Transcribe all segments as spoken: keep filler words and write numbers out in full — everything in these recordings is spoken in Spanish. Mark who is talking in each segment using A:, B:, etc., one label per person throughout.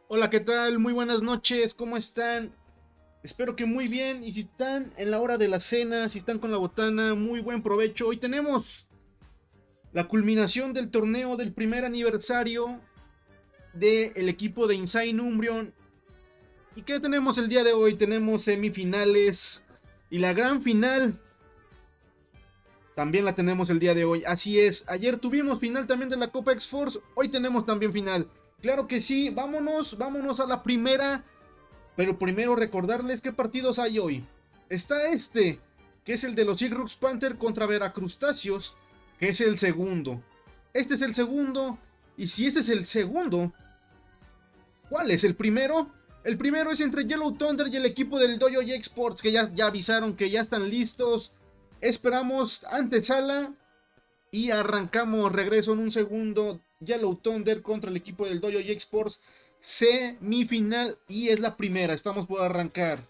A: Hola, ¿qué tal? Muy buenas noches, ¿cómo están? Espero que muy bien. Y si están en la hora de la cena, si están con la botana, muy buen provecho. Hoy tenemos la culminación del torneo del primer aniversario del equipo de Inside Umbreon. ¿Y qué tenemos el día de hoy? Tenemos semifinales y la gran final también la tenemos el día de hoy. Así es, ayer tuvimos final también de la Copa X-Force, hoy tenemos también final. Claro que sí, vámonos, vámonos a la primera. Pero primero recordarles qué partidos hay hoy. Está este, que es el de los Silrux Panther contra Veracrustáceos, que es el segundo. Este es el segundo. Y si este es el segundo, ¿cuál es el primero? El primero es entre Yellow Thunder y el equipo del Dojo Exports, que ya, ya avisaron que ya están listos. Esperamos antesala y arrancamos. Regreso en un segundo. Yellow Thunder contra el equipo del Dojo Exports. Semifinal y es la primera. Estamos por arrancar.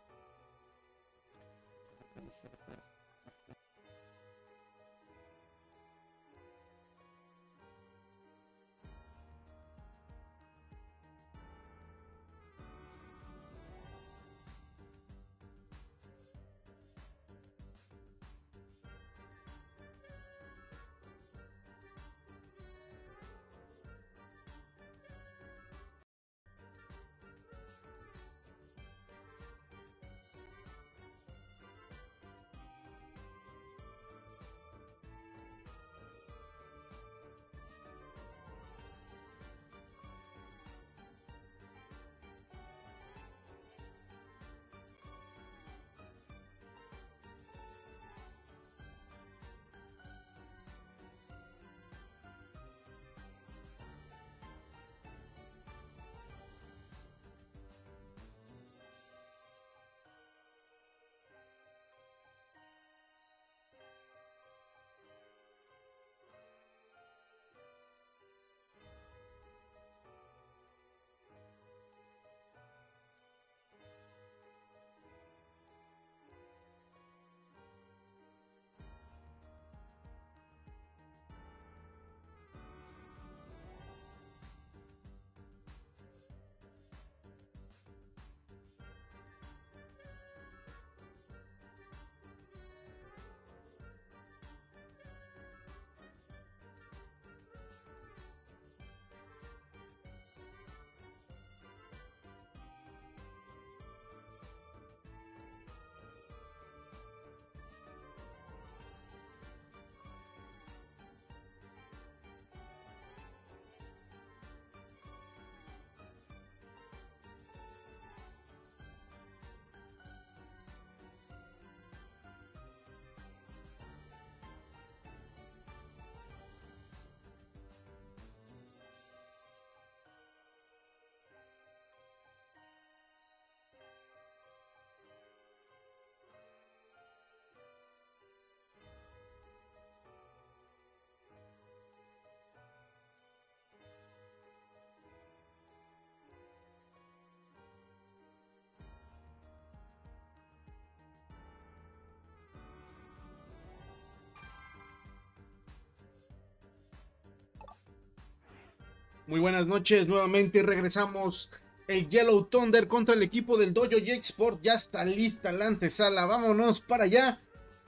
A: Muy buenas noches, nuevamente regresamos. El Yellow Thunder contra el equipo del Dojo Export. Ya está lista la antesala, vámonos para allá.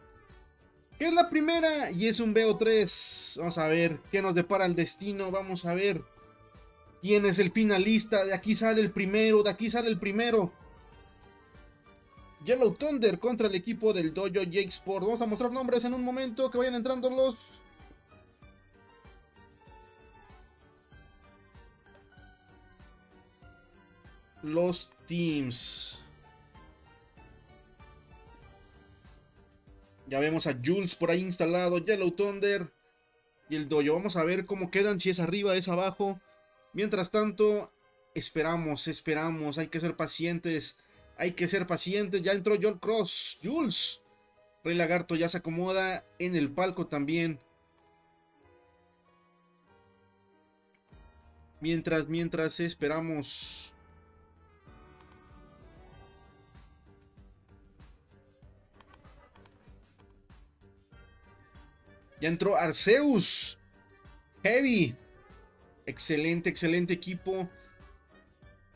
A: ¿Qué es la primera? Y es un B O tres. Vamos a ver qué nos depara el destino. Vamos a ver quién es el finalista. De aquí sale el primero, de aquí sale el primero. Yellow Thunder contra el equipo del Dojo Export. Vamos a mostrar nombres en un momento, que vayan entrando los... los teams. Ya vemos a Jules por ahí instalado, Yellow Thunder y el Dojo. Vamos a ver cómo quedan, si es arriba, es abajo. Mientras tanto, esperamos, esperamos. Hay que ser pacientes, hay que ser pacientes. Ya entró Joel Cross, Jules. Rey Lagarto ya se acomoda en el palco también. Mientras, mientras esperamos... Ya entró Arceus. Heavy. Excelente, excelente equipo.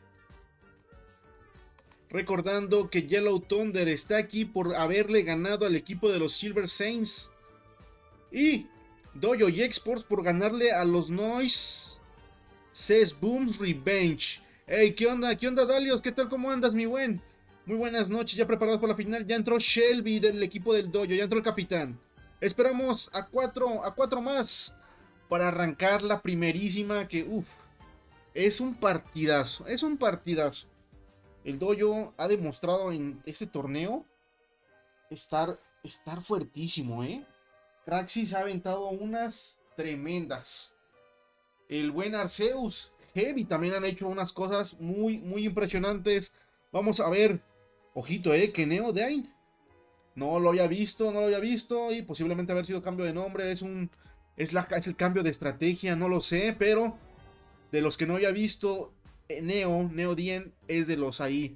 A: Recordando que Yellow Thunder está aquí por haberle ganado al equipo de los Silver Saints. Y Dojo y Exports por ganarle a los Noise Says Booms Revenge. Hey, ¿qué onda? ¿Qué onda, Dalios? ¿Qué tal? ¿Cómo andas, mi buen? Muy buenas noches, ya preparados para la final. Ya entró Shelby del equipo del Dojo, ya entró el capitán. Esperamos a cuatro, a cuatro más para arrancar la primerísima que, uff, es un partidazo, es un partidazo. El Dojo ha demostrado en este torneo estar, estar fuertísimo, ¿eh? Craxis ha aventado unas tremendas. El buen Arceus, Heavy también han hecho unas cosas muy, muy impresionantes. Vamos a ver. Ojito, eh, que Neo Dain. No lo había visto, no lo había visto. Y posiblemente haber sido cambio de nombre. Es un. Es, la, es el cambio de estrategia, no lo sé. Pero de los que no había visto, Neo, Neo Dien es de los ahí.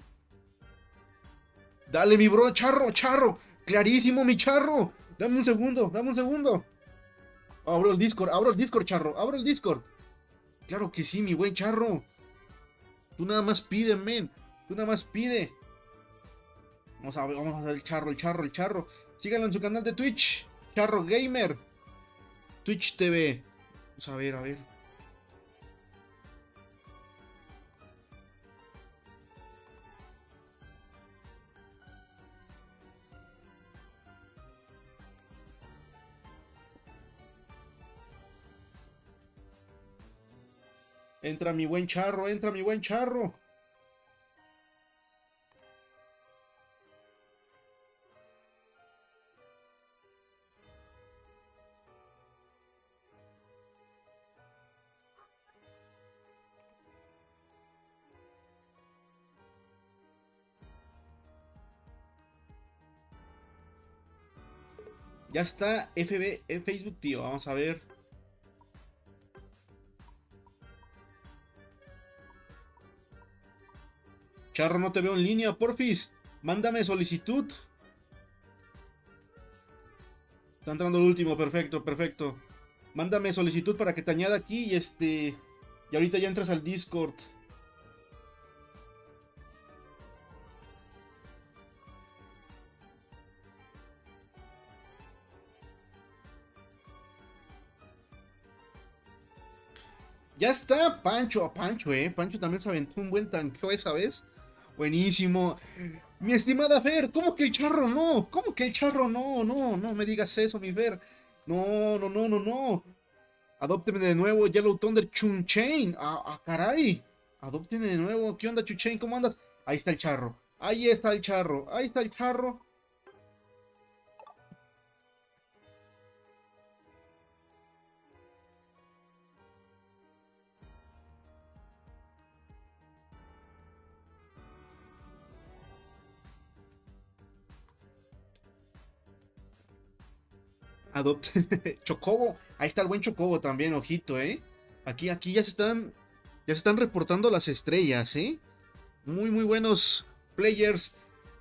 A: Dale, mi bro, charro, charro. Clarísimo, mi charro. Dame un segundo, dame un segundo. Abro el Discord, abro el Discord, charro. Abro el Discord. Claro que sí, mi buen charro. Tú nada más pide, men. Tú nada más pide. Vamos a ver, vamos a ver el charro, el charro, el charro. Síganlo en su canal de Twitch. Charro Gamer. Twitch T V. Vamos a ver, a ver. Entra mi buen charro, entra mi buen charro. Ya está F B en Facebook, tío. Vamos a ver. Charro, no te veo en línea, porfis. Mándame solicitud. Está entrando el último, perfecto, perfecto. Mándame solicitud para que te añada aquí y este... Y ahorita ya entras al Discord. Ya está Pancho, a Pancho, eh. Pancho también se aventó un buen tanqueo esa vez. Buenísimo. Mi estimada Fer, ¿cómo que el charro no? ¿Cómo que el charro no? No, no me digas eso, mi Fer. No, no, no, no, no. Adópteme de nuevo, Yellow Thunder Chunchain. Ah, ah, caray. Adópteme de nuevo. ¿Qué onda, Chunchain? ¿Cómo andas? Ahí está el charro. Ahí está el charro. Ahí está el charro. Adopte. Chocobo. Ahí está el buen Chocobo también, ojito, eh. Aquí, aquí ya se están. Ya se están reportando las estrellas, eh. Muy, muy buenos players.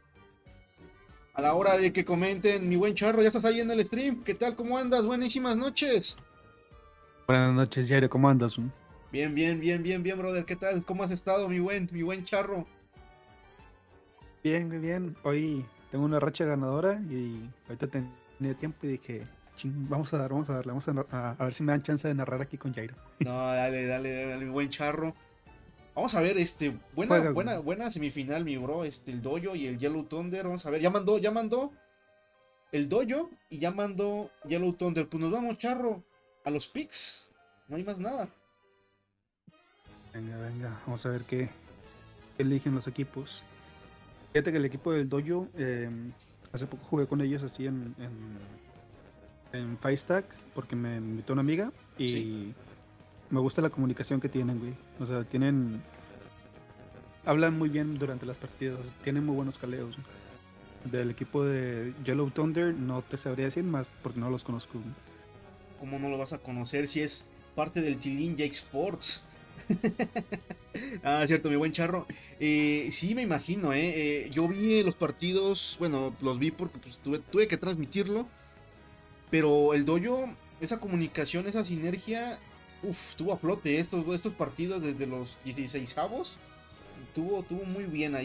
A: A la hora de que comenten, mi buen charro, ya estás ahí en el stream. ¿Qué tal? ¿Cómo andas? Buenísimas noches.
B: Buenas noches, Jairo, ¿cómo andas?
A: Bien, bien, bien, bien, bien, brother. ¿Qué tal? ¿Cómo has estado, mi buen, mi buen charro?
B: Bien, muy bien. Hoy tengo una racha ganadora y ahorita tenía tiempo y dije, ching, vamos a dar, vamos a darle, vamos a, a, a ver si me dan chance de narrar aquí con Jairo.
A: No, dale, dale, dale, mi buen charro. Vamos a ver, este, buena,
B: Juega,
A: buena,
B: güey.
A: buena semifinal, mi bro. Este, el Dojo y el Yellow Thunder. Vamos a ver, ya mandó, ya mandó el Dojo y ya mandó Yellow Thunder. Pues nos vamos, charro, a los picks. No hay más nada.
B: Venga, venga, vamos a ver qué, qué eligen los equipos. Fíjate que el equipo del Dojo, eh, hace poco jugué con ellos así en, en, en Five Stacks porque me invitó una amiga y
A: Sí.
B: me gusta la comunicación que tienen, güey. O sea, tienen... Hablan muy bien durante las partidas, tienen muy buenos caleos. Del equipo de Yellow Thunder no te sabría decir más porque no los conozco.
A: ¿Cómo no lo vas a conocer si es parte del Chilinja Sports? Ah, cierto, mi buen charro. Eh, sí, me imagino, ¿eh? Eh, yo vi los partidos, bueno, los vi porque pues, tuve, tuve que transmitirlo. Pero el Dojo, esa comunicación, esa sinergia, uff, tuvo a flote estos, estos partidos desde los dieciseisavos. Tuvo, tuvo muy bien ahí.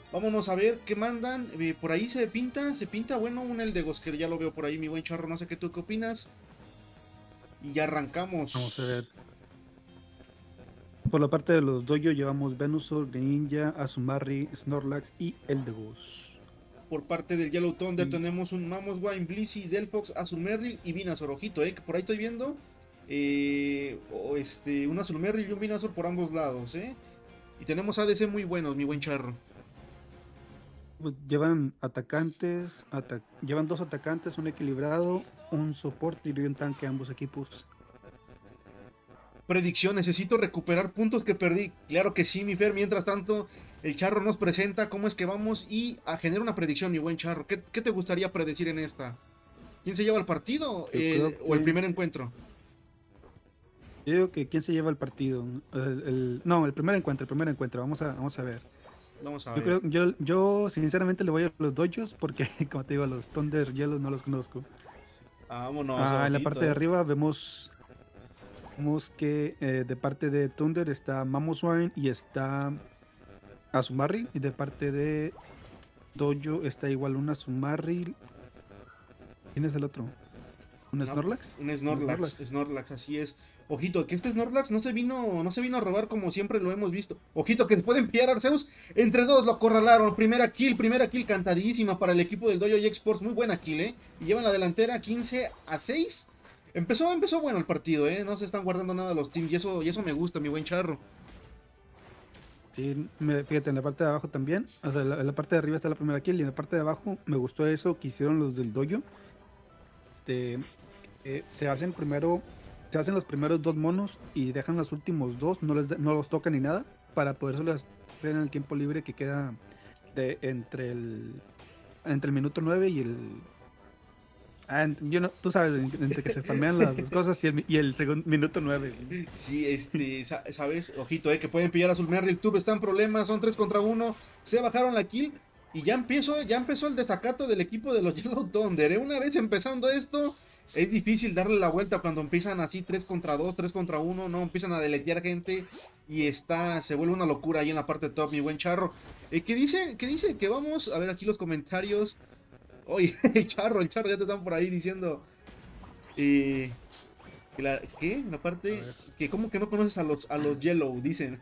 A: Vámonos a ver qué mandan. Eh, por ahí se pinta, se pinta bueno un Eldegos, que ya lo veo por ahí, mi buen Charro. No sé qué tú qué opinas. Y ya
B: Vamos a
A: arrancamos.
B: ver. Por la parte de los dojo llevamos Venusaur, Greninja, Azumarill, Snorlax y Eldegoss.
A: Por parte del Yellow Thunder
B: Y
A: tenemos un Mamoswine, Blissey, Delphox, Azumarill y Venusaur. Ojito, eh, que por ahí estoy viendo. Eh, o este, un Azumarill y un Venusaur por ambos lados, eh. Y tenemos A D C muy buenos, mi buen Charro.
B: pues, llevan atacantes, ata- llevan dos atacantes, un equilibrado, un soporte y un tanque ambos equipos.
A: Predicción, necesito recuperar puntos que perdí. Claro que sí, mi Fer. Mientras tanto, el Charro nos presenta cómo es que vamos y a generar una predicción, mi buen Charro. ¿Qué, qué te gustaría predecir en esta? ¿Quién se lleva el partido
B: Yo
A: el,
B: creo
A: o el
B: que
A: primer encuentro?
B: Yo digo que quién se lleva el partido. El, el- no, el primer encuentro, el primer encuentro. Vamos a, vamos a ver.
A: Vamos a
B: Yo
A: ver.
B: creo, yo, yo sinceramente le voy a los Dodgers porque, como te digo, a los Thunder Yellow no los conozco.
A: Vámonos,
B: Ah, en la
A: ojito,
B: parte de
A: eh.
B: arriba vemos, vemos que eh, de parte de Thunder está Mamoswine y está Azumarill. Y de parte de Dojo está igual un Azumarill. ¿Quién es el otro? ¿Un
A: No,
B: Snorlax?
A: un
B: Un
A: Snorlax,
B: Snorlax.
A: Snorlax, así es. Ojito, que este Snorlax no se vino, no se vino a robar como siempre lo hemos visto. Ojito, que pueden pillar a Arceus. Entre dos lo acorralaron. Primera kill, primera kill cantadísima para el equipo del Dojo y Exports. Muy buena kill, eh. Y llevan la delantera quince a seis. Empezó, empezó bueno el partido, eh. No se están guardando nada los teams. Y eso, y eso me gusta, mi buen Charro.
B: Sí, me- fíjate, en la parte de abajo también, o sea, la- en la parte de arriba está la primera kill y en la parte de abajo me gustó eso que hicieron los del dojo. De, eh, se hacen primero, se hacen los primeros dos monos y dejan los últimos dos, no, les, da- no los tocan ni nada, para poderse hacer en el tiempo libre que queda de, entre el entre el minuto nueve y el... Ah, en- yo no, tú sabes, en- entre que se farmean las dos cosas y el, mi- y el segundo minuto nueve.
A: Sí, este, sa- sabes, ojito, eh, que pueden pillar a Zulmerri, el Tube está en problemas, son tres contra uno, se bajaron la kill y ya empezó, ya empezó el desacato del equipo de los Yellow Thunder, eh. Una vez empezando esto, es difícil darle la vuelta cuando empiezan así tres contra dos, tres contra uno, no, empiezan a deletear gente y está, se vuelve una locura ahí en la parte top, mi buen Charro. Eh, ¿qué dice? ¿Qué dice? Que vamos a ver aquí los comentarios. Oye, el Charro, el Charro ya te están por ahí diciendo... Eh, que la, ¿qué? La
B: A
A: parte
B: ver,
A: que como que no conoces a los a los Yellow, dicen.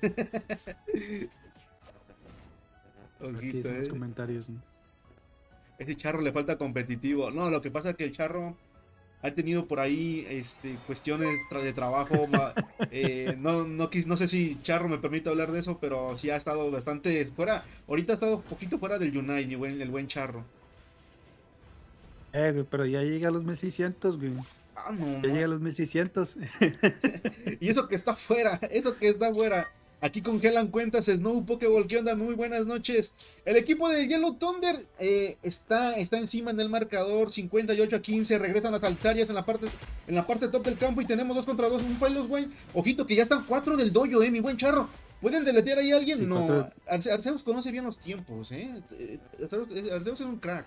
B: aquí
A: Ojito,
B: dicen los
A: eh.
B: comentarios, ¿no?
A: Ese Charro le falta competitivo. No, lo que pasa es que el Charro ha tenido por ahí este, cuestiones tra- de trabajo. ma- eh, no, no, quis- no sé si Charro me permite hablar de eso, pero sí ha estado bastante fuera. Ahorita ha estado un poquito fuera del Unite, mi buen, el buen Charro.
B: Eh, güey, pero ya llega a los mil seiscientos, güey.
A: Ah, no,
B: Ya llega
A: ma-
B: a los mil seiscientos.
A: Y eso que está fuera, eso que está fuera. Aquí congelan cuentas, Snow Pokéball, ¿qué onda? Muy buenas noches. El equipo de Yellow Thunder eh, está, está encima en el marcador, cincuenta y ocho a quince, regresan las altarias en la parte, en la parte top del campo y tenemos dos contra dos, un Pilos, güey. Ojito que ya están cuatro del dojo, eh, mi buen Charro. ¿Pueden deletear ahí a alguien?
B: Sí,
A: No,
B: cuatro-
A: Arce- Arceus conoce bien los tiempos, eh. Eh, Arceus, Arceus es un crack.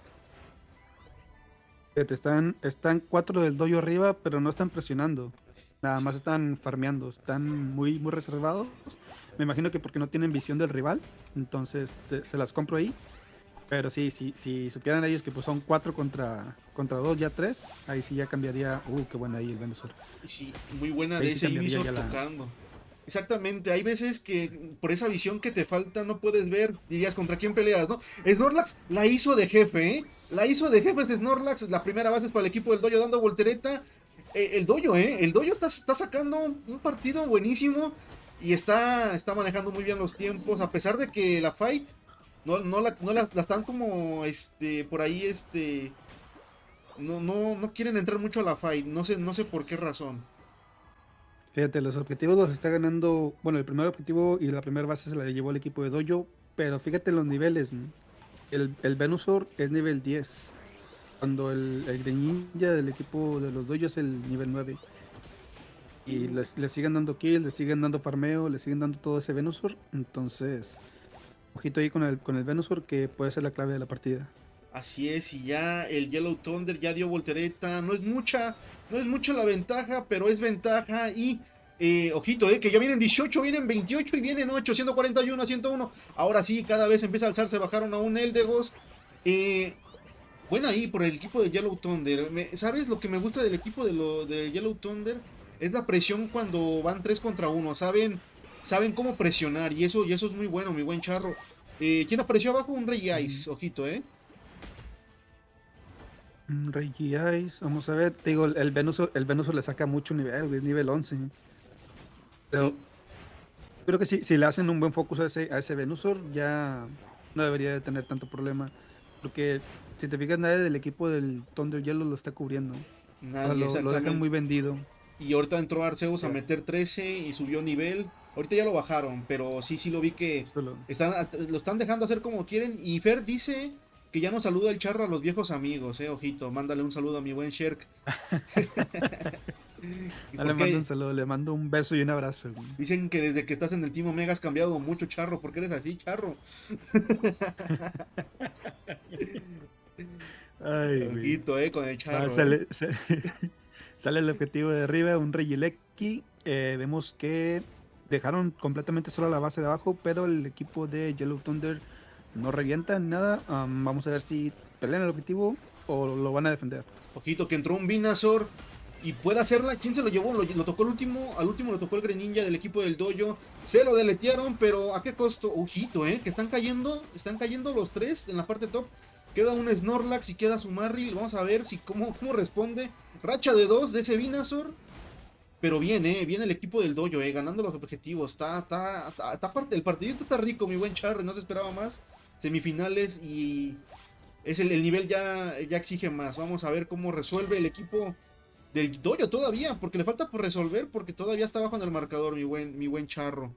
B: Fíjate, están, están cuatro del dojo arriba, pero no están presionando. Nada
A: Sí.
B: más están farmeando, están muy, muy reservados. Me imagino que porque no tienen visión del rival, entonces se, se las compro ahí. Pero sí, sí, si supieran ellos que pues son cuatro contra, contra dos, ya tres, ahí sí ya cambiaría. Uh, qué buena ahí el Venusaur.
A: Sí, muy buena
B: Ahí
A: de
B: sí
A: ese
B: cambiaría
A: Ivysaur
B: ya la...
A: tocando. Exactamente, hay veces que por esa visión que te falta no puedes ver, dirías contra quién peleas, ¿no? Snorlax la hizo de jefe, ¿eh? La hizo de jefe de Snorlax, la primera base es para el equipo del dojo dando voltereta. Eh, el dojo, ¿eh? El dojo está, está sacando un partido buenísimo y está, está manejando muy bien los tiempos, a pesar de que la fight no, no, la, no la, la están como, este, por ahí, este... No, no, no quieren entrar mucho a la fight, no sé, no sé por qué razón.
B: Fíjate, los objetivos los está ganando. Bueno, el primer objetivo y la primera base se la llevó el equipo de dojo. Pero fíjate los niveles, ¿no? El, el Venusaur es nivel diez. Cuando el, el Greninja del equipo de los dojo es el nivel nueve. Y les, les siguen dando kills, les siguen dando farmeo, les siguen dando todo ese Venusaur. Entonces, ojito ahí con el, con el Venusaur que puede ser la clave de la partida.
A: Así es, y ya el Yellow Thunder ya dio voltereta. No es mucha, no es mucha la ventaja, pero es ventaja. Y Eh, ojito, eh, que ya vienen dieciocho, vienen veintiocho y vienen ocho, ciento cuarenta y uno a ciento uno. Ahora sí, cada vez empieza a alzarse, bajaron a un Eldegos. Eh, bueno, ahí por el equipo de Yellow Thunder. Me- ¿Sabes lo que me gusta del equipo de, lo, de Yellow Thunder? Es la presión cuando van tres contra uno. Saben, saben cómo presionar y eso, y eso es muy bueno, mi buen Charro. Eh, ¿quién apareció abajo? Un Rey
B: Mm,
A: Ice, ojito, ¿eh?
B: mm, Reggie Ice, vamos a ver. Te digo, el Venusaur, el Venusaur le saca mucho nivel, güey, es nivel once. Pero
A: Sí,
B: creo que si, si le hacen un buen focus a ese, a ese Venusaur, ya no debería de tener tanto problema. Porque si te fijas, nadie del equipo del Thunder Yellow lo está cubriendo. O sea,
A: nadie,
B: lo, lo dejan muy
A: exactamente.
B: vendido.
A: Y ahorita entró Arceus a
B: Ya,
A: meter trece y subió nivel. Ahorita ya lo bajaron, pero sí, sí lo vi que
B: solo.
A: están, lo están dejando hacer como quieren. Y Fer dice que ya no saluda el charro a los viejos amigos, eh, ojito. Mándale un saludo a mi buen Sherk. ¿Y
B: No
A: por
B: le mando un
A: qué?
B: saludo, le mando un beso y un abrazo, güey.
A: Dicen que desde que estás en el Team Omega has cambiado mucho, charro. ¿Por qué eres así, charro?
B: Ay, güey.
A: Ojito, eh, con el
B: Va,
A: charro, eh.
B: sale, sa- sale el objetivo de arriba, un Regieleki. Eh, vemos que dejaron completamente sola la base de abajo, pero el equipo de Yellow Thunder no revienta ni nada. Am, vamos a ver si pelean el objetivo o lo van a defender.
A: Ojito que entró un Venusaur y puede hacerla. ¿Quién se lo llevó? Lo, lo tocó el último. Al último lo tocó el Greninja del equipo del Dojo. Se lo deletearon, pero ¿a qué costo? Ojito, eh. Que están cayendo. Están cayendo los tres en la parte top. Queda un Snorlax y queda su Marry. Vamos a ver si cómo, cómo responde. Racha de dos de ese Venusaur. Pero viene, eh, viene el equipo del Dojo, eh, ganando los objetivos. Está, está, está, está parte, el partidito está rico, mi buen Charry. No se esperaba más. Semifinales y es el, el nivel ya, ya exige más. Vamos a ver cómo resuelve el equipo del Dojo todavía, porque le falta por resolver, porque todavía está abajo en el marcador, mi buen, mi buen Charro.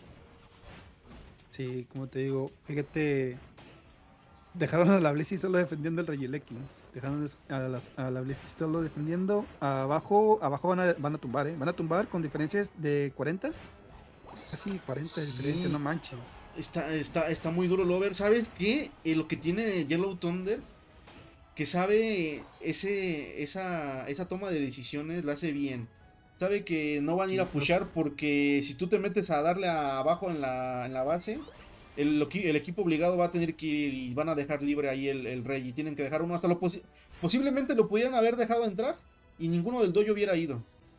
B: Sí, como te digo, fíjate, dejaron a la Blissey solo defendiendo el Regieleki. Dejaron des- a, las- a la Blissey solo defendiendo. Abajo, abajo van a, van a tumbar, ¿eh? Van a tumbar con diferencias de cuarenta. Casi cuarenta de diferencia, no
A: Sí,
B: manches.
A: está, está, está muy duro el over. ¿Sabes qué? Eh, lo que tiene Yellow Thunder, que sabe ese, esa, esa toma de decisiones, la hace bien. Sabe que no van a ir a
B: Sí, los-
A: pushar porque si tú te metes a darle a- abajo en la, en la base, el, lo que- el equipo obligado va a tener que ir y van a dejar libre ahí el, el rey y tienen que dejar uno. Hasta lo posi- posiblemente lo pudieran haber dejado entrar y ninguno del dojo hubiera ido.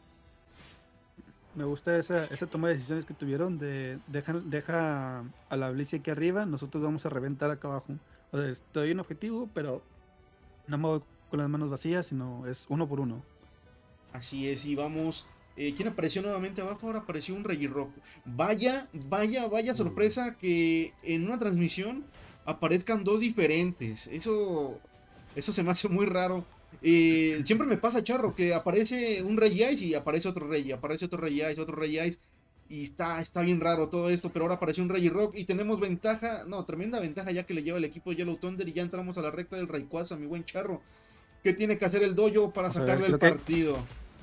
B: Me gusta esa, esa toma de decisiones que tuvieron de deja, deja a la Blissey aquí arriba, nosotros vamos a reventar acá abajo. O sea, estoy en objetivo, pero no me voy con las manos vacías, sino es uno por uno.
A: Así es, y vamos. Eh, ¿quién apareció nuevamente abajo? Ahora apareció un Regirock. Vaya, vaya, vaya
B: Uh,
A: sorpresa que en una transmisión aparezcan dos diferentes. Eso, eso se me hace muy raro. Eh, siempre me pasa, Charro, que aparece un Regice y aparece otro Regi, aparece otro Regice, otro Regice. Y está, está bien raro todo esto, pero ahora apareció un Regirock y tenemos ventaja, no, tremenda ventaja ya que le lleva el equipo de Yellow Thunder y ya entramos a la recta del Rayquaza, mi buen Charro. ¿Qué tiene que hacer el dojo para
B: vamos a ver,
A: sacarle el
B: creo que,
A: partido?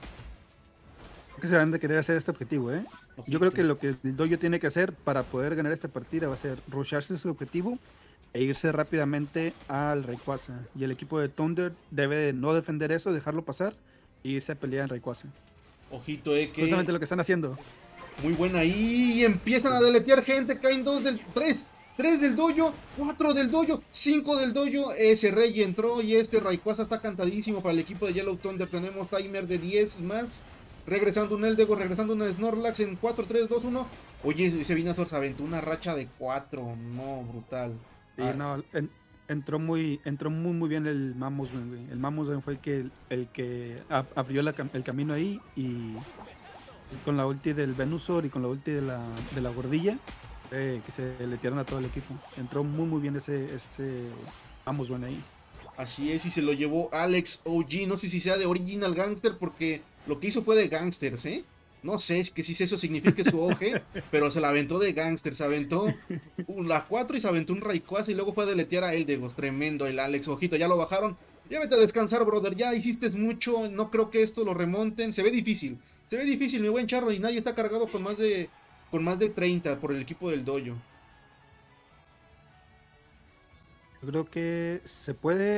B: creo que se van a querer hacer este objetivo, ¿eh? Yo creo
A: Ojito.
B: que lo que el Dojo tiene que hacer para poder ganar esta partida va a ser rusharse su objetivo e irse rápidamente al Rayquaza. Y el equipo de Thunder debe de no defender eso, dejarlo pasar e irse a pelear en Rayquaza.
A: Ojito, eh,
B: Justamente
A: que
B: lo que están haciendo.
A: muy buena ahí. Y empiezan a deletear gente. Caen dos del tres. Tres del dojo, cuatro del dojo, cinco del dojo. Ese Rey entró y este Rayquaza está cantadísimo para el equipo de Yellow Thunder. Tenemos timer de diez y más. Regresando un Eldego, regresando una Snorlax en cuatro, tres, dos, uno. Oye, ese Venusaur se aventó una racha de cuatro. No, brutal.
B: Y
A: Ah,
B: no, en- entró muy, entró muy muy bien el Mammoth, güey. El Mammoth fue el que, el que ab- abrió la cam- el camino ahí y con la ulti del Venusaur y con la ulti de la, de la gordilla, eh, que se le tiraron a todo el equipo. Entró muy muy bien ese, ese Mammoth ahí.
A: así es, y se lo llevó Alex O G. No sé si sea de Original Gangster, porque lo que hizo fue de Gangsters, ¿eh? No sé es que si eso signifique su oje, pero se la aventó de Gangsters. Se aventó un- la cuatro y se aventó un Rayquaza y luego fue a deletear a Eldegos. Tremendo el Alex Ojito. Ya lo bajaron. Ya vete a descansar, brother. Ya hiciste mucho. No creo que esto lo remonten. Se ve difícil. Se ve difícil, mi buen Charro. Y nadie está cargado con más de, con más de treinta por el equipo del Dojo.
B: Yo creo que se puede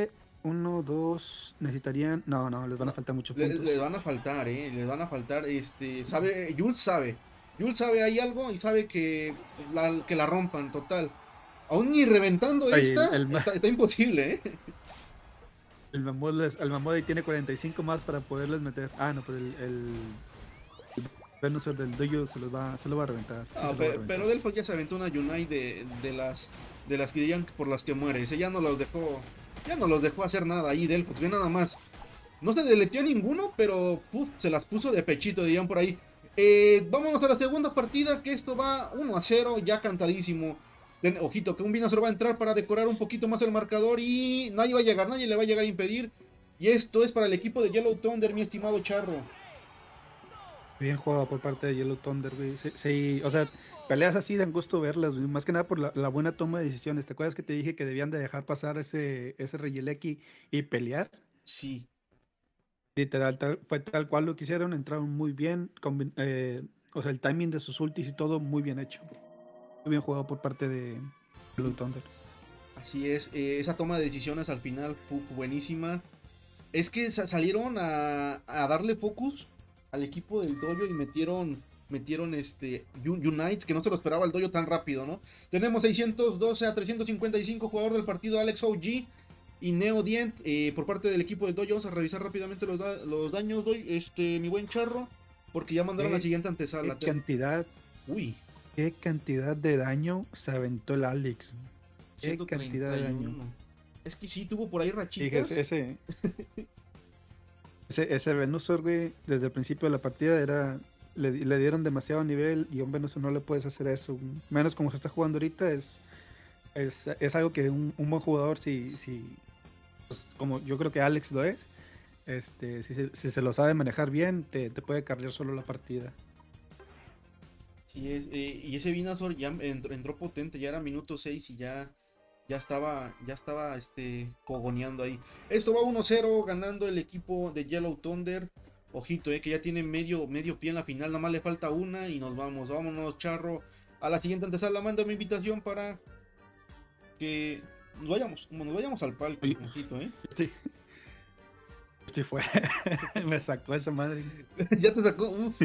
B: uno, dos, necesitarían... No, no, les van a faltar muchos
A: Le,
B: puntos.
A: le van a faltar, eh, les van a faltar, este, sabe, Jules sabe, Jules sabe hay algo y sabe que la, que la rompan, total. Aún ni reventando
B: Ay, el,
A: esta,
B: el, ma-
A: está, está imposible, eh.
B: el Mamut les- el Mamut ahí tiene cuarenta y cinco más para poderles meter. Ah, no, pero el, el, el Venusaur del Dojo se los va, se lo va a reventar. Sí,
A: Ah,
B: se lo va a
A: pe-
B: reventar.
A: pero Delphox ya se aventó una Yunai de, de las de las que dirían que por las que muere. Ese ya no los dejó, ya no los dejó hacer nada ahí Delphox, ve nada más. No se deleteó ninguno, pero puf, se las puso de pechito, dirían por ahí. Eh, vámonos a la segunda partida, que esto va uno a cero, ya cantadísimo. Ten- ojito, que un Venusaur va a entrar para decorar un poquito más el marcador y nadie va a llegar, nadie le va a llegar a impedir. Y esto es para el equipo de Yellow Thunder, mi estimado Charro.
B: Bien jugado por parte de Yellow Thunder, güey. Sí, sí, o sea, peleas así dan gusto verlas, güey, más que nada por la, la buena toma de decisiones. ¿Te acuerdas que te dije que debían de dejar pasar ese, ese Regieleki y pelear?
A: Sí.
B: Literal, tal- fue tal cual lo que hicieron, entraron muy bien, combi- eh, o sea, el timing de sus ultis y todo muy bien hecho. Muy bien jugado por parte de Yellow Thunder.
A: Así es, eh, esa toma de decisiones al final, puf, buenísima. Es que sa- salieron a, a darle focus al equipo del dojo y metieron, metieron este Un- Unites, que no se lo esperaba el dojo tan rápido, ¿no? Tenemos seiscientos doce a trescientos cincuenta y cinco, jugador del partido Alex O G y Neo Dient, eh, por parte del equipo del dojo. Vamos a revisar rápidamente los, da- los daños, doy, este, mi buen Charro, porque ya mandaron la
B: ¿Qué,
A: siguiente
B: qué
A: antesala. Te-
B: cantidad,
A: Uy,
B: qué cantidad de daño se aventó el Alex? Qué cantidad de daño.
A: ciento treinta y uno. Es que sí tuvo por ahí
B: Dije,
A: rachitas.
B: ese, ese, ese, ese Venusaur, güey, desde el principio de la partida era... Le, le dieron demasiado nivel y a un Venusaur no le puedes hacer eso, güey. Menos como se está jugando ahorita, es, es, es algo que un, un buen jugador, si, si pues, como yo creo que Alex lo es, este, si, se, si se lo sabe manejar bien, te, te puede cargar solo la partida.
A: Sí, es, eh, y ese Venusaur ya entró, entró potente, ya era minuto seis y ya, ya estaba, ya estaba este, fogoneando ahí. Esto va uno cero ganando el equipo de Yellow Thunder. Ojito, eh, que ya tiene medio, medio pie en la final, nada más le falta una y nos vamos. Vámonos, Charro. A la siguiente antesala, manda mi invitación para que nos vayamos, nos vayamos al palco,
B: Oye,
A: ojito, eh.
B: sí, sí fue. Me sacó esa madre.
A: Ya te sacó, uf.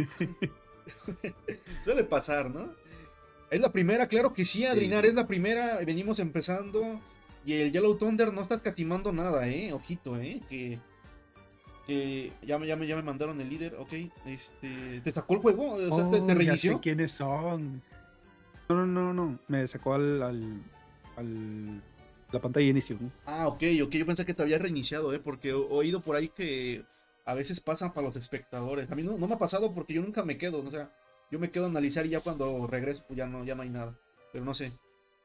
A: Suele pasar, ¿no? Es la primera, claro que sí, Adrinar,
B: Sí.
A: es la primera, venimos empezando y el Yellow Thunder no está escatimando nada, eh, ojito, eh, que, que ya, me, ya, me, ya me mandaron el líder, ok, este, ¿te sacó el juego? O sea, ¿te, te
B: Oh, ya sé
A: reinició?
B: quiénes son. No, no, no, no. Me sacó al, al, al- la pantalla de inicio, ¿no?
A: Ah, ok, ok, yo pensé que te había reiniciado, eh, porque he oído por ahí que a veces pasan para los espectadores, a mí no, no me ha pasado porque yo nunca me quedo, o sea, yo me quedo a analizar y ya cuando regreso pues ya no, ya no hay nada, pero no sé.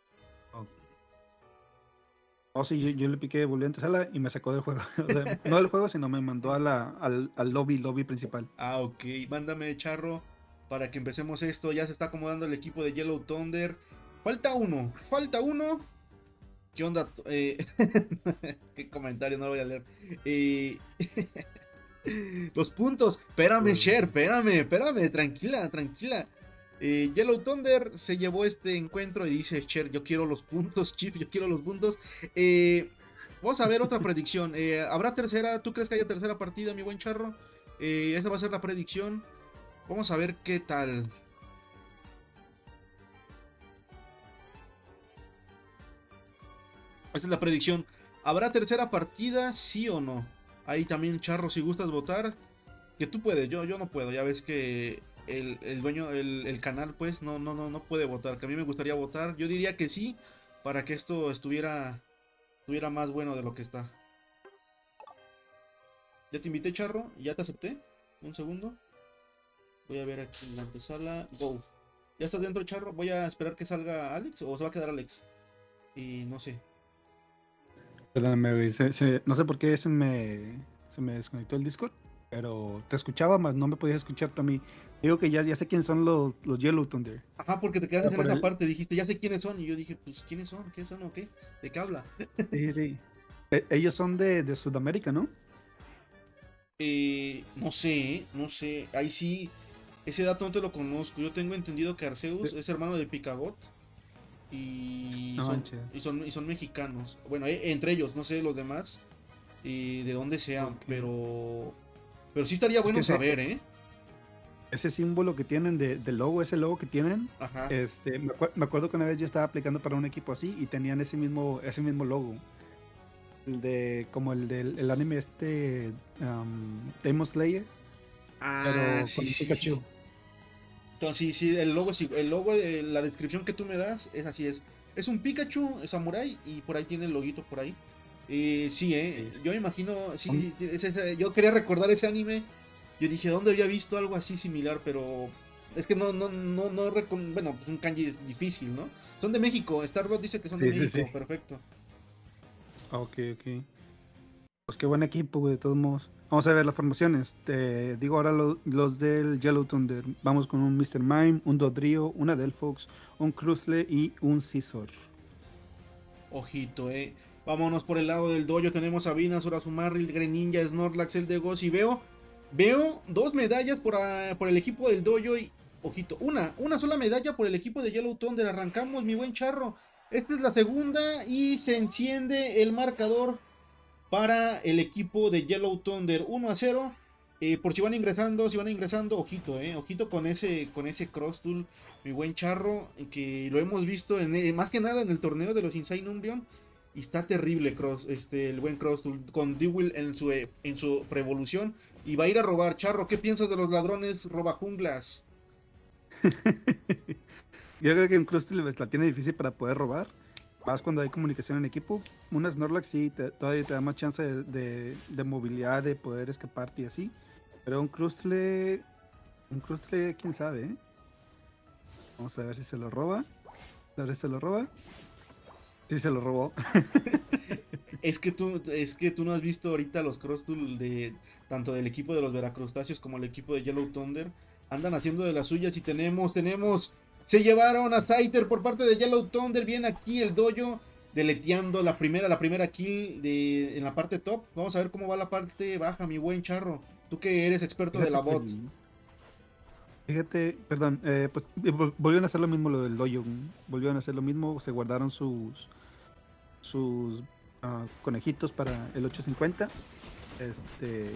B: Oh, sí, yo, yo le piqué, volví a sala y me sacó del juego. O sea, no del juego, sino me mandó a la, al, al lobby, lobby principal.
A: Ah, ok. Mándame, Charro, para que empecemos esto. Ya se está acomodando el equipo de Yellow Thunder. Falta uno, falta uno. ¿Qué onda? Eh, ¿Qué comentario? No lo voy a leer. Eh, Los puntos. Espérame,
B: Uy.
A: Cher, espérame, espérame. Tranquila, tranquila. Eh, Yellow Thunder se llevó este encuentro y dice, Cher, yo quiero los puntos, Chief, yo quiero los puntos. Eh, vamos a ver otra predicción. Eh, ¿Habrá tercera? ¿Tú crees que haya tercera partida, mi buen Charro? Eh, esa va a ser la predicción. Vamos a ver qué tal. Esa es la predicción. ¿Habrá tercera partida? ¿Sí o no? Ahí también, Charro, si gustas votar. Que tú puedes, yo, yo no puedo. Ya ves que el, el dueño, el, el canal, pues, no, no, no, no puede votar. Que a mí me gustaría votar. Yo diría que sí, para que esto estuviera, estuviera más bueno de lo que está. Ya te invité, Charro, ya te acepté. Un segundo. Voy a ver aquí en la antesala. Go. ¿Ya estás dentro, Charro? Voy a esperar que salga Alex o se va a quedar Alex. Y no sé.
B: Perdóname, güey, se- se- no sé por qué se me, se me desconectó el Discord, pero te escuchaba, más no me podías escuchar tú a mí. Digo que ya, ya sé quiénes son los, los Yellow Thunder.
A: Ajá, porque te quedaste
B: Ya
A: en
B: por
A: esa
B: el-
A: parte. Dijiste, ya sé quiénes son. Y yo dije, pues, ¿quiénes son? ¿Quiénes son o qué? ¿De qué habla?
B: Sí, sí. E- ellos son de, de Sudamérica, ¿no?
A: Eh, no sé, ¿eh? No sé. Ahí sí, ese dato no te lo conozco. Yo tengo entendido que Arceus
B: Sí.
A: es hermano de Picagot. Y
B: No
A: son,
B: manches.
A: y son, y son mexicanos. Bueno, eh, entre ellos, no sé los demás. y de dónde sean,
B: Ok.
A: pero pero sí estaría
B: Es
A: bueno
B: que ese,
A: saber, ¿eh?
B: ese símbolo que tienen de, de logo, ese logo que tienen,
A: Ajá.
B: este, me, acuer- me acuerdo que una vez yo estaba aplicando para un equipo así y tenían ese mismo, ese mismo logo. El de, como el del el anime este, um, Demon Slayer,
A: Ah,
B: pero
A: sí,
B: con un
A: sí, sí.
B: Pikachu.
A: Entonces, sí, sí, el logo, sí, el logo, eh, la descripción que tú me das es así es. Es un Pikachu samurai y por ahí tiene el loguito por ahí. Eh, sí, eh,
B: Sí.
A: yo imagino,
B: Un-
A: sí, es ese- yo quería recordar ese anime. Yo dije, ¿dónde había visto algo así similar? Pero es que no, no, no, no, recon- bueno, pues un kanji es difícil, ¿no? Son de México, Starbot dice que son de
B: Sí, sí, sí.
A: México, perfecto.
B: Ok, ok. Pues qué buen equipo, güey, de todos modos. Vamos a ver las formaciones. Te digo ahora lo- los del Yellow Thunder. Vamos con un mister Mime, un Dodrio, una Delphox, un Cruzle y un Scizor.
A: Ojito, eh. Vámonos por el lado del dojo. Tenemos a Venus, Urasumarri, Greninja, Snorlax, el de Ghost. Y veo, veo dos medallas por, ah, por el equipo del dojo. Y, ojito, una, una sola medalla por el equipo de Yellow Thunder. Arrancamos, mi buen charro. Esta es la segunda y se enciende el marcador para el equipo de Yellow Thunder. uno a cero. Eh, por si van ingresando, si van ingresando, ojito, eh, ojito con ese, con ese cross tool, mi buen charro, que lo hemos visto en, eh, más que nada en el torneo de los Insane Umbreon. Y está terrible cross, este, el buen cross tool con Dewey en su, eh, en su preevolución. Y va a ir a robar, charro. ¿Qué piensas de los ladrones roba junglas?
B: Yo creo que un Crustle pues, la tiene difícil para poder robar. Más cuando hay comunicación en equipo. Una Snorlax sí te- todavía te da más chance de, de- de movilidad, de poder escaparte y así. Pero un Crustle, un Crustle, quién sabe, ¿eh? Vamos a ver si se lo roba. A ver si se lo roba. Sí, se lo robó.
A: Es que tú, es que tú no has visto ahorita los cross tool de tanto del equipo de los Veracrustáceos como el equipo de Yellow Thunder. Andan haciendo de las suyas y tenemos, tenemos. Se llevaron a Scyther por parte de Yellow Thunder. Viene aquí el dojo deleteando la primera, la primera kill de, en la parte top. Vamos a ver cómo va la parte baja, mi buen charro. Tú que eres experto de la
B: Fíjate que
A: bot.
B: el- Fíjate, perdón, eh, pues eh, vol- volvieron a hacer lo mismo lo del dojo. Volvieron a hacer lo mismo, se guardaron sus sus ah, conejitos para el ocho cincuenta. Este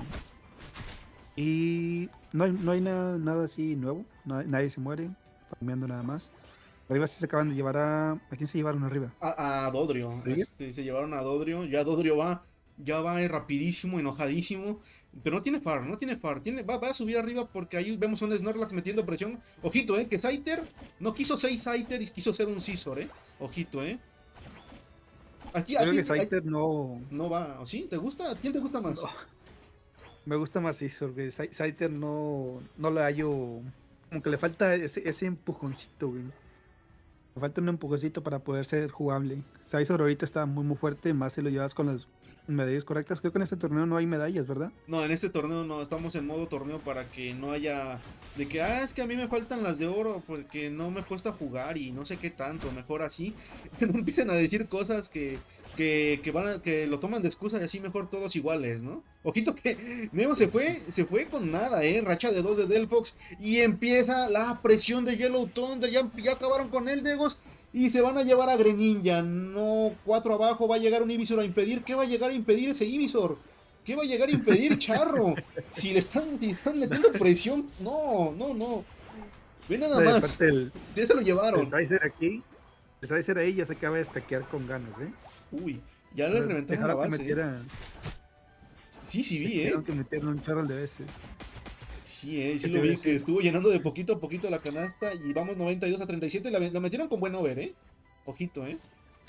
B: y no hay, no hay nada, nada así nuevo, no hay- nadie se muere, farmeando nada más. Arriba sí se acaban de llevar a ¿a quién se llevaron arriba?
A: A, a Dodrio.
B: ¿River?
A: Este, se llevaron a Dodrio. Ya Dodrio va. Ya va eh, rapidísimo, enojadísimo. Pero no tiene far, no tiene far. Tiene, va, va a subir arriba porque ahí vemos a un Snorlax metiendo presión. Ojito, eh, que Scyther no quiso ser Scyther y quiso ser un Scizor, eh. Ojito, eh. A ti,
B: Yo
A: a
B: creo
A: ti
B: que
A: a-
B: Scyther no,
A: no va. ¿O sí? ¿Te gusta? ¿A quién te gusta más?
B: no, me gusta más eso, güey. Scy- Scyther no, no le hallo, como que le falta ese, ese empujoncito, güey. Le falta un empujoncito para poder ser jugable. Scyther ahorita está muy muy fuerte, más si lo llevas con las medallas correctas. Creo que en este torneo no hay medallas, ¿verdad?
A: No, en este torneo no, estamos en modo torneo para que no haya de que, ah, es que a mí me faltan las de oro porque no me he puesto a jugar y no sé qué tanto, mejor así. No empiecen a decir cosas que, que, que van a, que lo toman de excusa y así mejor todos iguales, ¿no? Ojito que Neo se fue, se fue con nada, eh, racha de dos de Delphox y empieza la presión de Yellow Thunder, ya, ya acabaron con él, Degos. Y se van a llevar a Greninja. No, cuatro abajo. Va a llegar un Ivysaur a impedir. ¿Qué va a llegar a impedir ese Ivysaur? ¿Qué va a llegar a impedir, Charro? Si le están, si están metiendo presión. No, no, no. Ve nada
B: No, y
A: más.
B: aparte el,
A: Ya se lo
B: el
A: llevaron.
B: Scyther aquí, el Scyther ahí ya se acaba de stackear con ganas, ¿eh?
A: Uy, ya
B: O
A: le
B: sea,
A: reventaron la
B: dejaron que
A: base. ¿Eh?
B: metieran,
A: Sí, sí vi,
B: dejaron
A: ¿eh?
B: que metieran un chorro de veces.
A: Sí, eh,
B: ¿Qué
A: sí
B: te
A: lo
B: iba a
A: vi. Que
B: decir?
A: estuvo llenando de poquito a poquito la canasta. Y vamos noventa y dos a treinta y siete. La, la metieron con buen over, ¿eh? Ojito, ¿eh?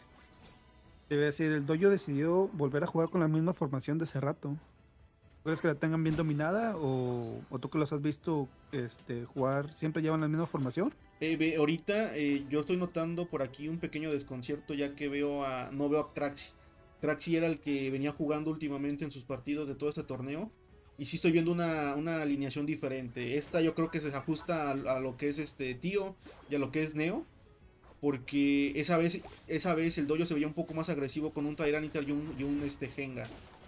B: Te iba a decir, el Dojo decidió volver a jugar con la misma formación de hace rato. ¿Crees que la tengan bien dominada o, o tú que los has visto este, jugar siempre llevan la misma formación?
A: Eh, ve, ahorita eh, yo estoy notando por aquí un pequeño desconcierto ya que veo a no veo a Craxi. Craxi era el que venía jugando últimamente en sus partidos de todo este torneo y sí estoy viendo una, una alineación diferente. Esta yo creo que se ajusta a, a lo que es este Tío y a lo que es Neo porque esa vez esa vez el dojo se veía un poco más agresivo con un Tyranitar y un, y un este Gengar.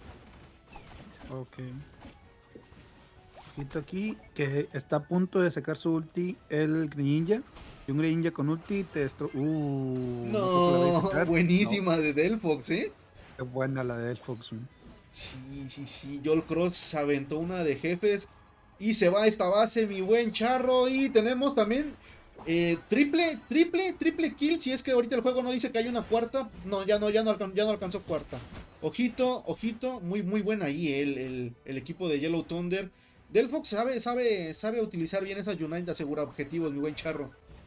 B: Ok. Ojito aquí que está a punto de sacar su ulti el Greninja. Y un Greninja con ulti te destro... Uh, no creo que la vaya a
A: No,
B: sacar. No,
A: buenísima de Delphox, ¿eh?
B: qué buena la de Delphox.
A: Sí, sí, sí. Joel Cross se aventó una de jefes. Y se va a esta base, mi buen Charro. Y tenemos también eh, triple, triple, triple kill. Si es que ahorita el juego no dice que hay una cuarta. No, ya no, ya no, alcan ya no alcanzó cuarta. Ojito, ojito. Muy, muy buena ahí el, el, el equipo de Yellow Thunder. Delphox sabe, sabe, sabe utilizar bien esa Unite de asegurar objetivos, mi buen Charro.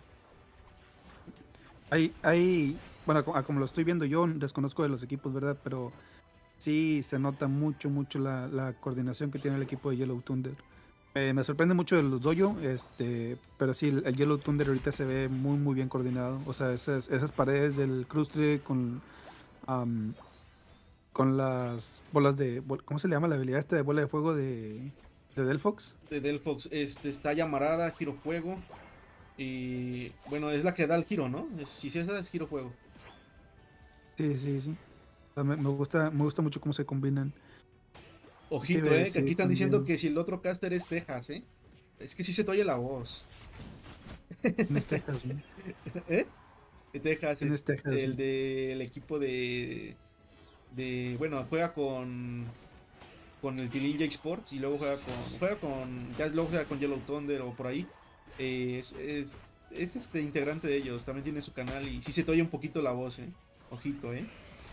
B: Hay, hay, bueno, como lo estoy viendo yo, desconozco de los equipos, ¿verdad? Pero sí se nota mucho, mucho la, la coordinación que tiene el equipo de Yellow Thunder. Eh, me sorprende mucho de los Dojo, este, pero sí, el, el Yellow Thunder ahorita se ve muy, muy bien coordinado. O sea, esas, esas paredes del Crustre con, um, con las bolas de, ¿cómo se le llama la habilidad esta de bola de fuego de, de Delphox?
A: De Delphox, este, está llamarada, giro fuego. Y bueno, es la que da el giro, ¿no? Si sí, esa es giro fuego.
B: Sí, sí, sí. O sea, me, me, gusta, me gusta mucho cómo se combinan.
A: Ojito, eh, que aquí están también diciendo que si el otro caster es Texas, eh. Es que sí se te oye la voz.
B: ¿Quién es Texas, güey?
A: ¿Eh? Texas es,
B: es Texas,
A: el del de equipo de, de. Bueno, juega con. Con el Tilinja Sports y luego juega con. Juega con. Ya luego juega con Yellow Thunder o por ahí. Eh, es, es, es este integrante de ellos. También tiene su canal y sí se te oye un poquito la voz, eh. Ojito, eh.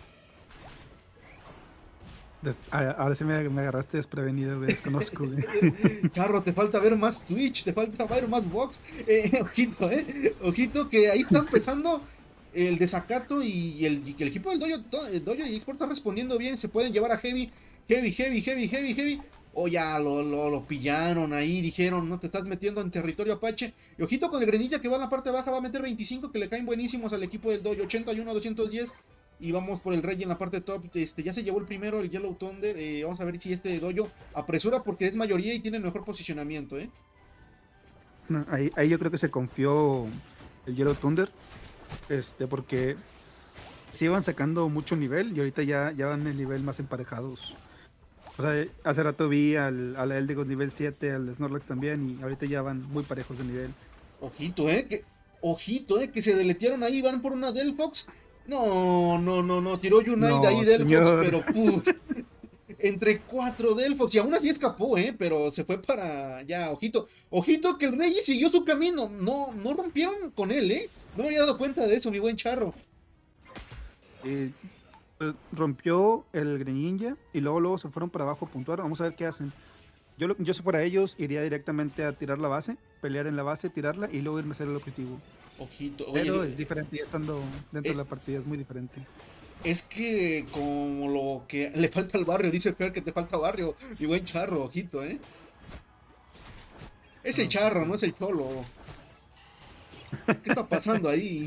B: Ahora sí me, me agarraste desprevenido, güey, desconozco, güey.
A: Charro, te falta ver más Twitch, te falta ver más Vox. Eh, ojito, eh. Ojito que ahí está empezando el desacato y el, y el equipo del Dojo, el Dojo y Export está respondiendo bien. Se pueden llevar a Heavy, Heavy, Heavy, Heavy, Heavy, Heavy. O ya lo, lo, lo pillaron ahí, dijeron, no te estás metiendo en territorio Apache. Y ojito con el Grenilla que va en la parte baja, va a meter veinticinco que le caen buenísimos al equipo del Dojo, ochenta y uno a doscientos diez. Y vamos por el Rey en la parte top. Este, ya se llevó el primero, el Yellow Thunder. Eh, vamos a ver si este Dojo apresura porque es mayoría y tiene el mejor posicionamiento, ¿eh?
B: No, ahí, ahí yo creo que se confió el Yellow Thunder. Este, porque se iban sacando mucho nivel y ahorita ya, ya van el nivel más emparejados. O sea, hace rato vi al, al Eldegoss nivel siete, al Snorlax también, y ahorita ya van muy parejos de nivel.
A: Ojito, ¿eh? Que, ojito, ¿eh? Que se deletearon ahí, van por una Delphox. No, no, no, no, tiró Unite no, ahí Delphox, pero puf, entre cuatro Delphox y aún así escapó, eh, pero se fue para ya, ojito, ojito que el Rey siguió su camino, no, no rompieron con él, eh, no me había dado cuenta de eso, mi buen Charro.
B: Eh, pues, rompió el Greninja y luego luego se fueron para abajo a puntuar, vamos a ver qué hacen. Yo, yo si fuera ellos, iría directamente a tirar la base, pelear en la base, tirarla y luego irme a hacer el objetivo.
A: Ojito,
B: oye, pero es diferente, ya estando dentro eh, de la partida es muy diferente.
A: Es que como lo que le falta al barrio, dice Fer que te falta barrio, mi buen Charro, ojito, eh. Es el Charro, no es el Cholo. ¿Qué está pasando ahí?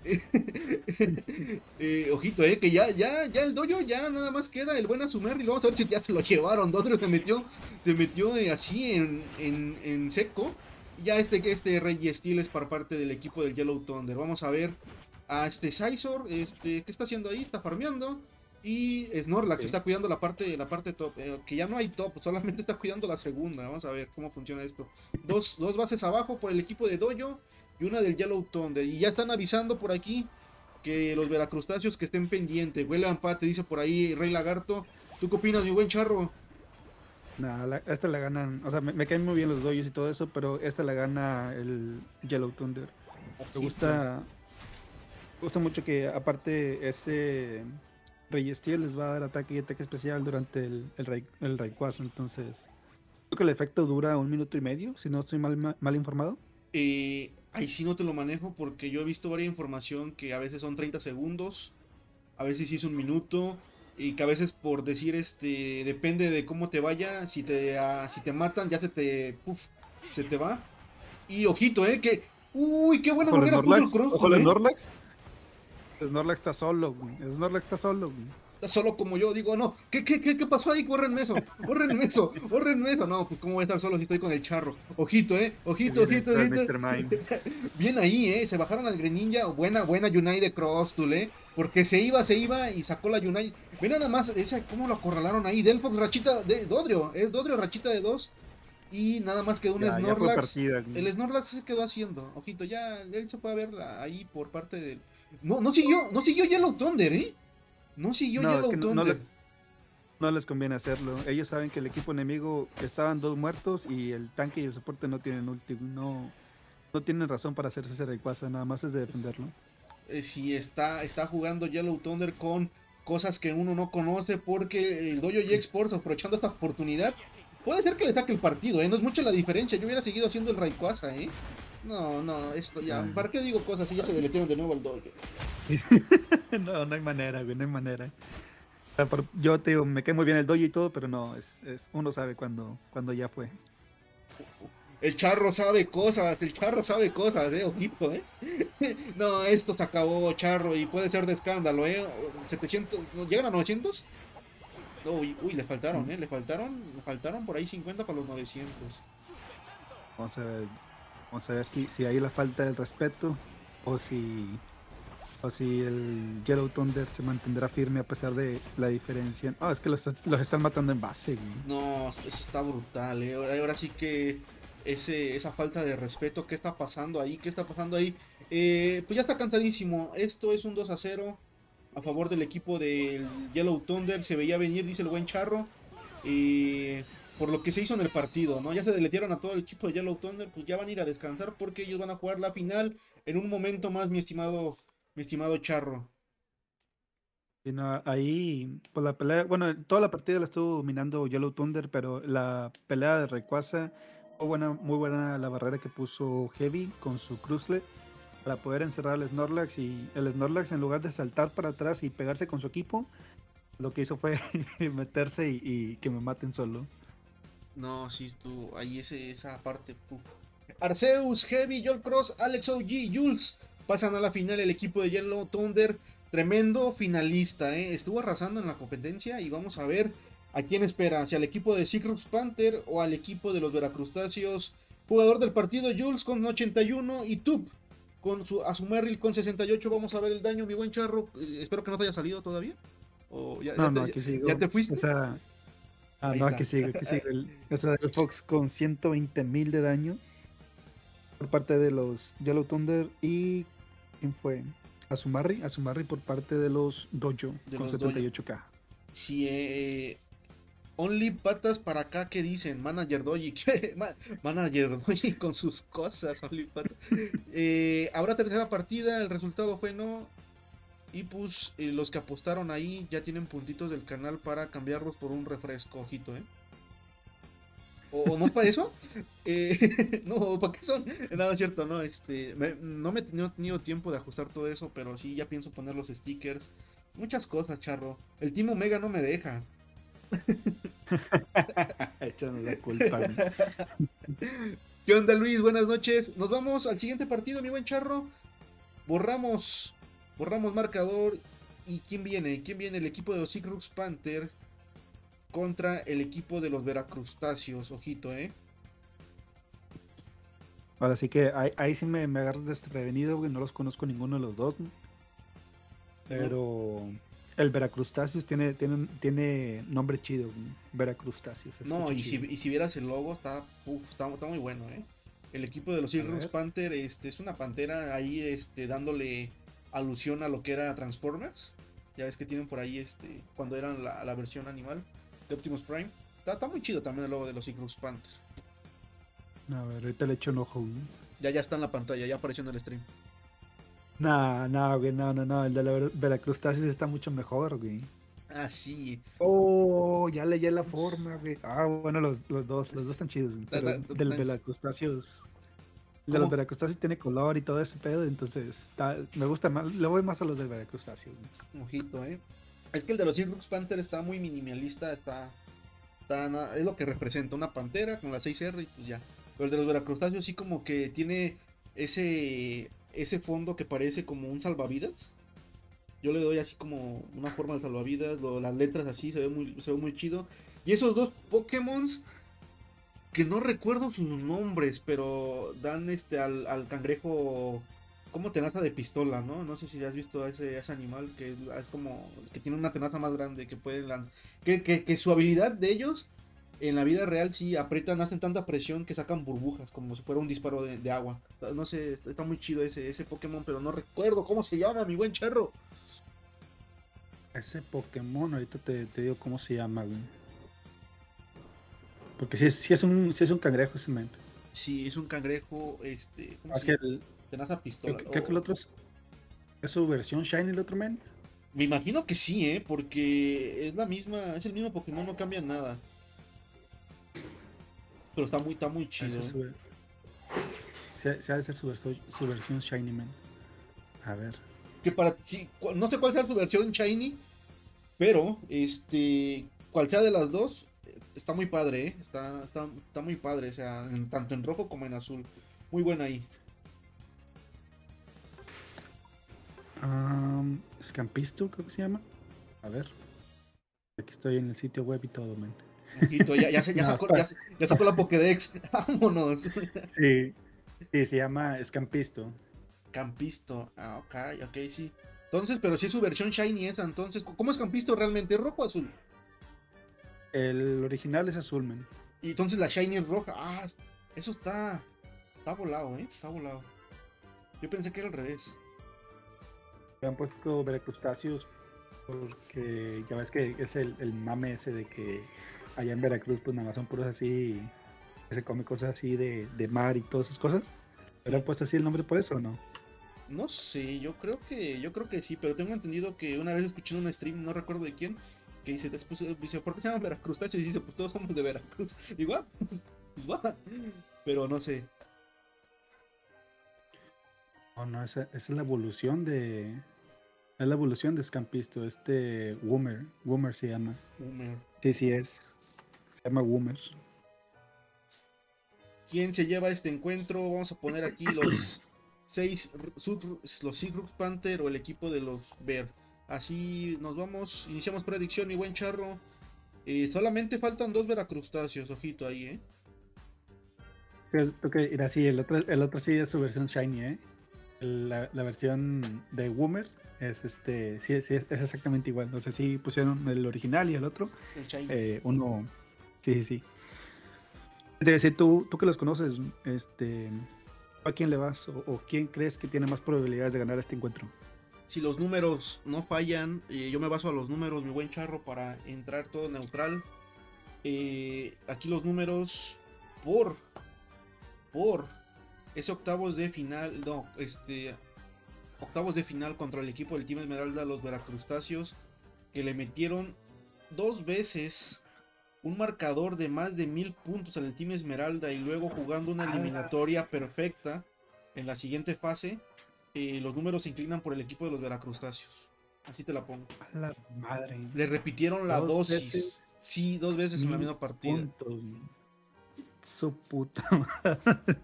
A: eh, ojito, eh, que ya, ya, ya el Dojo ya nada más queda el buen Azumarill. Vamos a ver si ya se lo llevaron. Dodrio se metió, se metió eh, así en, en, en seco. Ya este, este Rey Steel es para parte del equipo del Yellow Thunder. Vamos a ver a este Scizor, este, ¿qué está haciendo ahí? Está farmeando. Y Snorlax sí. está cuidando la parte, la parte top, eh, que ya no hay top, solamente está cuidando la segunda. Vamos a ver cómo funciona esto. Dos, dos bases abajo por el equipo de Dojo y una del Yellow Thunder. Y ya están avisando por aquí que los veracrustáceos que estén pendientes. Huele a empate, dice por ahí Rey Lagarto. ¿Tú qué opinas, mi buen Charro?
B: Nah, la, esta la ganan, o sea, me, me caen muy bien los Dojos y todo eso, pero esta la gana el Yellow Thunder. Me gusta, me gusta mucho que aparte ese Rey Steel les va a dar ataque y ataque especial durante el, el, Ray, el Rayquaza, entonces creo que el efecto dura un minuto y medio, si no estoy mal, mal, mal informado.
A: Eh, ahí sí no te lo manejo porque yo he visto varias información que a veces son treinta segundos, a veces sí es un minuto. Y que a veces por decir, este, depende de cómo te vaya, si te, uh, si te matan, ya se te, puff, se te va. Y ojito, eh, que, uy, qué buena manera puso el cross.
B: Ojo, ¿eh? Snorlax. Snorlax está solo, güey. Snorlax está solo, güey.
A: Está solo como yo, digo, no, ¿qué, qué, qué, qué pasó ahí? Bórrenme eso, bórrenme eso, bórrenme eso. No, pues cómo voy a estar solo si estoy con el Charro. Ojito, eh, ojito, ojito, ojito. Bien ahí, eh, se bajaron al Greninja, buena, buena Unite de Cross, eh. Porque se iba, se iba y sacó la Unite. Ve nada más, esa, cómo lo acorralaron ahí. Delphox, rachita de Dodrio. Es Dodrio, rachita de dos. Y nada más quedó un ya, Snorlax. Ya partida, el Snorlax se quedó haciendo. Ojito, ya él se puede ver ahí por parte del. No, no siguió, no siguió Yellow Thunder, ¿eh? No siguió no, Yellow es que Thunder. No, no, les,
B: no les conviene hacerlo. Ellos saben que el equipo enemigo estaban dos muertos y el tanque y el soporte no tienen ulti. No, no tienen razón para hacerse ese Rayquaza, nada más es de defenderlo.
A: Eh, si está, está jugando Yellow Thunder con cosas que uno no conoce, porque el Dojo J-Sports, aprovechando esta oportunidad, puede ser que le saque el partido, ¿eh? No es mucha la diferencia. Yo hubiera seguido haciendo el Rayquaza, ¿eh? No, no, esto ya.
B: Ah.
A: ¿Para qué digo cosas si ya se deletearon de nuevo el Dojo?
B: No, no hay manera, güey, no hay manera. O sea, por- yo te digo, me cae muy bien el dojo y todo, pero no, es, es uno sabe cuando, cuando ya fue.
A: El charro sabe cosas, el charro sabe cosas, eh, ojito, eh. No, esto se acabó, charro, y puede ser de escándalo, eh. setecientos, ¿no llegan a novecientos? Uy, uy, le faltaron,
B: Mm.
A: eh, le faltaron, le faltaron por ahí cincuenta para los novecientos.
B: Vamos a ver, vamos a ver si, si hay la falta del respeto o si, o si el Yellow Thunder se mantendrá firme a pesar de la diferencia. Ah, es que los, los están matando en base, güey.
A: No, eso está brutal, eh. Ahora, ahora sí que ese, esa falta de respeto, ¿qué está pasando ahí? ¿Qué está pasando ahí? Eh, pues ya está cantadísimo. Esto es un dos a cero a favor del equipo del Yellow Thunder. Se veía venir, dice el buen charro. Eh, por lo que se hizo en el partido, ¿no? Ya se deletearon a todo el equipo de Yellow Thunder, pues ya van a ir a descansar porque ellos van a jugar la final en un momento más, mi estimado, mi estimado charro.
B: Y no, ahí, pues la pelea, bueno, toda la partida la estuvo dominando Yellow Thunder, pero la pelea de Rayquaza, fue buena, muy buena la barrera que puso Heavy con su Cruzlet para poder encerrar al Snorlax, y el Snorlax, en lugar de saltar para atrás y pegarse con su equipo, lo que hizo fue meterse y, y que me maten solo.
A: No, sí, estuvo ahí ese, esa parte. Puf. Arceus, Heavy, Joel Cross, Alex O G, Jules pasan a la final el equipo de Yellow Thunder. Tremendo finalista, ¿eh? Estuvo arrasando en la competencia y vamos a ver a quién espera, si al equipo de Seacrux Panther o al equipo de los Veracrustáceos. Jugador del partido, Jules con ochenta y uno y Tup con su, a su Merrill con sesenta y ocho. Vamos a ver el daño, mi buen charro. Eh, espero que no te haya salido todavía. ¿O ya,
B: No,
A: ya,
B: no,
A: te,
B: aquí
A: ya
B: sigo.
A: te fuiste?
B: Esa, ah,
A: Ahí
B: no,
A: está.
B: aquí sigue, aquí sigue. El, esa del Fox con ciento veinte mil de daño por parte de los Yellow Thunder. ¿Y quién fue? Azumari, Azumari por parte de los Dojo
A: De
B: con
A: los
B: setenta y
A: Dojo.
B: ocho k.
A: Sí, eh, Only patas para acá, ¿qué dicen? Manager Doji. Ma- Manager Doji con sus cosas, Only patas. Eh, habrá tercera partida, el resultado fue no. Y pues eh, los que apostaron ahí ya tienen puntitos del canal para cambiarlos por un refresco, ojito, ¿eh? ¿O, o no para eso? Eh, no, ¿para qué son? Nada, es cierto, no, este, me- no me no he tenido tiempo de ajustar todo eso, pero sí, ya pienso poner los stickers. Muchas cosas, charro. El Team Omega no me deja.
B: Échanos la culpa. güey.
A: ¿Qué onda, Luis? Buenas noches. Nos vamos al siguiente partido, mi buen charro. Borramos, borramos marcador. ¿Y quién viene? ¿Quién viene? El equipo de los Seacrux Panther contra el equipo de los Veracrustáceos. Ojito, ¿eh?
B: Ahora sí que ahí, ahí sí me, me agarras desprevenido, güey. No los conozco ninguno de los dos. ¿no? Pero el Veracrustáceos tiene, tiene, tiene nombre chido. güey. Veracrustáceos. se
A: No,
B: escucha
A: y si,
B: chido.
A: y si vieras el logo, está, uf, está, está muy bueno, ¿eh? El equipo de los
B: A
A: Seacrux
B: ver.
A: Panther este, es una pantera ahí este, dándole alusión a lo que era Transformers. Ya ves que tienen por ahí este, cuando eran la, la versión animal de Optimus Prime. Está, está muy chido también el logo de los Seacrux Panther.
B: A ver, ahorita le echo un ojo. güey.
A: Ya, ya está en la pantalla, ya apareció en el stream.
B: No, no, güey, no, no, no. El de la Ver- Veracrustáceos está mucho mejor, güey.
A: Ah, sí.
B: Oh, ya leí la forma, güey. Ah, bueno, los, los dos, los dos están chidos. güey,
A: Ta-
B: Pero
A: ta- ta-
B: del
A: ta-
B: Veracrustáceos. El de los
A: ¿Cómo?
B: Veracrustáceos tiene color y todo ese pedo, entonces está- me gusta más, le voy más a los del Veracrustáceos. güey.
A: Ojito, ¿eh? Es que el de los Seacrux Panther está muy minimalista, está, está na- es lo que representa una pantera con la seis R y pues ya. Pero el de los Veracrustáceos sí como que tiene ese ese fondo que parece como un salvavidas. Yo le doy así como una forma de salvavidas, lo- las letras así, se ve muy se ve muy chido. Y esos dos Pokémon que no recuerdo sus nombres, pero dan este al, al cangrejo como tenaza de pistola, ¿no? No sé si has visto a ese, a ese animal que es, es como que tiene una tenaza más grande que puede lanzar. Que, que, que su habilidad de ellos en la vida real sí aprietan, hacen tanta presión que sacan burbujas, como si fuera un disparo de, de agua. No sé, está, está muy chido ese, ese Pokémon, pero no recuerdo cómo se llama, mi buen charro.
B: Ese Pokémon, ahorita te, te digo cómo se llama, güey. Porque si es, si es, un, si es un cangrejo ese man.
A: Sí, es un cangrejo, este, ¿cómo
B: Es
A: se
B: que
A: llama?
B: el,
A: Tenaza
B: creo,
A: pistola.
B: que- creo que el
A: Oh,
B: otro es, es su versión Shiny, el otro man.
A: me imagino que sí, ¿eh? Porque es la misma, es el mismo Pokémon, no cambia nada. Pero está muy, está muy
B: Ha de
A: chido,
B: ser
A: ¿eh?
B: su, se, se ha de ser su, verso- su versión Shiny Man. A ver.
A: Que para sí, cu- no sé cuál sea su versión Shiny, pero este, cual sea de las dos, eh, está muy padre, ¿eh? Está, está, está muy padre, o sea, en- tanto en rojo como en azul. Muy buena ahí.
B: Um, Scampisto, creo que se llama. A ver. Aquí estoy en el sitio web y todo, man.
A: Ojito, ya, ya, se- ya
B: No,
A: sacó, ya,
B: espera.
A: se- ya sacó la Pokédex. Vámonos.
B: Sí, sí, se llama Scampisto.
A: Campisto. Ah, ok, ok, sí. Entonces, pero si es su versión Shiny esa, entonces, ¿cómo es Campisto realmente? ¿Es rojo o azul?
B: El original es azul, man.
A: Y entonces la Shiny es roja. Ah, eso está. Está volado, ¿eh? Está volado. Yo pensé que era al revés.
B: Le han puesto Veracrustáceos porque ya ves que es el, el mame ese de que allá en Veracruz pues nada más son puros así, que se come cosas así de, de mar y todas esas cosas. ¿Le han puesto así el nombre por eso o no?
A: No sé, yo creo que, yo creo que sí, pero tengo entendido que una vez escuché en un stream, no recuerdo de quién, que dice, después, eh, dice, ¿por qué se llama Veracrustáceos? Y dice, pues todos somos de Veracruz. Igual, pues, igual. Pero no sé.
B: Oh, no, esa, esa es la evolución de. Es la evolución de Scampisto, este Woomer. Woomer se llama.
A: Boomer.
B: Sí, sí es. Se llama Woomer.
A: ¿Quién se lleva este encuentro? Vamos a poner aquí los seis, r- sub- los Seagrux Panther o el equipo de los Bear. Así nos vamos, iniciamos predicción, mi buen charro. Eh, solamente faltan dos Veracrustáceos, ojito ahí, ¿eh?
B: El- Ok, mira, sí, el otro, el otro sí es su versión Shiny, ¿eh? El- La, la versión de Woomer es este. Sí, sí, es, es exactamente igual. No sé si pusieron el original y el otro.
A: El Shiny.
B: eh, uno. Sí, sí, sí. Te decir, tú, tú que los conoces, este. ¿A quién le vas? O, o quién crees que tiene más probabilidades de ganar este encuentro?
A: Si los números no fallan, eh, yo me baso a los números, mi buen charro, para entrar todo neutral. Eh, aquí los números por por ese octavos de final, no, este octavos de final contra el equipo del Team Esmeralda, los Veracrustáceos, que le metieron dos veces un marcador de más de mil puntos al Team Esmeralda y luego jugando una eliminatoria perfecta en la siguiente fase. Eh, los números se inclinan por el equipo de los Veracrustáceos. Así te la pongo.
B: A la madre.
A: Le repitieron la
B: Dos veces
A: dosis. Sí, dos veces en la
B: mil
A: misma partida.
B: puntos. Su puta madre.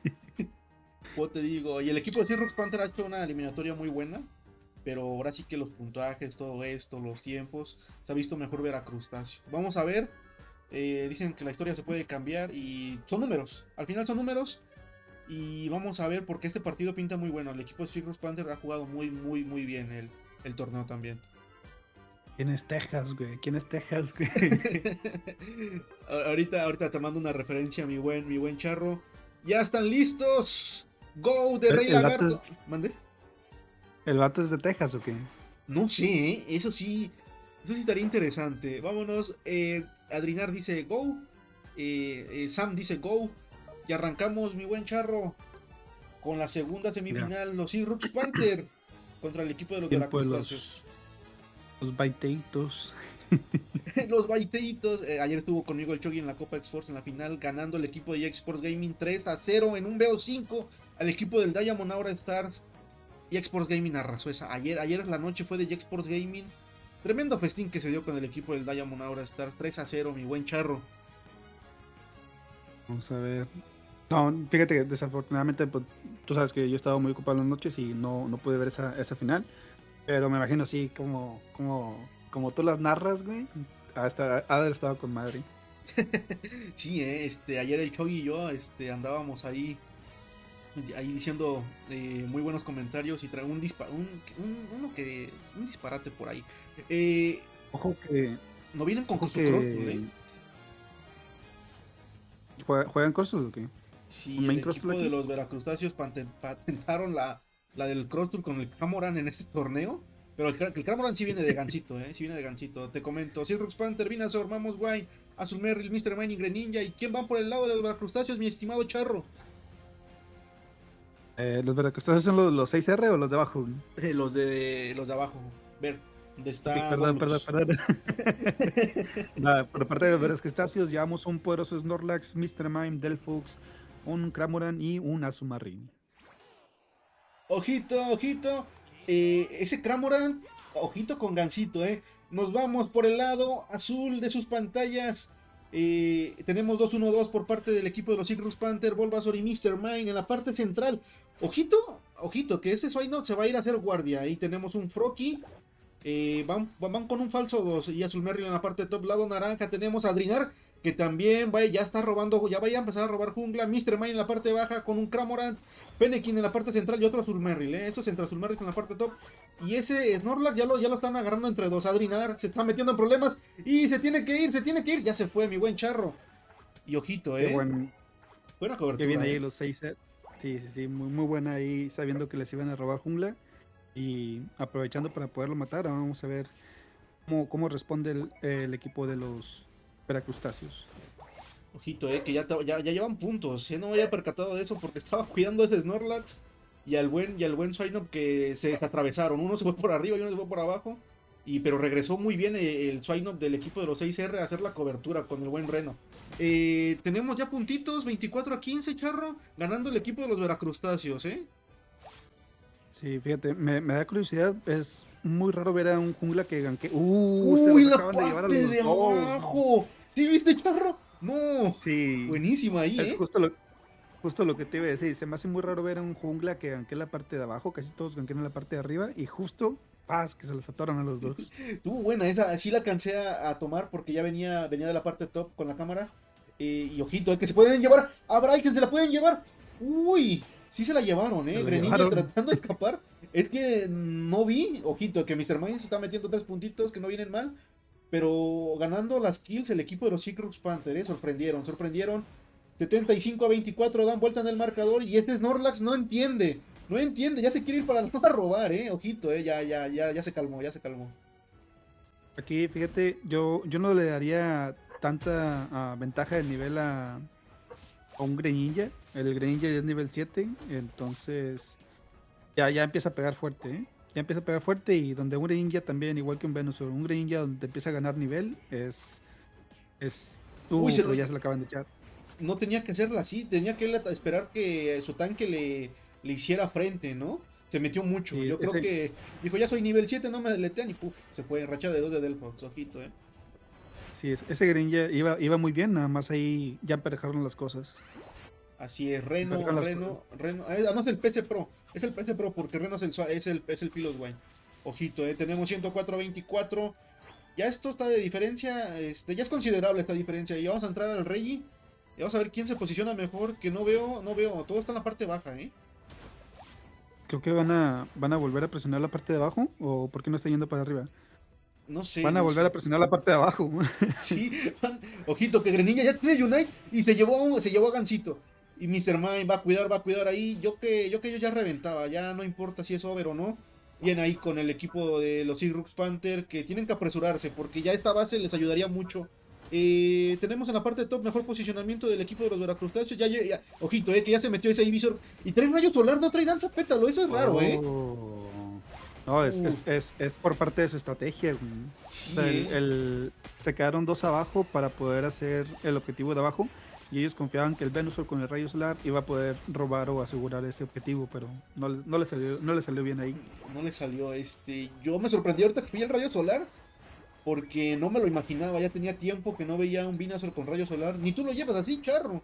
A: Pues te digo, y el equipo de Seahawks Panther ha hecho una eliminatoria muy buena. Pero ahora sí que los puntajes, todo esto, los tiempos, se ha visto mejor Veracrustáceo. Vamos a ver. Eh, dicen que la historia se puede cambiar y son números. Al final son números. Y vamos a ver porque este partido pinta muy bueno. El equipo de Seahawks Panther ha jugado muy, muy, muy bien el, el torneo también.
B: ¿Quién es Texas, güey? ¿Quién es Texas, güey?
A: ahorita, ahorita te mando una referencia, mi buen, mi buen charro. ¡Ya están listos! ¡Go de
B: El-
A: Rey
B: el vato
A: Lagarto!
B: es-
A: ¿Mande?
B: ¿El vato es de Texas o qué?
A: No sé, ¿eh? Eso sí. Eso sí estaría interesante. Vámonos. Eh, Adrinar dice go. Eh, eh, Sam dice go. Y arrancamos, mi buen charro. Con la segunda semifinal. Los Seahawks Panther. Contra el equipo de los
B: Tiempo de
A: Veracrustáceos.
B: Los baiteitos.
A: Los baiteitos. Eh, ayer estuvo conmigo el Chogi en la Copa X-Force en la final. Ganando el equipo de X-Sports Gaming tres a cero en un B O cinco. Al equipo del Diamond Aura Stars. Y X-Sports Gaming arrasó esa. Ayer, ayer la noche fue de X-Sports Gaming. Tremendo festín que se dio con el equipo del Diamond Aura Stars. tres a cero, mi buen charro.
B: Vamos a ver. No, fíjate que desafortunadamente, pues, tú sabes que yo he estado muy ocupado en las noches y no, no pude ver esa, esa final. Pero me imagino así como, como, como tú las narras, güey. Ha de estar- ha de haber estado con madre.
A: Sí, eh, este, ayer el Chogi y yo este, andábamos ahí, ahí diciendo eh, muy buenos comentarios y trae un, dispa un, un, uno que, un disparate por ahí. Eh,
B: Ojo que.
A: ¿No vienen con
B: Ojo
A: su
B: que
A: Crossbull, eh?
B: ¿Juega- ¿Juegan Crosstool o qué?
A: Sí,
B: ¿Un
A: el
B: main
A: equipo
B: Crosstool
A: de
B: aquí?
A: los Veracrustáceos paten- patentaron la, la del Crossbull con el Camoran en este torneo. Pero el, el Cramoran sí viene de gancito, ¿eh? Sí viene de gancito. Te comento. Silrux Panther, Venusaur, Mamos Wine, Azul Merrill, mister Mine y Greninja. ¿Y quién van por el lado de los crustáceos, mi estimado Charro?
B: Eh, ¿Los veracrustaceos son los, los seis R o los de abajo?
A: Eh, los de los de abajo. Ver, ¿dónde está?
B: Okay, perdón, perdón,
A: Donlux?
B: perdón. Nada, por parte de los veracrustaceos llevamos un poderoso Snorlax, mister Mime, Delphux, un Cramoran y un Azumarill.
A: Ojito, ojito. Eh, ese Cramoran, ojito con gancito, ¿eh? Nos vamos por el lado azul de sus pantallas. Eh, tenemos dos uno dos por parte del equipo de los Silrux Panther, Bulbasaur y mister Mime en la parte central. Ojito, ojito, que ese Swinub se va a ir a hacer guardia. Ahí tenemos un Froakie. Eh, van, van con un falso dos y Azul Merrill en la parte de top. Lado naranja tenemos a Drinar, que también va, ya está robando, ya vaya a empezar a robar jungla. mister Mime en la parte baja con un Cramorant, Fennekin en la parte central y otro Azul Merrill, ¿eh? Esos entre Azul Merrill en la parte top. Y ese Snorlax ya lo, ya lo están agarrando entre dos. Adrinar se está metiendo en problemas y se tiene que ir, se tiene que ir. Ya se fue, mi buen Charro. Y ojito, ¿eh?
B: Qué buen,
A: Buena cobertura.
B: qué bien ahí
A: ¿eh?
B: los seis R. Sí, sí, sí, muy, muy buena ahí, sabiendo que les iban a robar jungla y aprovechando para poderlo matar. Ahora vamos a ver cómo, cómo responde el, el equipo de los veracrustaceos.
A: Ojito, eh, que ya, ya, ya llevan puntos. Ya no me había percatado de eso porque estaba cuidando ese Snorlax y al buen, y al buen Swinub que se desatravesaron. Uno se fue por arriba y uno se fue por abajo. Y, pero regresó muy bien el, el Swinub del equipo de los seis R a hacer la cobertura con el buen Reno. Eh, tenemos ya puntitos, veinticuatro a quince, Charro, ganando el equipo de los veracrustáceos, ¿eh?
B: Sí, fíjate, me, me da curiosidad. Es muy raro ver a un jungla que ganque.
A: ¡Uh!
B: Uh, se
A: ¡Uy,
B: los
A: la
B: acaban de llevar a
A: parte
B: los
A: de
B: dos.
A: abajo! ¿Sí viste, Charro? No.
B: Sí,
A: Buenísima ahí,
B: es
A: ¿eh?
B: justo lo, justo lo que te iba a decir. Se me hace muy raro ver a un jungla que ganque la parte de abajo. Casi todos ganquean la parte de arriba. Y justo, ¡paz! Que se los atoran a los dos.
A: Estuvo buena esa, sí la alcancé a, a tomar porque ya venía, venía de la parte top con la cámara. Eh, y ojito, eh, que se pueden llevar a Bryce, se la pueden llevar. Uy, sí se la llevaron, eh.
B: Se la
A: Greninja
B: llevaron.
A: tratando de escapar. Es que no vi, ojito, que mister Mine se está metiendo tres puntitos que no vienen mal. Pero ganando las kills el equipo de los Silrux Panther, eh, sorprendieron, sorprendieron. setenta y cinco a veinticuatro, dan vuelta en el marcador y este Snorlax no entiende. No entiende, ya se quiere ir para no a robar, eh. Ojito, eh, ya, ya, ya, ya se calmó, ya se calmó.
B: Aquí, fíjate, yo, yo no le daría tanta uh, ventaja de nivel a, a un Greninja. El Greninja ya es nivel siete, entonces ya, ya empieza a pegar fuerte, ¿eh? Ya empieza a pegar fuerte y donde un Greninja también, igual que un Venusaur, un Greninja donde empieza a ganar nivel es... es uh,
A: Uy, se
B: pero
A: lo-
B: ya se lo acaban de echar.
A: no tenía que hacerla así, tenía que él esperar que su tanque le, le hiciera frente, ¿no? Se metió mucho,
B: Sí,
A: yo creo
B: ese-
A: que dijo, ya soy nivel siete, no me deletean y puf, se fue, racha de dos de Delphox, ojito, eh.
B: Sí, es- ese Greninja iba, iba muy bien, nada más ahí ya emparejaron las cosas.
A: Así es, Reno,
B: Emparejaron las
A: Reno, Reno, ah, no es el P C Pro, es el P C Pro porque Reno es el, sua- es el, es el Piloswine. Ojito, eh, tenemos ciento cuatro a veinticuatro, ya esto está de diferencia, este, ya es considerable esta diferencia, y vamos a entrar al Reggie, y vamos a ver quién se posiciona mejor, que no veo, no veo, todo está en la parte baja, eh.
B: Creo que van a, van a volver a presionar la parte de abajo, o ¿por qué no está yendo para arriba?
A: No sé,
B: Van a
A: no
B: volver
A: sé.
B: a presionar la parte de abajo.
A: Sí, man, ojito, que Greninja ya tiene Unite y se llevó a, un- se llevó a Gansito. Y mister Mime va a cuidar, va a cuidar ahí. Yo que yo que yo ya reventaba, ya no importa si es over o no. Viene ahí con el equipo de los Silrux Panther que tienen que apresurarse porque ya esta base les ayudaría mucho. Eh, tenemos en la parte de top mejor posicionamiento del equipo de los Veracrustáceos. Ya, ya- ya- ojito, eh, que ya se metió ese Ivysaur. Y trae rayo solar, no trae danza pétalo. Eso es raro, eh.
B: Oh. No, es, es,
A: Uf.
B: es, es por parte de su estrategia, güey.
A: Sí,
B: O sea, el,
A: eh.
B: el- se quedaron dos abajo para poder hacer el objetivo de abajo. Y ellos confiaban que el Venusaur con el rayo solar iba a poder robar o asegurar ese objetivo, pero no, le- no, le, salió, no le salió bien ahí.
A: No le salió este. Yo me sorprendí ahorita que vi el rayo solar. Porque no me lo imaginaba. Ya tenía tiempo que no veía un Venusaur con rayo solar. Ni tú lo llevas así, charro.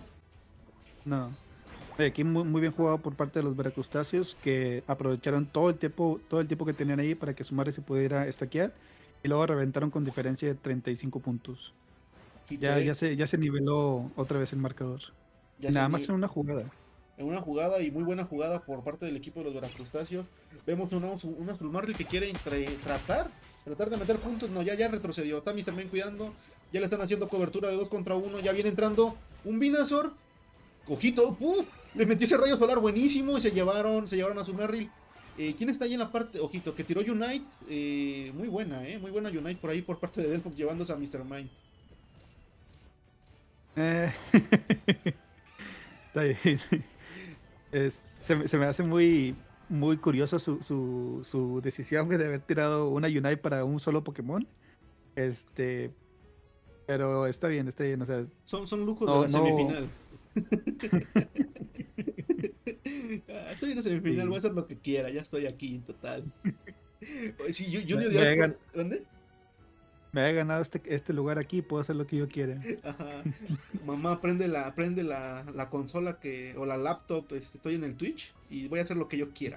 B: No. Oye, aquí muy, muy bien jugado por parte de los veracrustáceos que aprovecharon todo el tiempo, todo el tiempo que tenían ahí para que su madre se pudiera estaquear y luego reventaron con diferencia de treinta y cinco puntos.
A: Ojito,
B: Ya,
A: eh,
B: ya, se, ya se niveló otra vez el marcador.
A: ya
B: Y nada
A: se
B: más
A: vi-
B: en una jugada.
A: en una jugada y muy buena jugada por parte del equipo de los Veracrustáceos. Vemos una, una Zulmarri que quiere entre- tratar, tratar de meter puntos. No, ya, ya retrocedió. Está mister Mime cuidando. Ya le están haciendo cobertura de dos contra uno. Ya viene entrando un Venusaur. Ojito, ¡puf! Le metió ese rayo solar buenísimo y se llevaron, se llevaron a Zulmarri. Eh, ¿Quién está ahí en la parte? Ojito, que tiró Unite. Eh, muy buena, ¿eh? Muy buena Unite por ahí por parte de Delphox llevándose a míster Mind.
B: Eh, está bien. Es- se, me- se me hace muy, muy curiosa su, su, su decisión de haber tirado una Unite para un solo Pokémon. Este, pero está bien, está bien. O sea,
A: Son, son lujos de
B: no,
A: la
B: no.
A: semifinal. Ah, estoy en la semifinal, voy a
B: Sí.
A: hacer lo que quiera, ya estoy aquí en total. Sí, Ju-
B: Me,
A: Junio
B: me
A: Díaz
B: he, gan-
A: por... ¿Dónde?
B: me he ganado este, este lugar aquí, puedo hacer lo que yo quiera.
A: Ajá. Mamá, prende la, prende la, la consola que, o la laptop, este, estoy en el Twitch y voy a hacer lo que yo quiera.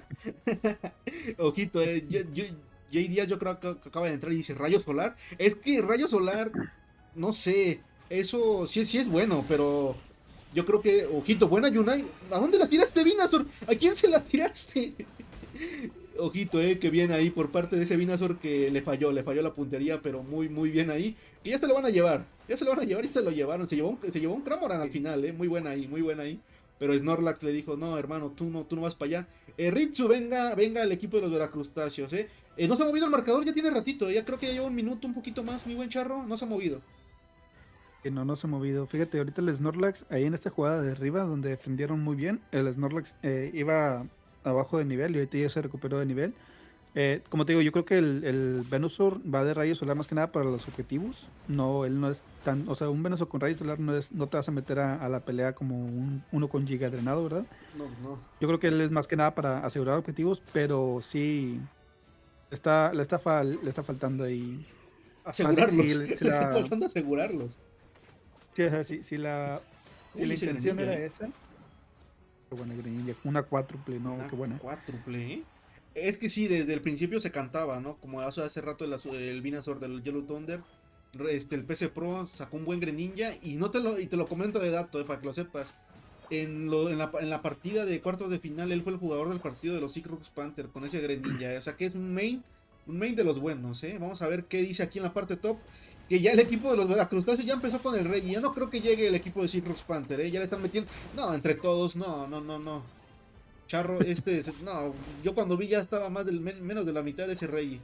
A: Ojito, eh, yo, yo, Jay Díaz yo creo que acaba de entrar y dice rayo solar. Es que rayo solar, no sé, eso sí, sí es bueno, pero yo creo que, ojito, buena Yunai. ¿A dónde la tiraste, Vinazor? ¿A quién se la tiraste? Ojito, eh, que bien ahí por parte de ese Vinazor que le falló, le falló la puntería, pero muy, muy bien ahí. Y ya se lo van a llevar, ya se lo van a llevar y se lo llevaron. Se llevó un, se llevó un Cramoran al final, eh, muy buena ahí, muy buena ahí. Pero Snorlax le dijo, no, hermano, tú no, tú no vas para allá. Eh, Ritsu, venga, venga el equipo de los Veracrustáceos, eh. Eh, No se ha movido el marcador, ya tiene ratito, ya creo que ya lleva un minuto, un poquito más, mi buen charro, no se ha movido.
B: Que no, no se ha movido. Fíjate, ahorita el Snorlax, ahí en esta jugada de arriba, donde defendieron muy bien, el Snorlax eh, iba abajo de nivel y ahorita ya se recuperó de nivel. Eh, como te digo, yo creo que el, el Venusaur va de rayo solar más que nada para los objetivos. No, él no es tan. O sea, un Venusaur con rayo solar no, es, no te vas a meter a, a la pelea como un, uno con Giga drenado, ¿verdad?
A: No, no.
B: Yo creo que él es más que nada para asegurar objetivos, pero sí. Está, le, está fal- le está faltando ahí. Más si, si,
A: Asegurarlos,
B: si
A: le está
B: la.
A: faltando asegurarlos.
B: Si, o sea, si, si la, si
A: Uy,
B: la
A: ese
B: intención
A: Greninja,
B: era
A: eh.
B: esa. Qué buena Greninja, una cuádruple, no,
A: Una
B: qué buena.
A: cuádruple, ¿eh? Es que sí, desde el principio se cantaba, ¿no? Como hace, hace rato el, azu- el Venusaur del Yellow Thunder, re- este, el P C Pro sacó un buen Greninja y no te lo, y te lo comento de dato, eh, para que lo sepas. En, lo, en, la, en la partida de cuartos de final, él fue el jugador del partido de los Seacrux Panther con ese Greninja, eh, o sea que es un main, un main de los buenos, ¿eh? Vamos a ver qué dice aquí en la parte top. Que ya el equipo de los Veracrustáceos ya empezó con el Rey. Y yo no creo que llegue el equipo de Seacrux Panther, ¿eh? Ya le están metiendo. No, entre todos, no, no, no, no. Charro, este, no, yo cuando vi ya estaba más del men- menos de la mitad de ese rey.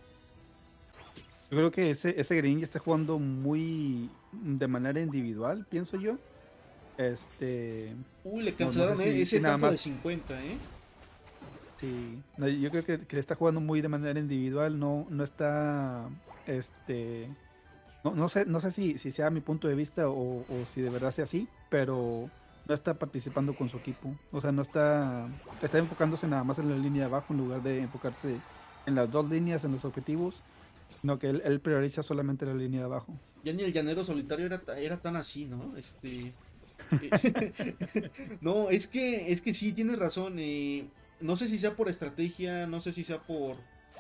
B: Yo creo que ese, ese Greninja está jugando muy de manera individual, pienso yo. Este.
A: Uy, le
B: No, no sé
A: cancelaron eh,
B: si,
A: ese
B: si nada
A: tanto de
B: más.
A: cincuenta, ¿eh?
B: Sí. No, yo creo que, que está jugando muy de manera individual. No, no está. Este. No, no sé, no sé si, si sea mi punto de vista o, o si de verdad sea así, pero no está participando con su equipo. O sea, no está. Está enfocándose nada más en la línea de abajo en lugar de enfocarse en las dos líneas, en los objetivos. No, que él, él prioriza solamente la línea de abajo.
A: Ya ni el llanero solitario era, ta- era tan así, ¿no? Este. eh, no, es que, es que sí, tienes razón. eh, no sé si sea por estrategia, no sé si sea por,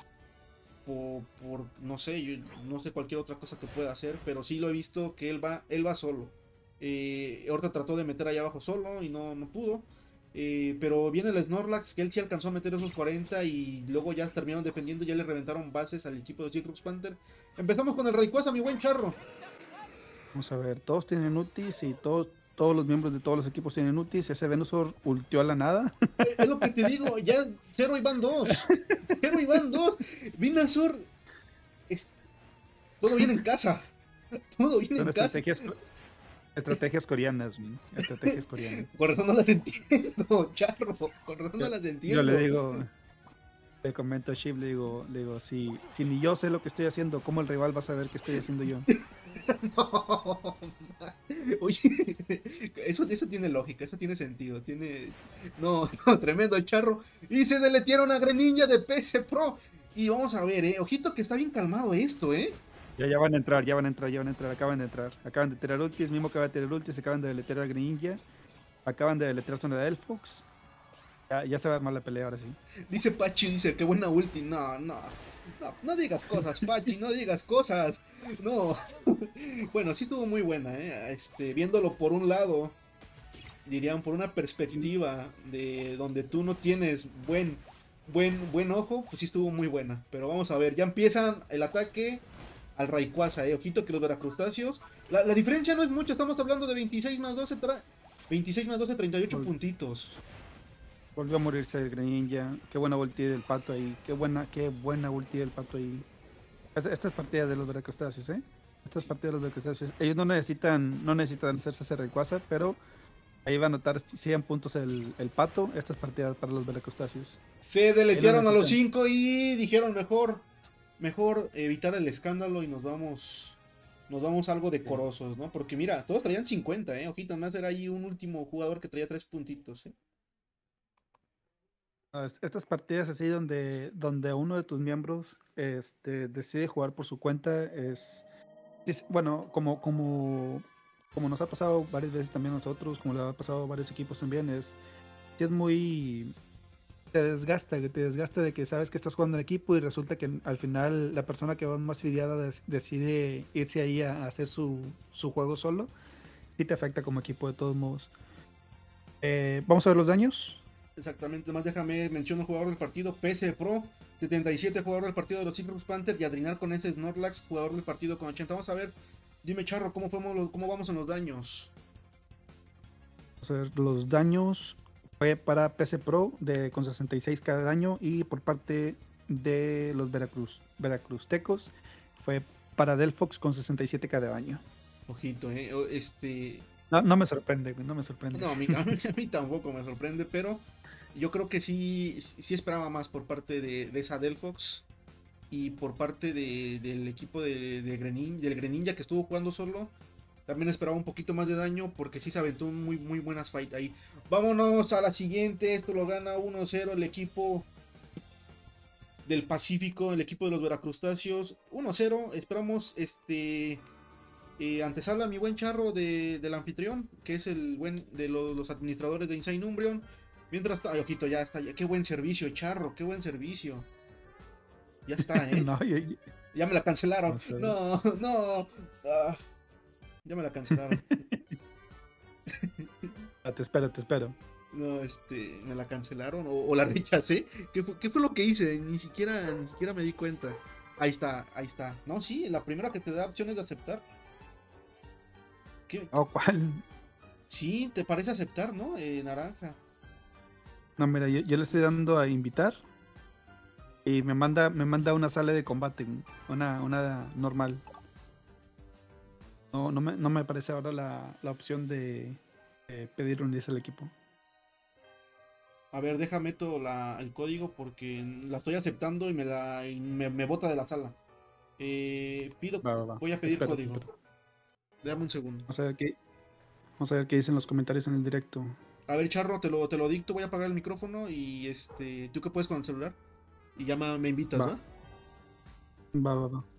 A: por, por, no sé, yo no sé cualquier otra cosa que pueda hacer, pero sí lo he visto que él va, él va solo. Eh, ahorita trató de meter allá abajo solo y no, no pudo. Eh, pero viene el Snorlax, que él sí alcanzó a meter esos cuarenta y luego ya terminaron defendiendo, ya le reventaron bases al equipo de Seacrux Panther. Empezamos con el Rayquaza, mi buen charro.
B: Vamos a ver, todos tienen Utis y todos, todos los miembros de todos los equipos tienen Utis. Ese Venusaur ultió a la nada.
A: Eh, Es lo que te digo, ya cero y van dos. Cero y van dos. Vinazor, es- todo bien en casa. Todo bien
B: Son
A: en casa.
B: estrategias, estrategias coreanas, güey, estrategias coreanas.
A: Con razón no las entiendo, charro. Con razón no
B: Yo,
A: las
B: yo le
A: entiendo.
B: digo, le comento a Ship, le digo, le digo, si, si ni yo sé lo que estoy haciendo, ¿cómo el rival va a saber qué estoy haciendo yo?
A: No, oye, eso, eso tiene lógica, eso tiene sentido, tiene... No, no, tremendo el charro. Y se deletearon a Greninja de P S Pro. Y vamos a ver, eh, ojito que está bien calmado esto, eh.
B: Ya, ya van a entrar, ya van a entrar, ya van a entrar, acaban de entrar. Acaban de tirar ultis, mismo acaba de tirar ultis, acaban de deletrear a Greninja, acaban de deletrear zona de Delphox. Ya, ya se va a armar la pelea ahora sí.
A: Dice Pachi, dice, qué buena ulti. No, no, no, no digas cosas, Pachi, no digas cosas. No. Bueno, sí estuvo muy buena, eh. Este, viéndolo por un lado, dirían por una perspectiva de donde tú no tienes buen, buen, buen ojo, pues sí estuvo muy buena. Pero vamos a ver, ya empiezan el ataque al Rayquaza, eh. Ojito que los Veracrustáceos. La, la diferencia no es mucha, estamos hablando de veintiséis más doce, tra- veintiséis más doce, treinta y ocho puntitos.
B: Volvió a morirse el Greninja. Qué buena ulti del pato ahí. Qué buena, qué buena ulti del pato ahí. Es- Esta es partida de los Veracrustáceos, ¿eh? Esta es
A: Sí.
B: partida de los Veracrustáceos. Ellos no necesitan, no necesitan hacerse ese Rayquaza, pero ahí va a anotar cien puntos el, el pato. Esta es partida para los Veracrustáceos.
A: Se
B: Ahí no
A: deletearon a los
B: necesitan.
A: cinco y dijeron mejor, mejor evitar el escándalo y nos vamos, nos vamos algo
B: Sí.
A: decorosos, ¿no? Porque mira, todos traían cincuenta, ¿eh? Ojito, más era ahí un último jugador que traía tres puntitos, ¿eh?
B: Ah, es- Estas partidas así donde, donde uno de tus miembros este, decide jugar por su cuenta es, es- bueno, como, como, como nos ha pasado varias veces también a nosotros, como le ha pasado a varios equipos también, es, sí es muy, te desgasta, que te desgasta de que sabes que estás jugando en equipo y resulta que al final la persona que va más fideada des- decide irse ahí a, a hacer su, su juego solo, y te afecta como equipo de todos modos. Eh, vamos a ver los daños.
A: Exactamente, más déjame mencionar jugador del partido, P S Pro, setenta y siete jugador del partido de los Cyprus Panther y Adrinar con ese Snorlax, jugador del partido con ochenta. Vamos a ver, dime Charro, ¿cómo, fuimos los- cómo vamos en los daños?
B: Vamos a ver los daños. Fue para P C Pro de, con sesenta y seis cada daño y por parte de los Veracruz, Veracruztecos fue para Delphox con sesenta y siete cada daño.
A: Ojito, eh, o- este...
B: No, no me sorprende, güey, no me sorprende.
A: No, a mí, a mí- a mí tampoco me sorprende, pero yo creo que sí, sí esperaba más por parte de, de esa Delphox y por parte de- del equipo de, de Grenin- del Greninja que estuvo jugando solo. También esperaba un poquito más de daño porque sí se aventó un muy, muy buenas fight ahí. Vámonos a la siguiente. Esto lo gana uno cero el equipo del Pacífico, el equipo de los Veracrustáceos. uno cero. Esperamos este eh, antesala mi buen charro de, del anfitrión, que es el buen de los, los administradores de Insane Umbreon. Mientras está, ay, ojito, ya está, ya, qué buen servicio, charro, qué buen servicio. Ya está, ¿eh?
B: No, yo- yo-
A: Ya me la cancelaron.
B: vamos a ver.
A: No, no. Ah, ya me la cancelaron.
B: Ah, te espero, te espero.
A: No, este, me la cancelaron o, o la rechacé. ¿Qué fue, qué fue lo que hice? Ni siquiera, ni siquiera me di cuenta. Ahí está, ahí está. No, sí, la primera que te da opciones de aceptar. ¿Qué?
B: Oh, ¿cuál?
A: Sí, te parece aceptar, ¿no? Eh, naranja.
B: No, mira, yo, yo le estoy dando a invitar y me manda, me manda una sala de combate, una, una normal. No, no me, no me aparece ahora la, la opción de, de pedir unirse al equipo.
A: A ver, déjame meto la, el código porque la estoy aceptando y me la y me, me bota de la sala. Eh, pido,
B: Va, va, va.
A: voy a
B: Te
A: pedir
B: espero, te
A: código.
B: espero.
A: Dame un segundo.
B: Vamos a ver qué, vamos a ver qué dicen los comentarios en el directo.
A: A ver, Charro, te lo, te lo dicto, voy a apagar el micrófono y este, ¿tú qué puedes con el celular? Y ya me, me invitas,
B: Va,
A: ¿va?
B: va, va, va.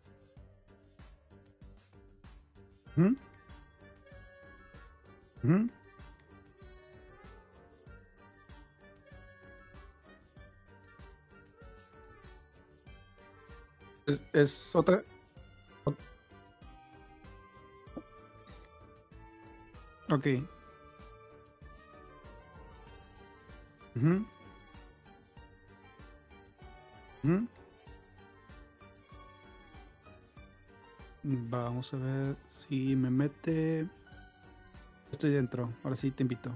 B: Ujú, ujú. Es, es otra. o- Ok. Ujú, ujú. Vamos a ver si me mete. Estoy dentro. Ahora sí te invito.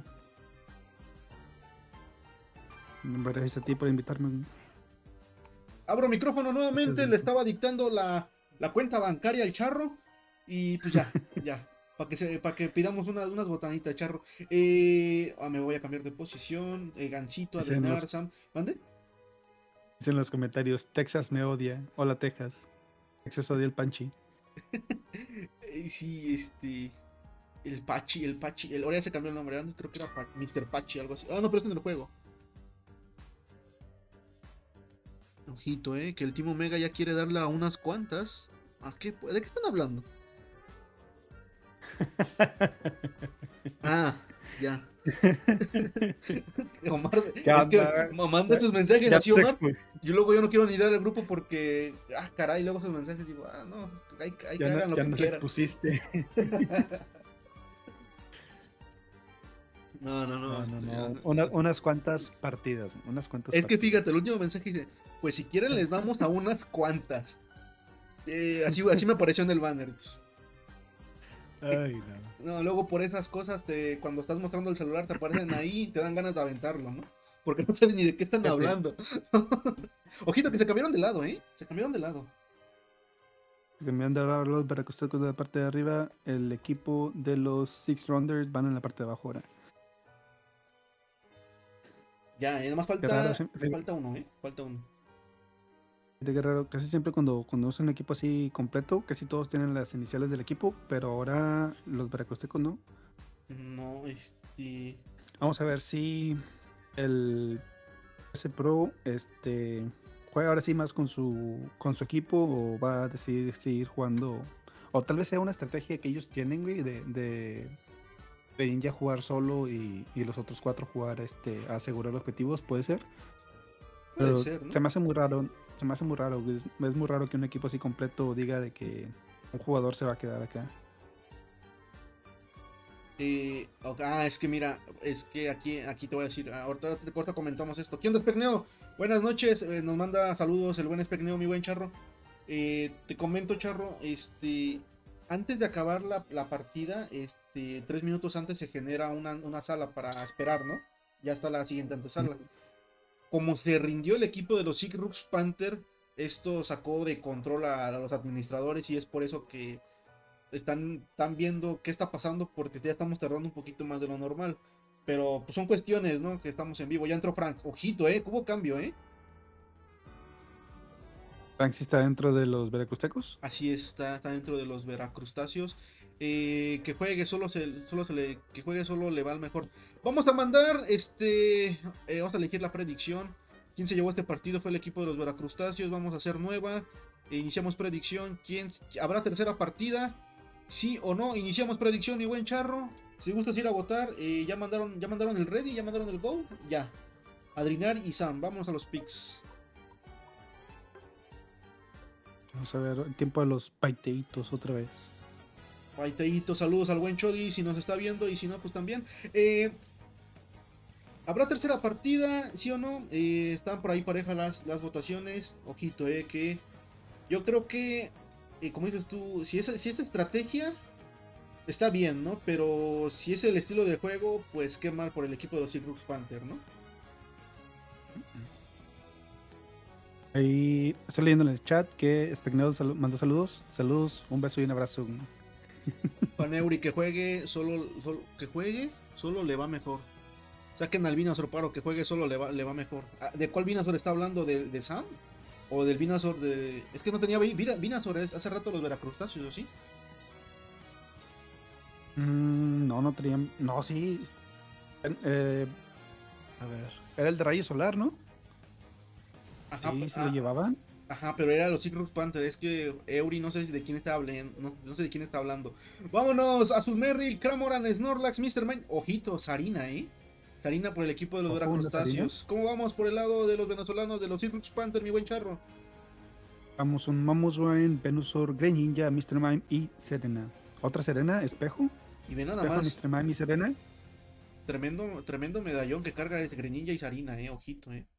B: Gracias a ti por invitarme.
A: Abro micrófono
B: Estás
A: nuevamente, le
B: dentro.
A: estaba dictando la, la cuenta bancaria al Charro y pues ya, ya. Para que, se, para que pidamos una- unas botanitas, Charro. Eh, ah, me voy a cambiar de posición. Eh, Gancito,
B: Dicen
A: Adrenar,
B: los,
A: Sam. ¿Mande?
B: dicen los comentarios. Texas me odia. Hola, Texas. Texas odia el Panchi.
A: Eh, sí, este. El Pachi, el Pachi. El, ahora ya se cambió el nombre. Antes creo que era Pa- mister Pachi, algo así. Ah, no, pero este en el juego. Ojito, eh. Que el Team Omega ya quiere darle a unas cuantas. ¿A qué? ¿De qué están hablando? Ah, ya. Omar,
B: ¿Qué
A: es que
B: onda?
A: manda sus mensajes
B: Ya
A: así,
B: te
A: Omar.
B: expu-
A: Yo luego yo no quiero ni dar al grupo porque. Ah, caray, luego sus mensajes digo, ah, no, hay, hay
B: ya
A: que
B: no-
A: hagan lo
B: ya
A: que
B: nos
A: quieran.
B: expusiste.
A: No, no, no.
B: No, no,
A: este, ah,
B: no.
A: no.
B: Una- unas cuantas partidas. Unas cuantas
A: Es que
B: partidas.
A: fíjate, el último mensaje dice: Pues si quieren, les damos a unas cuantas. Eh, así, así me apareció en el banner.
B: Ay, no.
A: No, luego por esas cosas, te, cuando estás mostrando el celular, te aparecen ahí y te dan ganas de aventarlo, ¿no? porque no saben ni de qué están
B: Fíjate.
A: hablando. Ojito que se cambiaron de lado, ¿eh? Se cambiaron de lado.
B: Cambiando ahora los Veracruztecos de la parte de arriba, el equipo de los Six Rounders van en la parte de abajo ahora.
A: Ya, eh, nomás
B: Qué raro,
A: falta,
B: siempre-
A: falta uno, ¿eh? Falta uno.
B: de qué raro, casi siempre cuando, cuando usan un equipo así completo, casi todos tienen las iniciales del equipo, pero ahora los Veracruztecos no.
A: No, este...
B: Vamos a ver si el S Pro este, juega ahora sí más con su, con su equipo o va a decidir seguir jugando. O tal vez sea una estrategia que ellos tienen, güey, de, de, de Ninja jugar solo y, y los otros cuatro jugar este, a asegurar objetivos, puede ser.
A: Puede
B: Pero
A: ser, ¿no?
B: se me hace muy raro, se me hace muy raro, güey. Es, es muy raro que un equipo así completo diga de que un jugador se va a quedar acá.
A: Eh, ok, ah, es que mira, es que aquí, aquí te voy a decir, ahorita te corta comentamos esto. ¿Qué onda, Especneo? Buenas noches, eh, nos manda saludos el buen Especneo, mi buen Charro. Eh, te comento, Charro, este, antes de acabar la, la partida, este, tres minutos antes se genera una, una sala para esperar, ¿no? Ya está la siguiente antesala. Como se rindió el equipo de los Seahawks Panther, esto sacó de control a, a los administradores y es por eso que están, están viendo qué está pasando porque ya estamos tardando un poquito más de lo normal. Pero pues son cuestiones, ¿no? Que estamos en vivo. Ya entró Frank. Ojito, ¿eh? Hubo cambio, ¿eh?
B: Frank sí está dentro de los Veracruztecos.
A: Así está, está dentro de los veracrustáceos. Eh, que juegue solo se, solo se le, que juegue solo le va al mejor. Vamos a mandar, este, eh, vamos a elegir la predicción. ¿Quién se llevó este partido? Fue el equipo de los veracrustáceos. Vamos a hacer nueva. Eh, iniciamos predicción. ¿Quién habrá tercera partida? Sí o no. Iniciamos predicción y buen Charro. Si gustas ir a votar, eh, ya mandaron, ya mandaron el ready, ya mandaron el go. Ya. Adrinar y Sam, vamos a los picks.
B: Vamos a ver el tiempo de los paiteitos otra vez.
A: Paiteíto, saludos al buen Chogui si nos está viendo y si no, pues también. Eh, ¿Habrá tercera partida? ¿Sí o no? Eh, están por ahí parejas las, las votaciones. Ojito, eh, que yo creo que, eh, como dices tú, si es, si es estrategia, está bien, ¿no? Pero si es el estilo de juego, pues qué mal por el equipo de los Seahawks Panther, ¿no?
B: Ahí estoy leyendo en el chat que Specneo sal mandó saludos. Saludos, un beso y un abrazo.
A: Paneuri, que juegue solo, solo, que juegue solo le va mejor. Saquen al Vinazor Paro, que juegue solo le va, le va mejor. ¿De cuál Vinazor está hablando? ¿De, de Sam? ¿O del Vinazor de...? Es que no tenía Vinazor hace rato los veracrustáceos, ¿o sí?
B: Mm, no, no tenían... No, sí. Eh, a ver. Era el de Rayo Solar, ¿no?
A: Ajá,
B: Sí, se
A: ah,
B: lo llevaban.
A: Ajá, pero era los Seahawks Panther. Es que Eury no sé si de quién está hablando. No, no sé de quién está hablando. Vámonos, Azul Merrill, Cramoran, Snorlax, mister Mine. Ojito, Sarina, ¿eh? Sarina por el equipo de los
B: Ojo,
A: veracrustáceos. ¿Cómo vamos por el lado de los venezolanos de los Seahawks Panther, mi buen Charro?
B: Vamos, un Mamoswine, Venusaur, Greninja, mister Mime y Serena. ¿Otra Serena? ¿Espejo?
A: Y ve nada
B: ¿Espejo,
A: más.
B: mister Mime y Serena?
A: Tremendo, tremendo medallón que carga de Greninja y Sarina, eh. Ojito, eh.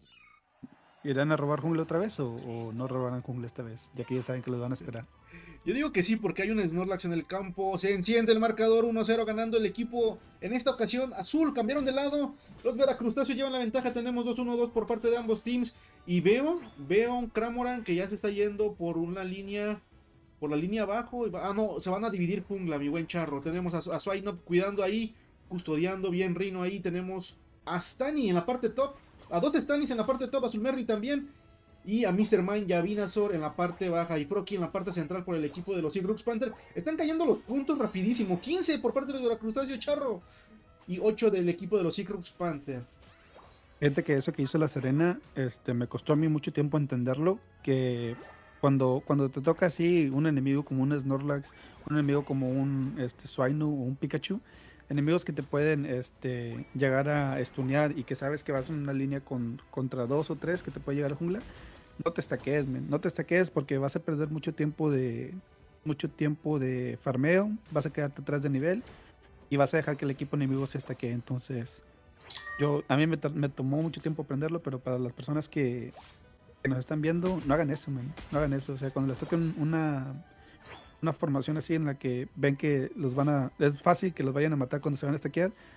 B: ¿Irán a robar jungla otra vez o, o no robarán jungla esta vez? Ya que ya saben que los van a esperar.
A: Yo digo que sí, porque hay un Snorlax en el campo. Se enciende el marcador uno cero ganando el equipo. En esta ocasión, azul, cambiaron de lado. Los veracrustáceos llevan la ventaja. Tenemos dos uno dos por parte de ambos teams. Y veo, veo un Cramoran que ya se está yendo por una línea. Por la línea abajo. Ah, no, se van a dividir jungla, mi buen Charro. Tenemos a, a Swinub cuidando ahí. Custodiando bien Rino ahí. Tenemos a Stani en la parte top. A dos Stanis en la parte top. A Zulmerry también. Y a mister Mine y a Venusaur en la parte baja. Y Froki en la parte central por el equipo de los Seahawks Panther. Están cayendo los puntos rapidísimo. quince por parte de los Veracrustáceos, Charro. Y ocho del equipo de los Seahawks Panther.
B: Fíjate que eso que hizo la Serena, este, me costó a mí mucho tiempo entenderlo. Que cuando, cuando te toca así un enemigo como un Snorlax, un enemigo como un este, Swinub o un Pikachu, enemigos que te pueden este, llegar a stunear y que sabes que vas en una línea con, contra dos o tres que te puede llegar a jungla, no te estaques, man. No te estaques porque vas a perder mucho tiempo de mucho tiempo de farmeo, vas a quedarte atrás de nivel y vas a dejar que el equipo enemigo se estaque. Entonces, yo a mí me, me tomó mucho tiempo aprenderlo, pero para las personas que, que nos están viendo, no hagan eso, man. No hagan eso. O sea, cuando les toque una una formación así en la que ven que los van a... Es fácil que los vayan a matar cuando se van a stackear.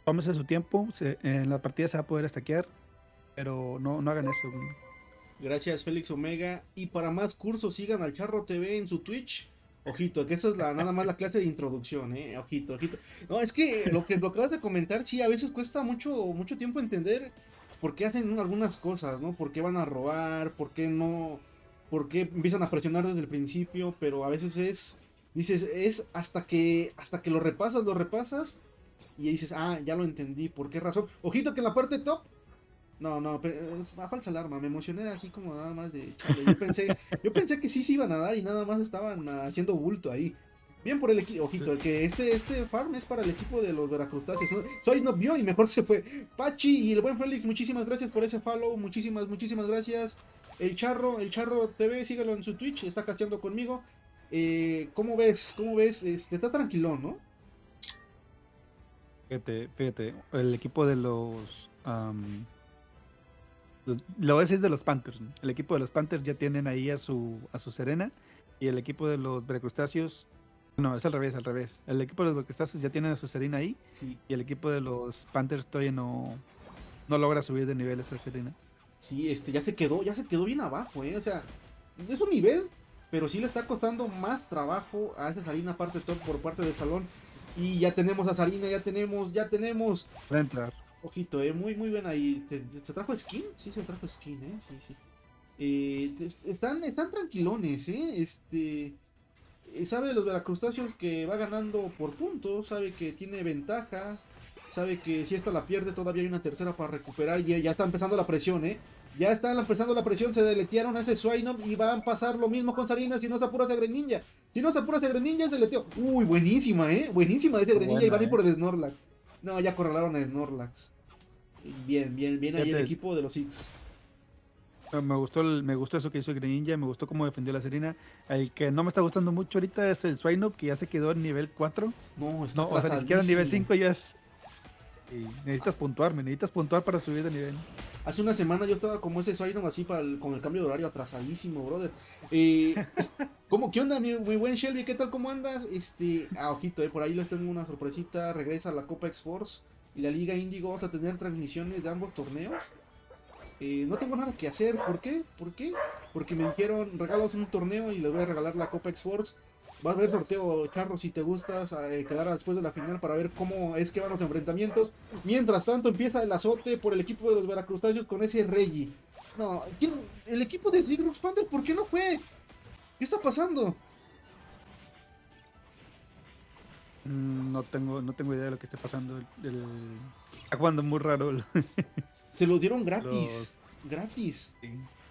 B: tómese su tiempo, se, en la partida se va a poder estaquear, pero no, no hagan eso, güey.
A: Gracias, Félix Omega. Y para más cursos, sigan al Charro T V en su Twitch. Ojito, que esa es la, nada más la clase de introducción, eh. Ojito, ojito. No, es que lo que lo acabas de comentar, sí, a veces cuesta mucho, mucho tiempo entender por qué hacen algunas cosas, ¿no? Por qué van a robar, por qué no, por qué empiezan a presionar desde el principio, pero a veces es, dices, es hasta que, hasta que lo repasas, lo repasas, y dices, ah, ya lo entendí, ¿por qué razón? Ojito que en la parte top no, no, pe- eh, a falsa alarma, me emocioné así como nada más de chale. Yo pensé, yo pensé que sí se iban a dar y nada más estaban ah, haciendo bulto ahí. Bien por el equipo, ojito, que este, este farm es para el equipo de los veracrustáceos. ¿No? Soy no vio y mejor se fue. Pachi y el buen Félix, muchísimas gracias por ese follow, muchísimas, muchísimas gracias. El Charro, el Charro T V, síguelo en su Twitch, está casteando conmigo. Eh, ¿cómo ves? ¿Cómo ves? Este, está tranquilón, ¿no?
B: Fíjate, fíjate, el equipo de los... am, los- lo voy a decir de los Panthers, ¿no? El equipo de los Panthers ya tienen ahí a su, a su Serena, y el equipo de los Veracrustáceos... No, es al revés, al revés. El equipo de los Veracrustáceos ya tienen a su Serena ahí,
A: Sí,
B: y el equipo de los Panthers todavía no, no logra subir de nivel esa Serena.
A: sí, este, ya se quedó, ya se quedó bien abajo, eh. O sea, es un nivel, pero sí le está costando más trabajo a esa Sarina parte top por parte del salón. Y ya tenemos a Sarina, ya tenemos, ya tenemos.
B: Va a entrar.
A: Ojito, eh, muy, muy bien ahí. ¿Se, se trajo skin? Sí, se trajo skin, eh. Sí, sí. Eh, es- están, están tranquilones, eh. Este. eh, Sabe los veracrustáceos que va ganando por puntos, sabe que tiene ventaja, sabe que si esta la pierde todavía hay una tercera para recuperar y ya está empezando la presión, ¿eh? Ya está empezando la presión, se deletearon a ese Swinub y van a pasar lo mismo con Sarina si no se apura ese Greninja. Si no se apura ese Greninja, es deleteo. Uy, buenísima, ¿eh? Buenísima de ese
B: Muy
A: Greninja y van a ir
B: buena,
A: por
B: ¿eh?
A: el Snorlax. No, ya corralaron a Snorlax. Bien, bien, bien ahí el
B: Fíjate,
A: equipo de los X.
B: eh, me gustó, el- me gustó eso que hizo Greninja, me gustó cómo defendió la Serena. El que no me está gustando mucho ahorita es el Swinub, que ya se quedó en nivel cuatro.
A: No, está
B: No, o sea, ni siquiera en nivel
A: atrasadísimo.
B: cinco ya es... y necesitas puntuar, me necesitas puntuar para subir de nivel.
A: Hace una semana yo estaba como ese Swinub así para el- con el cambio de horario atrasadísimo, brother. Eh, ¿cómo, ¿Qué onda, mi, mi buen Shelby? ¿Qué tal? ¿Cómo andas? Este, ah, ojito, eh, por ahí les tengo una sorpresita. Regresa la Copa X-Force y la Liga Índigo. Vamos a tener transmisiones de ambos torneos. Eh, no tengo nada que hacer. ¿Por qué? ¿Por qué? Porque me dijeron, regalos un torneo y les voy a regalar la Copa X-Force. Va a haber sorteo, Charro, si te gustas, eh, quedar después de la final para ver cómo es que van los enfrentamientos. Mientras tanto, empieza el azote por el equipo de los Veracrustáceos con ese Reggie. No, ¿quién- el equipo de Zigrox Panther, ¿por qué no fue? ¿Qué está pasando?
B: Mm, No tengo, no tengo idea de lo que esté pasando. El, el- Está jugando muy raro. el-
A: Se lo dieron
B: Los...
A: gratis. Gratis.
B: sí.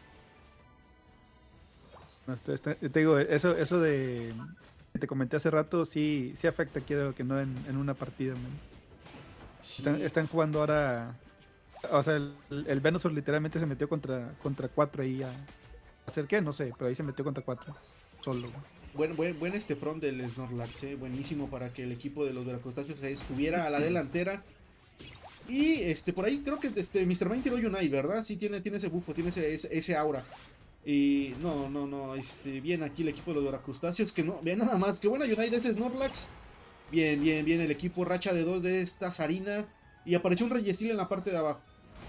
B: No, está- está- te digo, eso, eso de que te comenté hace rato, sí, sí afecta, quiero que no en, en una partida, man. Están,
A: Sí.
B: están jugando ahora. O sea, el, el Venusaur literalmente se metió contra, contra cuatro ahí a, a hacer qué, no sé, pero ahí se metió contra cuatro. Solo, güey.
A: Buen, buen, buen este front del Snorlax, eh, buenísimo para que el equipo de los Veracrustáceos se estuviera a la delantera. Y este por ahí creo que este mister Mime tiró Unite, ¿verdad? Sí tiene, tiene ese bufo, tiene ese, ese, ese aura. Y no, no, no, este, bien aquí el equipo de los Veracrustáceos, que no, vean nada más, que buena Unite de ese Snorlax. Bien, bien, bien, el equipo racha de dos de esta Sarina. Y apareció un Registeel en la parte de abajo.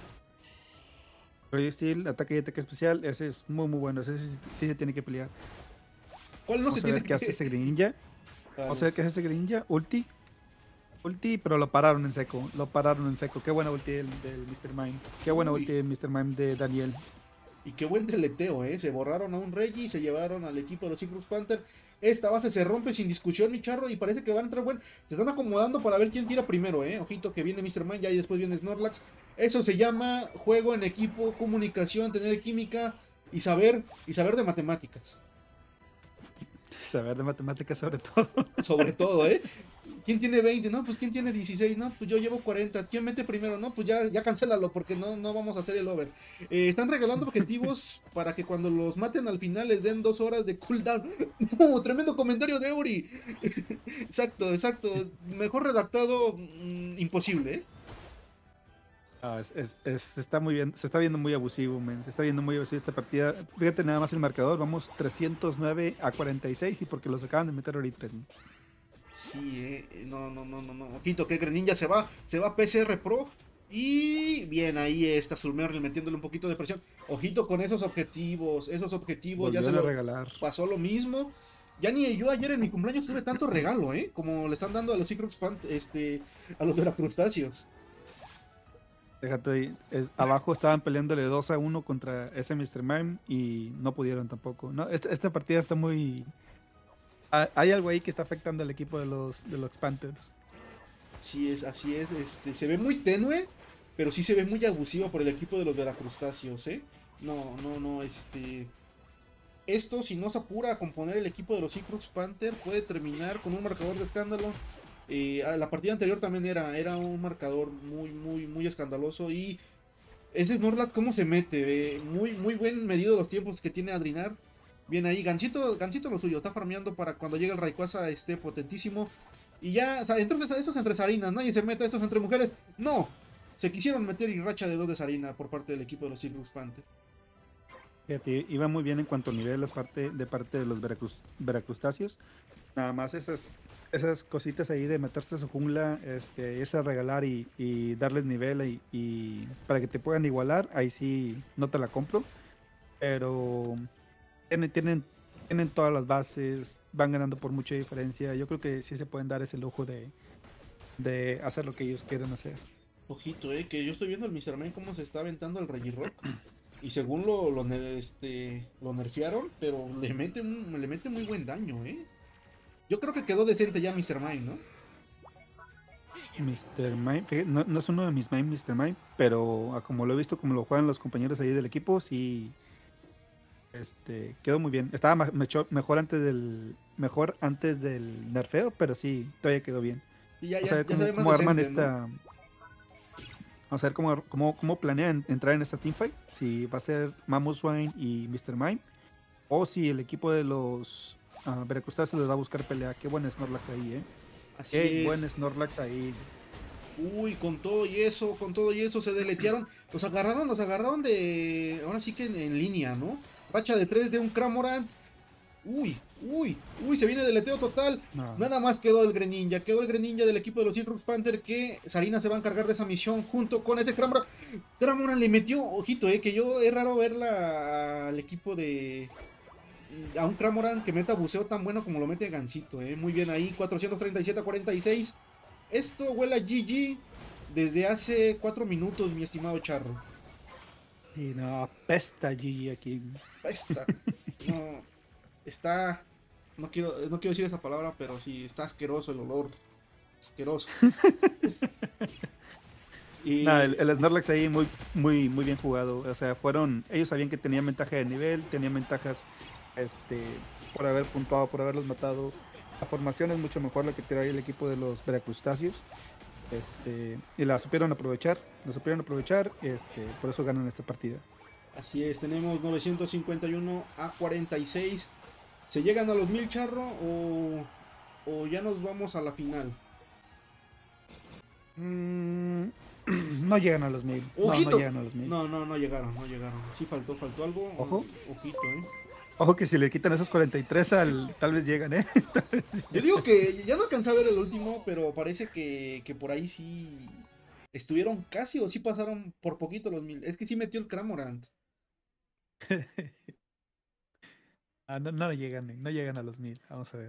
B: Roy Steel, ataque y ataque especial, ese es muy muy bueno, ese sí, sí se tiene que pelear.
A: ¿Cuál no
B: Vamos
A: se
B: a
A: tiene
B: ver
A: que
B: qué hace ese Greninja. Vamos a ver qué hace ese Greninja. Ulti. Ulti, pero lo pararon en seco. Lo pararon en seco. Qué buena ulti del, del mister Mime. Qué buena
A: Uy.
B: ulti del mister Mime de Daniel.
A: Y qué buen deleteo, ¿eh? Se borraron a un Reggie y se llevaron al equipo de los Cyclus Panther. Esta base se rompe sin discusión, mi charro, y parece que van a entrar buen. Se están acomodando para ver quién tira primero, ¿eh? Ojito que viene mister Man, ya y después viene Snorlax. Eso se llama juego en equipo, comunicación, tener química y saber, y saber de matemáticas.
B: Saber de matemáticas sobre todo.
A: Sobre todo, ¿eh? ¿Quién tiene veinte? No, pues ¿quién tiene dieciséis? No, pues yo llevo cuarenta. ¿Quién mete primero? No, pues ya, ya cancélalo porque no, no vamos a hacer el over. Eh, están regalando objetivos para que cuando los maten al final les den dos horas de cooldown. No, tremendo comentario de Ori. Exacto, exacto. Mejor redactado, mmm, imposible, ¿eh?
B: Ah, es, es- es- está muy bien, se está viendo muy abusivo, men. Se está viendo muy abusivo esta partida. Fíjate nada más el marcador, vamos trescientos nueve a cuarenta y seis y porque los acaban de meter ahorita. ¿No?
A: Sí, eh. No, no, no, no, no. Ojito que Greninja se va, se va a P C R Pro. Y bien, ahí está Zulmerl metiéndole un poquito de presión. Ojito con esos objetivos, esos objetivos, ya se
B: Volvieron a
A: lo
B: regalar.
A: pasó lo mismo. Ya ni yo ayer en mi cumpleaños tuve tanto regalo, ¿eh? Como le están dando a los Secret Fan, este, a los veracrustáceos.
B: Déjate ahí. Es- abajo estaban peleándole dos a uno contra ese mister Mime y no pudieron tampoco. No, esta, esta partida está muy. ha- Hay algo ahí que está afectando al equipo de los, de los Panthers.
A: Sí es, así es, este, se ve muy tenue, pero sí se ve muy abusiva por el equipo de los veracrustáceos, ¿eh? No, no, no, este... Esto, si no se apura a componer el equipo de los Seacrux Panther, puede terminar con un marcador de escándalo. Eh, la partida anterior también era, era un marcador muy, muy, muy escandaloso. Y ese Snorlax, ¿cómo se mete? Eh, muy, muy buen medido los tiempos que tiene Adrinar. Bien ahí, Gancito, Gancito lo suyo, está farmeando para cuando llegue el Rayquaza esté potentísimo. Y ya, o sea, entonces estos entre Sarinas, nadie se mete, estos entre mujeres. No, se quisieron meter y racha de dos de Sarina por parte del equipo de los Seacrux Panther.
B: Fíjate, iba muy bien en cuanto a nivel de parte de, parte de los veracruz- veracrustáceos. Nada más esas, esas cositas ahí de meterse a su jungla, este, irse a regalar y, y darles nivel y, y para que te puedan igualar, ahí sí no te la compro. Pero tienen, tienen, tienen todas las bases, van ganando por mucha diferencia. Yo creo que sí se pueden dar ese lujo de, de hacer lo que ellos quieren hacer.
A: Ojito, eh, que yo estoy viendo el mister Mime cómo se está aventando el Regirock. Y según lo, lo, ner- este, lo nerfearon, pero le mete, un- le mete muy buen daño, ¿eh? Yo creo que quedó decente ya mister Mime, ¿no?
B: mister Mime, fíjate, no, no es uno de mis main mister Mime, pero a como lo he visto, como lo juegan los compañeros ahí del equipo, sí, este, quedó muy bien. Estaba ma- mecho- mejor antes del, mejor antes del nerfeo, pero sí, todavía quedó bien.
A: Y ya,
B: Vamos a
A: ya,
B: ver
A: ya se
B: cómo,
A: ve más
B: cómo arman
A: decente, ¿no?
B: esta, vamos a ver cómo, cómo, cómo planean entrar en esta teamfight, si va a ser Mamoswine y mister Mime, o si el equipo de los uh, Veracrustáceos les va a buscar pelea. Qué buen Snorlax ahí, eh. Qué
A: Así es.
B: buen Snorlax ahí.
A: Uy, con todo y eso, con todo y eso se deletearon. Los agarraron, los agarraron de... Ahora sí que en, en línea, ¿no? Racha de tres de un Cramorant. Uy, uy, uy, se viene deleteo total.
B: No.
A: Nada más quedó el Greninja. Quedó el Greninja del equipo de los Silrux Panther. Que Sarina se va a encargar de esa misión junto con ese Cramorant. Cramorant le metió, ojito, eh, que yo es raro verla al equipo de. A un Cramorant que meta buceo tan bueno como lo mete Gansito, eh. Muy bien ahí, cuatrocientos treinta y siete a cuarenta y seis. Esto huele a G G desde hace cuatro minutos, mi estimado Charro.
B: Y no, apesta G G aquí.
A: Esta, no, está. No quiero, no quiero decir esa palabra, pero sí, está asqueroso el olor. Asqueroso.
B: Nah,
A: Y
B: el, el Snorlax ahí muy, muy, muy bien jugado. O sea, fueron. Ellos sabían que tenían ventaja de nivel, tenían ventajas este, por haber puntuado, por haberlos matado. La formación es mucho mejor la que trae el equipo de los Veracrustáceos. Este, y la supieron aprovechar. La supieron aprovechar. Este, por eso ganan esta partida.
A: así es, tenemos novecientos cincuenta y uno a cuarenta y seis. ¿Se llegan a los mil, Charro? ¿O, o ya nos vamos a la final?
B: Mm, no llegan a los mil. No, no
A: ¡Ojito!
B: llegan a los mil.
A: No, no, no llegaron, no llegaron. Sí faltó, faltó algo.
B: Ojo.
A: Ojito, eh.
B: Ojo que si le quitan esos cuarenta y tres al, tal vez llegan, ¿eh?
A: Yo digo que ya no alcancé a ver el último, pero parece que, que por ahí sí estuvieron casi o sí pasaron por poquito los mil. Es que sí metió el Cramorant.
B: Ah, no, no llegan, no llegan a los mil. Vamos a ver.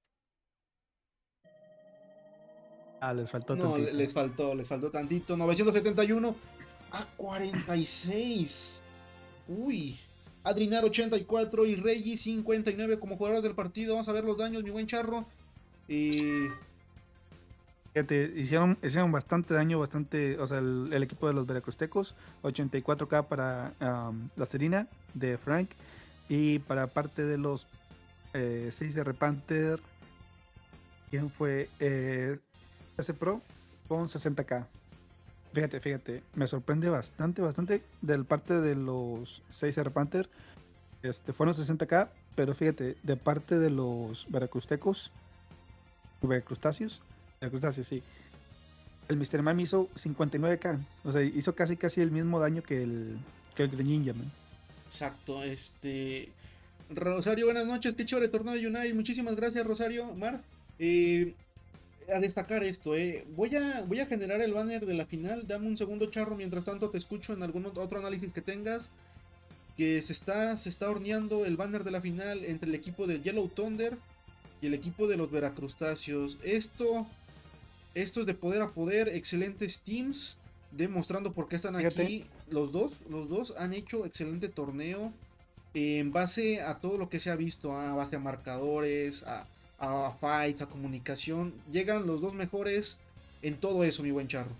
B: Ah, les faltó
A: No, le-
B: tantito.
A: les faltó, les faltó tantito. novecientos setenta y uno a cuarenta y seis. Uy. Adrinar ochenta y cuatro y Reggie cincuenta y nueve como jugadores del partido. Vamos a ver los daños, mi buen Charro. Eh,
B: Fíjate, hicieron, hicieron bastante daño, bastante, o sea, el, el equipo de los Veracrustecos, ochenta y cuatro K para um, la Serina de Frank, y para parte de los eh, seis R Panther, ¿quién fue? Eh, S Pro con sesenta K. Fíjate, fíjate, me sorprende bastante, bastante del parte de los seis R Panther, este, fueron sesenta K, pero fíjate, de parte de los Veracrustecos, Veracrustáceos, Veracrustáceos, sí. El mister Mime hizo cincuenta y nueve K. O sea, hizo casi casi el mismo daño que el, que el Greninja, man.
A: exacto, este. Rosario, buenas noches. Qué chévere torneo de Unite. Muchísimas gracias, Rosario. Mar. Eh, a destacar esto, eh. Voy a, voy a generar el banner de la final. Dame un segundo, Charro. Mientras tanto, te escucho en algún otro análisis que tengas. Que se está, se está horneando el banner de la final entre el equipo de Yellow Thunder y el equipo de los Veracrustáceos. Esto, esto es de poder a poder. Excelentes teams. Demostrando por qué están
B: Fíjate.
A: aquí. Los dos, los dos han hecho excelente torneo. Eh, en base a todo lo que se ha visto. A base a marcadores. A. a fights, a comunicación, llegan los dos mejores en todo eso, mi buen Charro.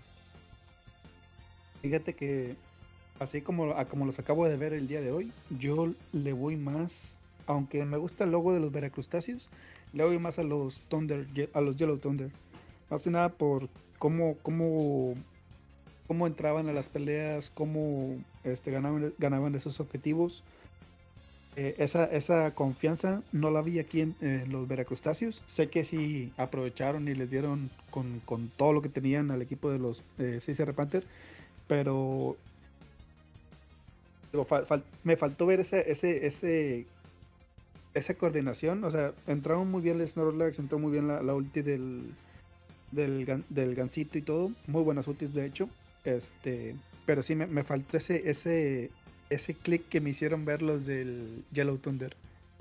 B: Fíjate que así como, a como los acabo de ver el día de hoy, yo le voy más, aunque me gusta el logo de los Veracrustáceos, le voy más a los Thunder, a los Yellow Thunder. Más que nada por cómo, cómo, cómo entraban a las peleas, cómo este, ganaban, ganaban esos objetivos. Eh, esa, esa confianza no la vi aquí en eh, los Veracrustáceos. Sé que sí aprovecharon y les dieron con, con todo lo que tenían al equipo de los eh, C C R Panther, pero digo, fal, fal, me faltó ver ese, ese, ese, esa coordinación. O sea, entraron muy bien el Snorlax, entró muy bien la, la ulti del, del, del Gansito y todo. Muy buenas ultis, de hecho. Este, pero sí me, me faltó ese, ese, ese click que me hicieron ver los del Yellow Thunder.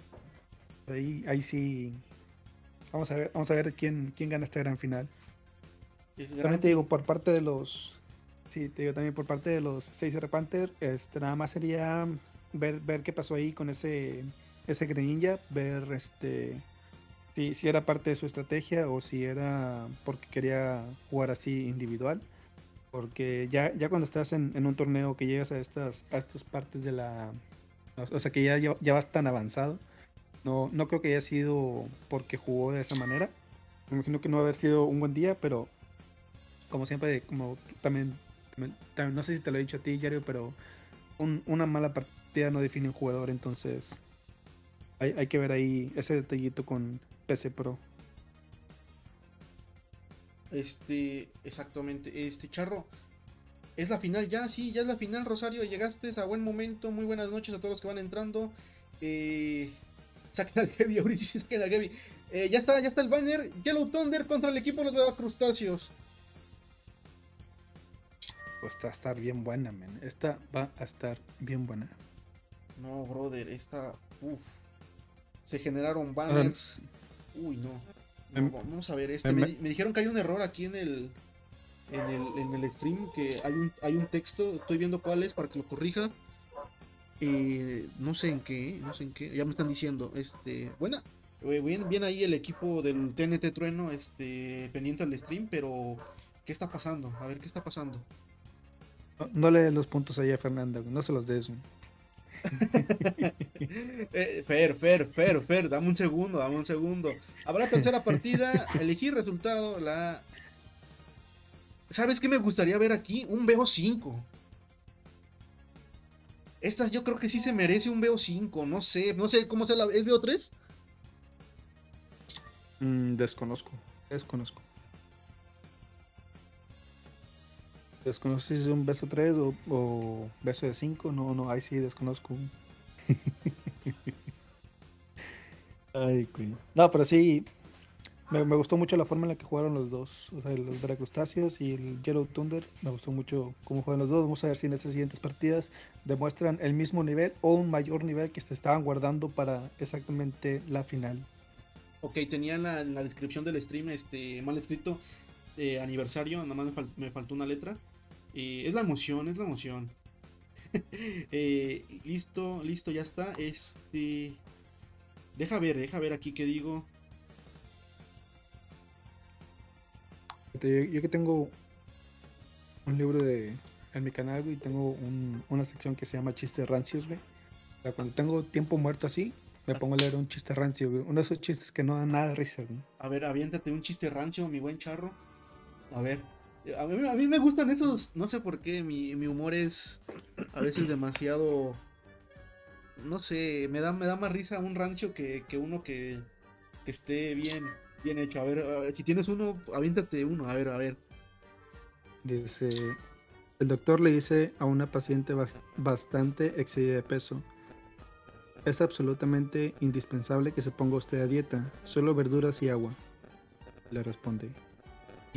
B: Ahí, ahí sí. Vamos a ver, vamos a ver quién, quién gana esta gran final.
A: Es
B: También
A: gran...
B: te digo, por parte de los. Sí, te digo también por parte de los C C R Panther, este, nada más sería ver, ver qué pasó ahí con ese, ese Greninja, ver este si, si era parte de su estrategia o si era porque quería jugar así individual. Porque ya, ya cuando estás en, en un torneo que llegas a estas, a estas partes de la. O sea que ya, ya, ya vas tan avanzado. No, no creo que haya sido porque jugó de esa manera. Me imagino que no va a haber sido un buen día, pero como siempre, como también, también, también no sé si te lo he dicho a ti, Yario, pero un, una mala partida no define un jugador, entonces hay, hay que ver ahí ese detallito con P C Pro.
A: Este, exactamente, este Charro, es la final ya, sí, ya es la final, Rosario, llegaste a buen momento, muy buenas noches a todos los que van entrando. Eh, saquen al Heavy, ahorita sí saquen al Heavy. Eh, ya está, ya está el banner, Yellow Thunder contra el equipo de los Veracrustáceos.
B: Pues va a estar bien buena, man. Esta va a estar bien buena.
A: No, brother, esta, uff, se generaron banners. Uy, no. No, vamos a ver este. Me, me dijeron que hay un error aquí en el, en el, en el stream, que hay un, hay un texto, estoy viendo cuál es para que lo corrija. Eh, no sé en qué, no sé en qué, ya me están diciendo, este, buena, bien, bien ahí el equipo del T N T Trueno, este, pendiente al stream, pero ¿qué está pasando? A ver, ¿qué está pasando?
B: No, no le des los puntos ahí a Fernanda, no se los des.
A: eh, Fer, Fer, Fer, Fer, dame un segundo, dame un segundo. Habrá tercera partida, elegir resultado, la... ¿Sabes qué me gustaría ver aquí? Un B O cinco. Esta yo creo que sí se merece un B O cinco, no sé, no sé cómo sea la... ¿Es B O tres?
B: Mm, desconozco, desconozco. Desconozco si es un beso tres o, o beso de cinco, no, no, ahí sí desconozco. Ay, Queen. No, pero sí, me, me gustó mucho la forma en la que jugaron los dos, o sea, los Veracrustáceos y el Yellow Thunder. Me gustó mucho cómo juegan los dos. Vamos a ver si en estas siguientes partidas demuestran el mismo nivel o un mayor nivel que se estaban guardando para exactamente la final.
A: Ok, tenía en la, en la descripción del stream este mal escrito, eh, aniversario, nada más me, fal me faltó una letra. Eh, es la emoción, es la emoción. eh, listo, listo, ya está. Este... Deja ver, deja ver aquí qué digo.
B: Yo, yo que tengo un libro de en mi canal, güey, tengo un, una sección que se llama chistes rancios, güey. O sea, cuando tengo tiempo muerto así, me pongo a leer un chiste rancio, güey. Uno de esos chistes que no dan nada de risa, güey.
A: A ver, aviéntate un chiste rancio, mi buen Charro. A ver. A mí, a mí me gustan esos, no sé por qué, mi, mi humor es a veces demasiado... No sé, me da, me da más risa un rancio que, que uno que, que esté bien, bien hecho. A ver, a ver, si tienes uno, aviéntate uno, a ver, a ver.
B: Dice, el doctor le dice a una paciente bas- bastante excedida de peso: es absolutamente indispensable que se ponga usted a dieta, solo verduras y agua. Le responde: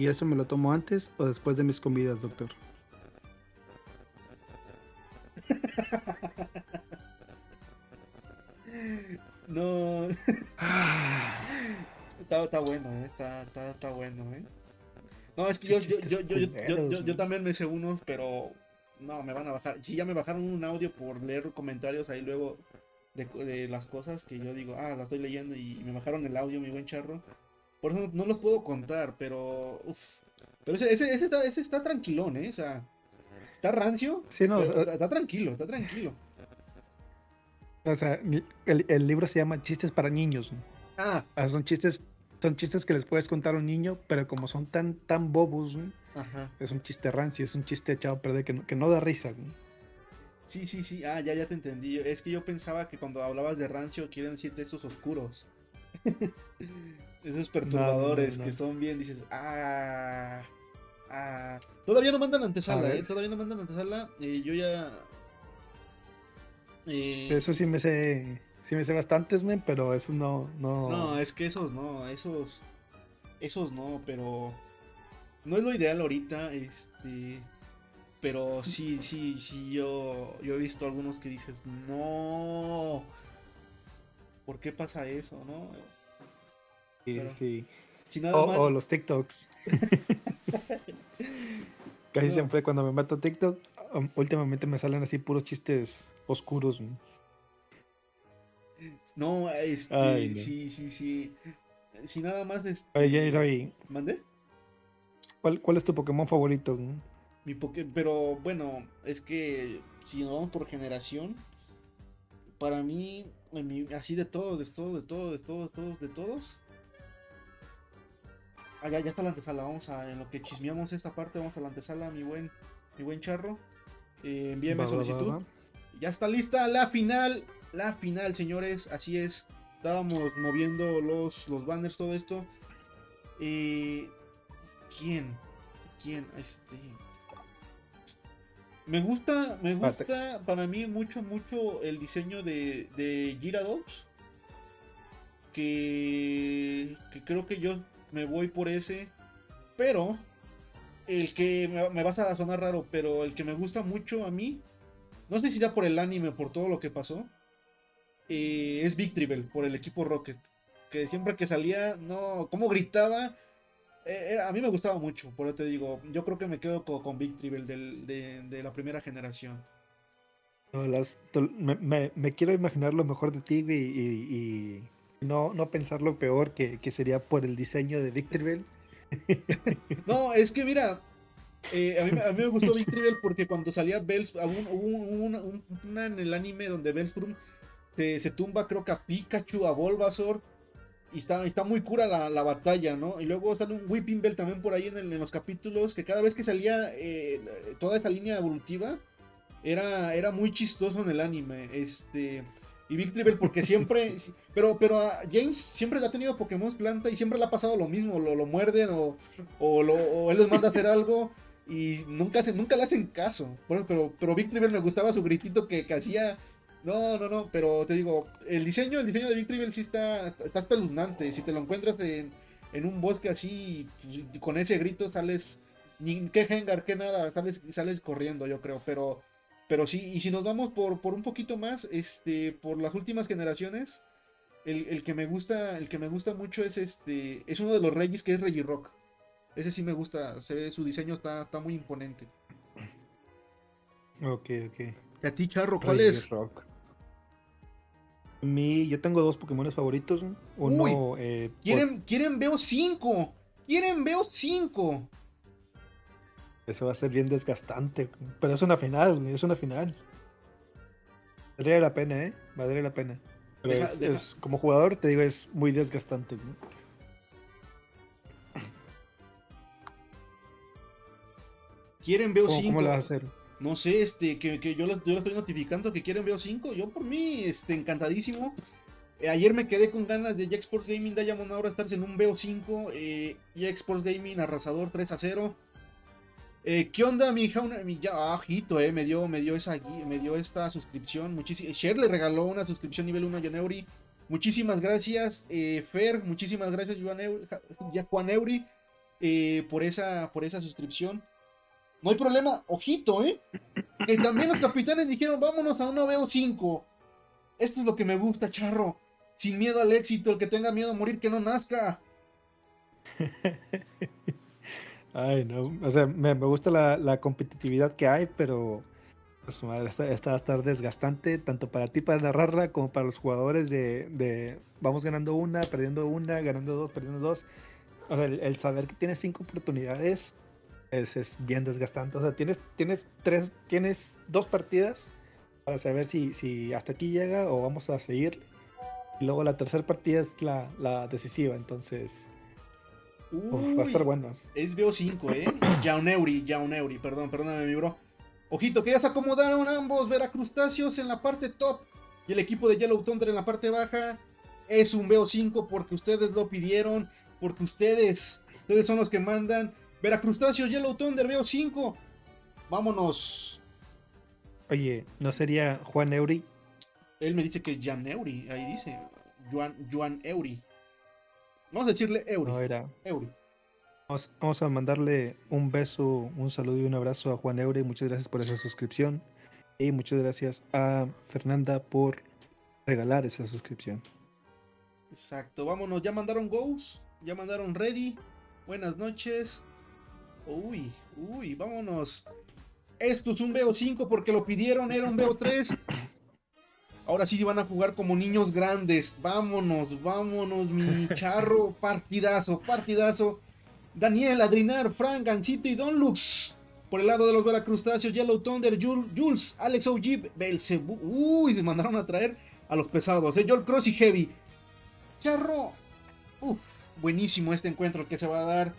B: ¿Y eso me lo tomo antes o después de mis comidas, doctor?
A: No. está, está bueno, ¿eh? Está, está, está bueno, ¿eh? No, es que yo, yo, yo, yo, yo, yo, yo, yo también me sé unos, pero no, me van a bajar. Si ya me bajaron un audio por leer comentarios ahí luego de, de las cosas que yo digo, ah, la estoy leyendo y me bajaron el audio, mi buen charro. Por eso no, no los puedo contar, pero uf. Pero ese, ese, ese, está, ese está tranquilón, ¿eh? O sea, está rancio,
B: Sí, no, o
A: pero
B: sea,
A: está, está tranquilo, está tranquilo.
B: o sea, el, el libro se llama Chistes para niños.
A: Ah,
B: Ah, son chistes, son chistes que les puedes contar a un niño, pero como son tan, tan bobos, ¿no?
A: ajá.
B: Es un chiste rancio, es un chiste echado a perder que no, que no da risa, ¿no?
A: Sí, sí, sí. Ah, ya, ya te entendí. Es que yo pensaba que cuando hablabas de rancio quieren decir de esos oscuros. Esos
B: No, no, no,
A: perturbadores que
B: no.
A: son bien, dices, ah, ah. Todavía no mandan
B: A
A: antesala,
B: ver,
A: ¿eh? Todavía no mandan antesala. Eh, yo ya...
B: de
A: eh,
B: eso sí me sé, sí me sé bastantes, men, pero eso no,
A: no,
B: no.
A: es que esos no, esos... Esos no, pero... No es lo ideal ahorita, este... Pero sí, sí, sí, yo, yo he visto algunos que dices, no, ¿por qué pasa eso, no?
B: Sí,
A: Pero,
B: sí.
A: si nada
B: O, o
A: más,
B: los TikToks. Casi
A: no,
B: siempre cuando me meto a TikTok, um, últimamente me salen así puros chistes oscuros, men.
A: no,
B: Ay,
A: este,
B: no.
A: sí, sí, sí, si nada más,
B: Oye,
A: este,
B: Jairo, ¿y
A: ¿mandé?
B: ¿cuál, cuál es tu Pokémon favorito, men?
A: Mi poke, pero bueno, es que si nos vamos por generación, para mí, en mi- así de todos, de todos, de todos, de todos, de todos, de todos, ah, ya, ya está la antesala, vamos a, en lo que chismeamos esta parte, vamos a la antesala, mi buen, mi buen charro. Eh, envíeme
B: Va, va, va,
A: solicitud.
B: va.
A: Ya está lista la final. La final, señores. Así es. Estábamos moviendo los, los banners, todo esto. Eh, ¿Quién? ¿Quién? Este. Me gusta, me
B: Espérate.
A: gusta para mí mucho, mucho el diseño de, de Gyarados. Que, que creo que yo me voy por ese. Pero el que me, me vas a sonar raro, pero el que me gusta mucho a mí, no sé si da por el anime, por todo lo que pasó, eh, es Victreebel por el equipo Rocket. Que siempre que salía, no, cómo gritaba. Eh, eh, a mí me gustaba mucho, por eso te digo, yo creo que me quedo con, con Victreebel del- de, de la primera generación.
B: No, las- tol- me, me- me quiero imaginar lo mejor de ti, güey, y, y no, no pensar lo peor que, que sería por el diseño de Victorville.
A: No, es que mira, eh, a, mí, me- a mí me gustó Victreebel porque cuando salía Bells, hubo un- hubo un- una, un- una en el anime donde Bellsprout se, se tumba, creo que a Pikachu, a Bulbasaur. Y está, está muy cura la, la batalla, ¿no? Y luego sale un Whipping Bell también por ahí en, el- en los capítulos, que cada vez que salía eh, toda esa línea evolutiva, era, era muy chistoso en el anime. Este, y Victory Bell, porque siempre, pero, pero a James siempre ha tenido Pokémon planta y siempre le ha pasado lo mismo, lo, lo muerden o, o, lo, o él les manda a hacer algo y nunca, hacen, nunca le hacen caso. Bueno, pero, pero Victory Bell me gustaba su gritito que, que hacía. No, no, no, pero te digo, el diseño, el diseño de Victory Bell sí está, está espeluznante. Si te lo encuentras en, en un bosque así, y con ese grito sales, ni qué Hengar, qué nada, sales, sales corriendo, yo creo. Pero, pero sí, y si nos vamos por, por un poquito más, este, por las últimas generaciones, el, el que me gusta, el que me gusta mucho es este, es uno de los Regis que es Regirock. Ese sí me gusta, se ve, su diseño está, está muy imponente.
B: Ok, ok.
A: ¿Y a ti, Charro, cuál
B: Reggie
A: es?
B: Rock. Mi, yo tengo dos Pokémon favoritos.
A: Uy,
B: Uno, eh, por,
A: quieren, quieren veo cinco. Quieren veo cinco.
B: eso va a ser bien desgastante, güey, pero es una final, güey, es una final. Valdría la pena, ¿eh? Valdría la pena. Pero
A: Deja,
B: es,
A: deja.
B: es, como jugador, te digo, es muy desgastante, güey.
A: Quieren veo
B: ¿Cómo, cómo lo vas a
A: cinco.
B: hacer?
A: No sé, este, que, que yo, lo, yo lo estoy notificando que quieren veo cinco. Yo por mí, este, encantadísimo. Eh, ayer me quedé con ganas de Jack Sports Gaming Diamond ahora estarse en un veo cinco. Eh, Jack Sports Gaming arrasador tres a cero. Eh, ¿Qué onda, mi jauna? Mi ya, ajito, eh, me dio, me dio esa, gui- me dio esta suscripción. Muchísimas. Sher le regaló una suscripción nivel uno a John Eury. Muchísimas gracias, eh, Fer. Muchísimas gracias, Juan Eury, Ja- ya- Juan Eury. eh, por, esa, por esa suscripción. No hay problema, ojito, ¿eh? Que también los capitanes dijeron, vámonos a una B O cinco. Esto es lo que me gusta, Charro. Sin miedo al éxito, el que tenga miedo a morir, que no nazca.
B: Ay, no, o sea, me, me gusta la, la competitividad que hay, pero pues, madre, esta, esta va a estar desgastante, tanto para ti para narrarla, como para los jugadores de, de vamos ganando una, perdiendo una, ganando dos, perdiendo dos. O sea, el, el saber que tienes cinco oportunidades es, es bien desgastante. O sea, tienes, tienes tres, tienes dos partidas para saber si, si hasta aquí llega o vamos a seguir. Y luego la tercera partida es la, la decisiva, entonces uf, va a estar bueno.
A: Es B O cinco, ¿eh? Jauneuri, Jauneuri, perdón, perdóname, mi bro. Ojito, que ya se acomodaron ambos Veracrustáceos en la parte top y el equipo de Yellow Thunder en la parte baja. Es un B O cinco porque ustedes lo pidieron, porque ustedes, ustedes son los que mandan. Veracrustáceos, Yellow Thunder, B O cinco. Vámonos.
B: Oye, ¿no sería Juan Eury?
A: Él me dice que es Jauneuri, ahí dice. Juan, Juan Eury. Vamos a decirle Eury.
B: No era.
A: Eury.
B: Vamos, vamos a mandarle un beso, un saludo y un abrazo a Juan Eury. Muchas gracias por esa suscripción. Y muchas gracias a Fernanda por regalar esa suscripción.
A: Exacto, vámonos. Ya mandaron goes. Ya mandaron ready. Buenas noches. Uy, uy, vámonos. Esto es un B O cinco porque lo pidieron, era un B O tres. Ahora sí van a jugar como niños grandes. Vámonos, vámonos, mi Charro. Partidazo, partidazo. Daniel, Adrinar, Frank, Gancito y Don Lux. Por el lado de los Veracrustáceos, Yellow Thunder, Jules, Alex O G, Belzebú. Uy, se mandaron a traer a los pesados. Eh, Joel Cross y Heavy. Charro. Uf, buenísimo este encuentro que se va a dar.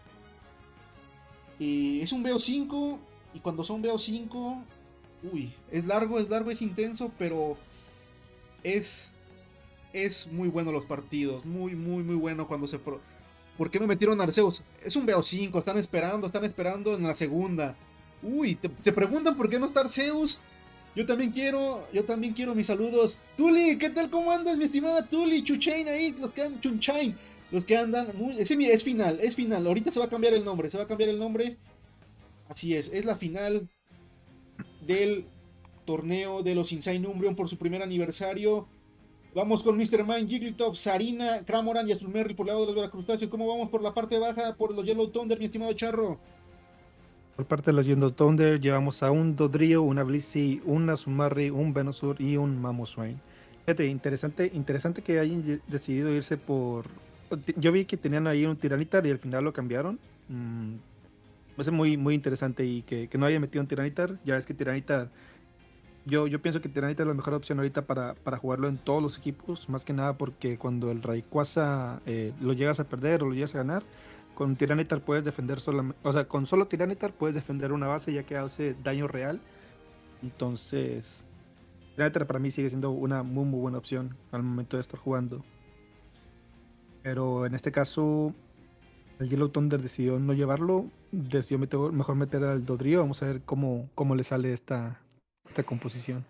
A: Eh, es un B O cinco. Y cuando son B O cinco, uy, es largo, es largo, es intenso, pero es, es muy bueno los partidos. Muy, muy, muy bueno cuando se... Pro... ¿Por qué me metieron a Arceus? Es un B O cinco, están esperando, están esperando en la segunda. Uy, te, se preguntan por qué no está Arceus. Yo también quiero, yo también quiero mis saludos. Tuli, ¿qué tal? ¿Cómo andas, mi estimada Tuli? Chuchain ahí, los que andan, Chunchain, los que andan... Muy, ese es final, es final. Ahorita se va a cambiar el nombre, se va a cambiar el nombre. Así es, es la final del torneo de los Insane Umbreon por su primer aniversario. Vamos con mister Mime, Jigglypuff, Sarina, Cramoran y Azulmerry por el lado de los Veracrustáceos. ¿Cómo vamos por la parte baja? Por los Yellow Thunder, mi estimado Charro.
B: Por parte de los Yellow Thunder llevamos a un Dodrio, una Blissey, un Azumarill, un Venusaur y un Mamoswine. Fíjate, interesante, interesante que hayan decidido irse por... Yo vi que tenían ahí un Tiranitar y al final lo cambiaron. Mm. Es muy, muy interesante y que, que no haya metido un Tiranitar. Ya ves que Tiranitar, yo, yo pienso que Tiranitar es la mejor opción ahorita para, para jugarlo en todos los equipos, más que nada porque cuando el Rayquaza eh, lo llegas a perder o lo llegas a ganar, con Tiranitar puedes defender solamente, o sea, con solo Tiranitar puedes defender una base ya que hace daño real. Entonces, Tiranitar para mí sigue siendo una muy, muy buena opción al momento de estar jugando. Pero en este caso... El Yellow Thunder decidió no llevarlo, decidió meter, mejor meter al Dodrio. Vamos a ver cómo, cómo le sale esta, esta composición.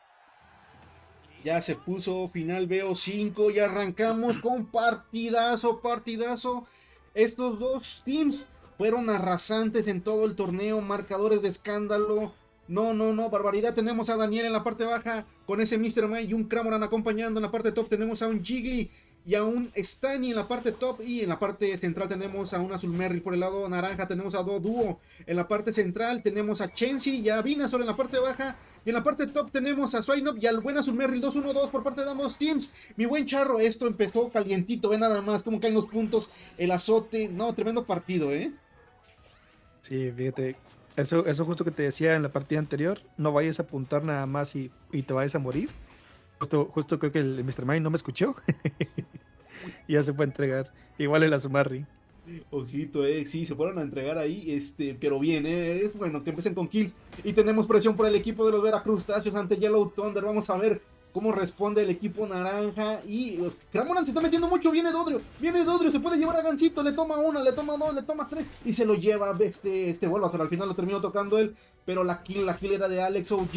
A: Ya se puso final B O cinco y arrancamos con partidazo, partidazo. Estos dos teams fueron arrasantes en todo el torneo, marcadores de escándalo. No, no, no, barbaridad. Tenemos a Daniel en la parte baja con ese mister Mime y un Cramoran acompañando. En la parte top tenemos a un Jiggly y a un Stani en la parte top, y en la parte central tenemos a un Azulmerry. Por el lado naranja tenemos a Doduo. En la parte central tenemos a Chansey y a Venusaur en la parte baja, y en la parte top tenemos a Swinub y al buen Azulmerry. dos uno dos por parte de ambos teams. Mi buen Charro, esto empezó calientito, ve nada más cómo caen los puntos, el azote. No, tremendo partido, eh.
B: Sí, fíjate, eso, eso justo que te decía en la partida anterior, no vayas a apuntar nada más y, y te vayas a morir. Justo, justo creo que el mister Mime no me escuchó. Y ya se fue a entregar. Igual el Azumarill.
A: Ojito, eh, sí, se fueron a entregar ahí, este, pero bien, eh, es bueno que empiecen con kills. Y tenemos presión por el equipo de los Veracrustáceos ante Yellow Thunder. Vamos a ver cómo responde el equipo naranja. Y uh, Cramoran se está metiendo mucho, viene Dodrio, viene Dodrio, se puede llevar a Gancito, le toma una, le toma dos, le toma tres, y se lo lleva este, este Bulbasaur. Al final lo terminó tocando él, pero la kill, la kill era de Alex O G.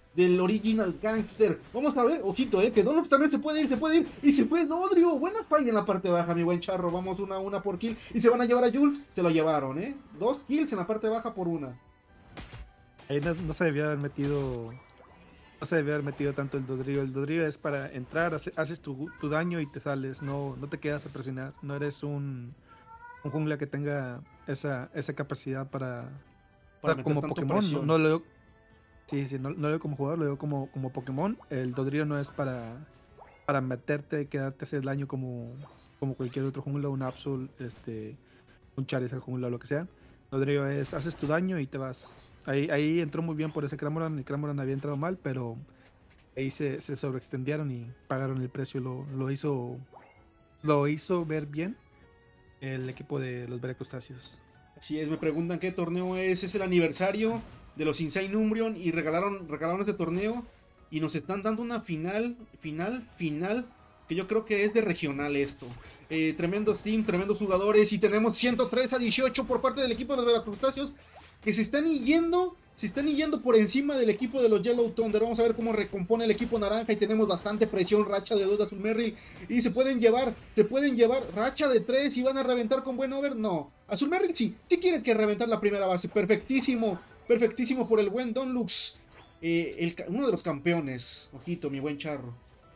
A: del Original Gangster. Vamos a ver, ojito, eh, que Donlops también se puede ir, se puede ir. Y se fue Dodrio. Buena falla en la parte baja, mi buen charro. Vamos una a una por kill. Y se van a llevar a Jules. Se lo llevaron, eh. Dos kills en la parte baja por una.
B: Ahí no, no se debía haber metido. No se debía haber metido tanto el Dodrio. El Dodrio es para entrar, hace, haces tu, tu daño y te sales. No, no te quedas a presionar. No eres un, un jungla que tenga esa, esa capacidad para.
A: Para meter
B: Como
A: tanto
B: Pokémon.
A: presión.
B: No, no lo veo. Sí, sí, no, no lo veo como jugador, lo veo como, como Pokémon. El Dodrio no es para, para meterte, quedarte a hacer daño como, como cualquier otro jungla, un Absol, este, un Charizard jungla o lo que sea. Dodrio es, haces tu daño y te vas. Ahí, ahí entró muy bien por ese Cramoran. El Cramoran había entrado mal, pero ahí se, se sobreextendieron y pagaron el precio. Lo, lo hizo lo hizo ver bien el equipo de los Veracrustáceos.
A: Así es, me preguntan qué torneo es. Es el aniversario de los Insane Umbreon y regalaron, regalaron este torneo. Y nos están dando una final, final, final. Que yo creo que es de regional esto. Eh, tremendos team, tremendos jugadores. Y tenemos ciento tres a dieciocho por parte del equipo de los Veracrustáceos. Que se están yendo, se están yendo por encima del equipo de los Yellow Thunder. Vamos a ver cómo recompone el equipo naranja. Y tenemos bastante presión, racha de dos de Azulmerry. Y se pueden llevar, se pueden llevar racha de tres y van a reventar con buen over. No, Azulmerry sí, sí quiere que reventar la primera base. Perfectísimo, perfectísimo por el buen Donlux. Eh, el, uno de los campeones. Ojito, mi buen charro.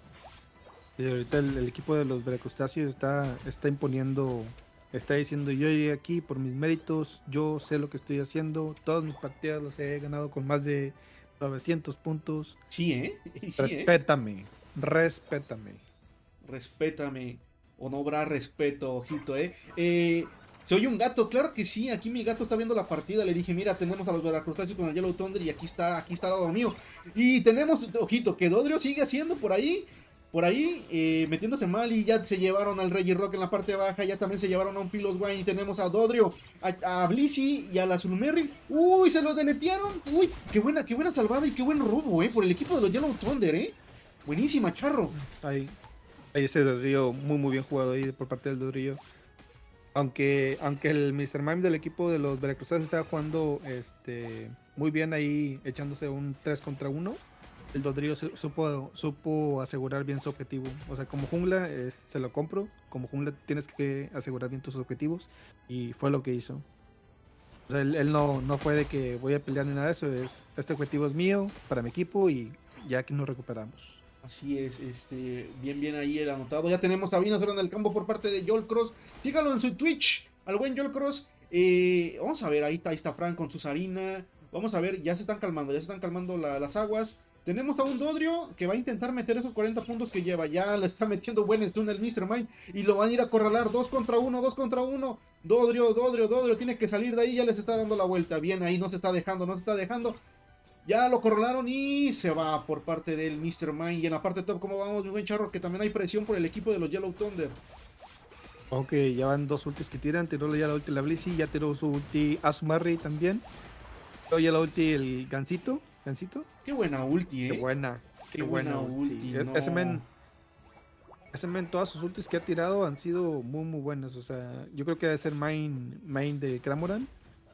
B: Y ahorita el, el equipo de los Veracrustáceos está, está imponiendo, está diciendo: yo llegué aquí por mis méritos, yo sé lo que estoy haciendo, todas mis partidas las he ganado con más de novecientos puntos.
A: Sí, ¿eh? Sí,
B: respétame, ¿eh? respétame.
A: Respétame, o no habrá respeto, ojito, ¿eh? eh Soy un gato, claro que sí, aquí mi gato está viendo la partida, le dije, mira, tenemos a los Veracrustáceos con el Yellow Thunder y aquí está, aquí está al lado mío. Y tenemos, ojito, que Dodrio sigue haciendo por ahí, por ahí, eh, metiéndose mal y ya se llevaron al Regirock en la parte baja, ya también se llevaron a un Pilos Wine y tenemos a Dodrio, a, a Blissey y a la Azulmerry. Uy, se los deletearon, uy, qué buena, qué buena salvada y qué buen robo, eh, por el equipo de los Yellow Thunder, eh. Buenísima, charro.
B: Ahí, ahí ese Dodrio, muy muy bien jugado ahí por parte del Dodrio. Aunque, aunque el mister Mime del equipo de los Veracruzes estaba jugando este, muy bien ahí, echándose un tres contra uno, el Dodrio supo, supo asegurar bien su objetivo. O sea, como jungla es, se lo compro, como jungla tienes que asegurar bien tus objetivos y fue lo que hizo. O sea, él, él no, no fue de que voy a pelear ni nada de eso, es este objetivo es mío, para mi equipo y ya aquí nos recuperamos.
A: Así es, este, bien, bien ahí el anotado. Ya tenemos a Vinos en el campo por parte de Joel Cross. Sígalo en su Twitch, al buen Joel Cross. Eh, vamos a ver, ahí está, ahí está Frank con su Sarina. Vamos a ver, ya se están calmando, ya se están calmando la, las aguas. Tenemos a un Dodrio que va a intentar meter esos cuarenta puntos que lleva. Ya le está metiendo buen stun el mister Mime. Y lo van a ir a acorralar. Dos contra uno, dos contra uno. Dodrio, Dodrio, Dodrio. Tiene que salir de ahí. Ya les está dando la vuelta. Bien, ahí no se está dejando, no se está dejando. Ya lo corralaron y se va por parte del mister Mime. Y en la parte top, ¿cómo vamos, mi buen charro? Que también hay presión por el equipo de los Yellow Thunder.
B: Ok, ya van dos ultis que tiran. Tiró ya la ulti la Blissey. Ya tiró su ulti Azumarill también. Tiró ya la ulti el Gansito. ¿Gansito?
A: Qué buena ulti, eh.
B: Qué buena.
A: Qué, qué buena, buena ulti.
B: Sí.
A: No.
B: Ese men, ese men, todas sus ultis que ha tirado han sido muy, muy buenas. O sea, yo creo que debe ser main, main de Cramoran.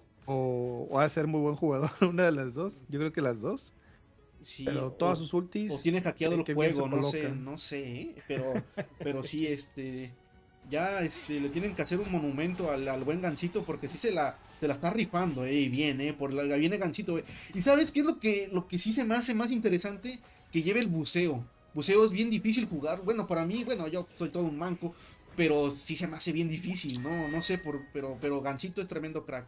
B: O, o va a ser muy buen jugador, una de las dos. Yo creo que las dos.
A: Sí,
B: pero todas
A: o,
B: sus ultis.
A: O tiene hackeado el juego, no sé, no sé, ¿eh? pero, pero sí, este. Ya este, le tienen que hacer un monumento al, al buen Gansito porque sí se la, se la está rifando, eh, bien, eh, por la viene Gansito, eh. Y ¿sabes qué es lo que, lo que sí se me hace más interesante? Que lleve el buceo. Buceo es bien difícil jugar, bueno, para mí, bueno, yo soy todo un manco, pero sí se me hace bien difícil, no, no sé, por, pero, pero Gansito es tremendo crack.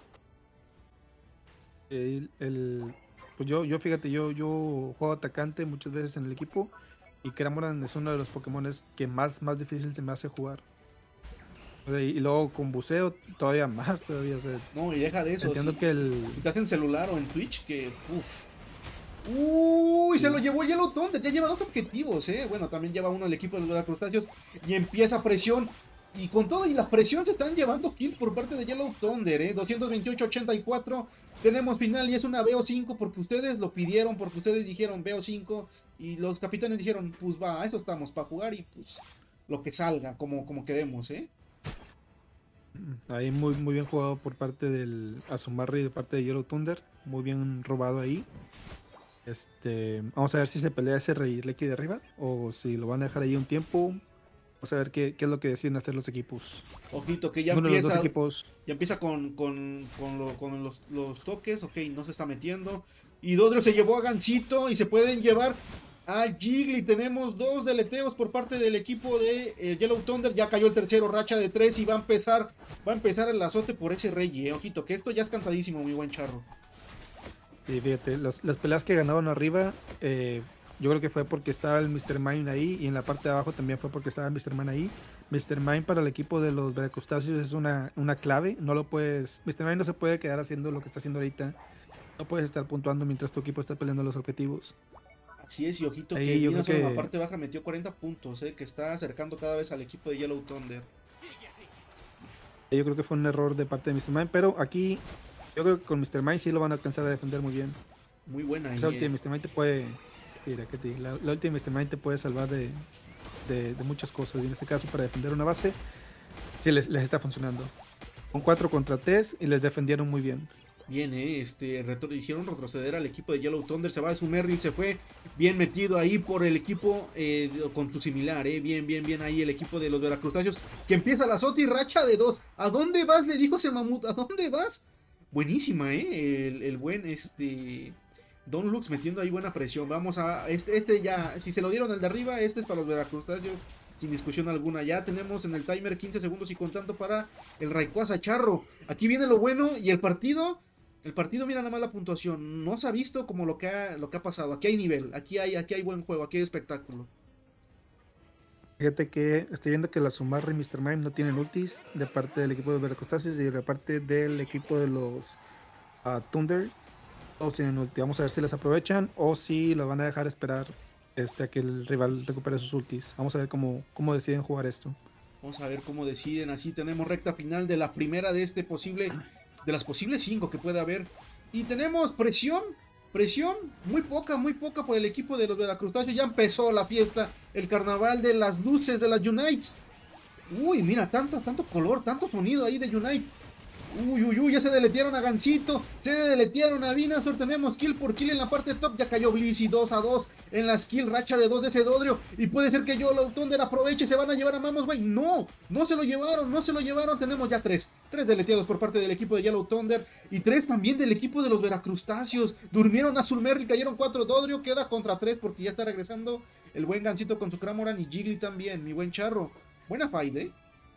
B: El, el, pues yo, yo fíjate, yo, yo juego atacante muchas veces en el equipo y Cramoran es uno de los Pokémones que más, más difícil se me hace jugar. O sea, y, y luego con buceo todavía más, todavía. O sea,
A: no, y deja de eso.
B: Entiendo
A: si,
B: que el...
A: si estás en celular o en Twitch, que uff. Uy, sí. Se lo llevó Yellow Thunder, ya lleva dos objetivos, eh. Bueno, también lleva uno el equipo de los Veracrustáceos y empieza presión. Y con todo y la presión se están llevando kills por parte de Yellow Thunder, eh. doscientos veintiocho a ochenta y cuatro. Tenemos final y es una B O cinco porque ustedes lo pidieron, porque ustedes dijeron B O cinco. Y los capitanes dijeron, pues va, a eso estamos, para jugar y pues lo que salga, como, como quedemos, eh.
B: Ahí muy, muy bien jugado por parte del Azumarill y de parte de Yellow Thunder. Muy bien robado ahí. Este, vamos a ver si se pelea ese Rey Lecky de arriba o si lo van a dejar ahí un tiempo. Vamos a ver qué, qué es lo que deciden hacer los equipos.
A: Ojito, que ya
B: Uno de los dos
A: empieza.
B: equipos.
A: Ya empieza con, con, con, lo- con los, los toques. Ok, no se está metiendo. Y Dodrio se llevó a Gansito y se pueden llevar a Jiggly. Tenemos dos deleteos por parte del equipo de eh, Yellow Thunder. Ya cayó el tercero, racha de tres y va a empezar. Va a empezar el azote por ese Rey. Eh. Ojito, que esto ya es cantadísimo, mi buen charro.
B: Y fíjate, las, las peleas que ganaron arriba, eh, yo creo que fue porque estaba el míster Mime ahí y en la parte de abajo también fue porque estaba el míster Mime ahí. míster Mime para el equipo de los Veracrustáceos es una, una clave, no lo puedes, míster Mime no se puede quedar haciendo lo que está haciendo ahorita, no puedes estar puntuando mientras tu equipo está peleando los objetivos.
A: Así es, y ojito
B: Ahí
A: que
B: yo creo
A: Minasol en la
B: que,
A: parte baja metió cuarenta puntos, eh, que está acercando cada vez al equipo de Yellow Thunder.
B: yo creo que fue un error de parte de míster Mime, pero aquí yo creo que con míster Mime sí lo van a alcanzar a defender muy bien.
A: Muy buena ahí.
B: Esa
A: Eh.
B: ulti de míster Mime te puede, mira, que te, la, la ulti de míster Mime te puede salvar de, de, de muchas cosas, y en este caso para defender una base sí les, les está funcionando. Con cuatro contra tres y les defendieron muy bien.
A: Bien, eh, este, retro, hicieron retroceder al equipo de Yellow Thunder, se va de su Merrill, se fue bien metido ahí por el equipo eh, con su similar, eh, bien, bien, bien ahí el equipo de los Veracrustáceos, que empieza la sota y racha de dos. ¿A dónde vas? Le dijo ese mamut, ¿a dónde vas? Buenísima, eh, el, el buen, este, Don Lux metiendo ahí buena presión. Vamos a, este, este ya, si se lo dieron al de arriba, este es para los Veracrustáceos, sin discusión alguna. Ya tenemos en el timer quince segundos y contando para el Rayquaza Charro. Aquí viene lo bueno y el partido... El partido, mira nada más la puntuación. No se ha visto como lo que ha, lo que ha pasado. Aquí hay nivel, aquí hay, aquí hay buen juego, aquí hay espectáculo.
B: Fíjate que estoy viendo que la Sumarra y míster Mime no tienen ultis de parte del equipo de Veracrustáceos y de parte del equipo de los uh, Thunder. Todos tienen ulti. Vamos a ver si las aprovechan o si las van a dejar esperar este, a que el rival recupere sus ultis. Vamos a ver cómo, cómo deciden jugar esto.
A: Vamos a ver cómo deciden. Así tenemos recta final de la primera de este posible... De las posibles cinco que puede haber. Y tenemos presión. Presión muy poca, muy poca por el equipo de los Veracrustáceos. Ya empezó la fiesta. El carnaval de las luces de las Unites. Uy, mira, tanto, tanto color, tanto sonido ahí de Unite. Uy, uy, uy, ya se deletearon a Gansito, se deletearon a Vinazor, tenemos kill por kill en la parte top, ya cayó Blissey dos a dos en la skill, racha de dos de ese Dodrio, y puede ser que Yellow Thunder aproveche, se van a llevar a Mamos, güey, no, no se lo llevaron, no se lo llevaron, tenemos ya tres, tres deleteados por parte del equipo de Yellow Thunder, y tres también del equipo de los Veracrustáceos, durmieron a Zulmerry, cayeron cuatro, Dodrio queda contra tres porque ya está regresando el buen Gansito con su Cramoran y Jiggly también, mi buen Charro, buena fight, eh.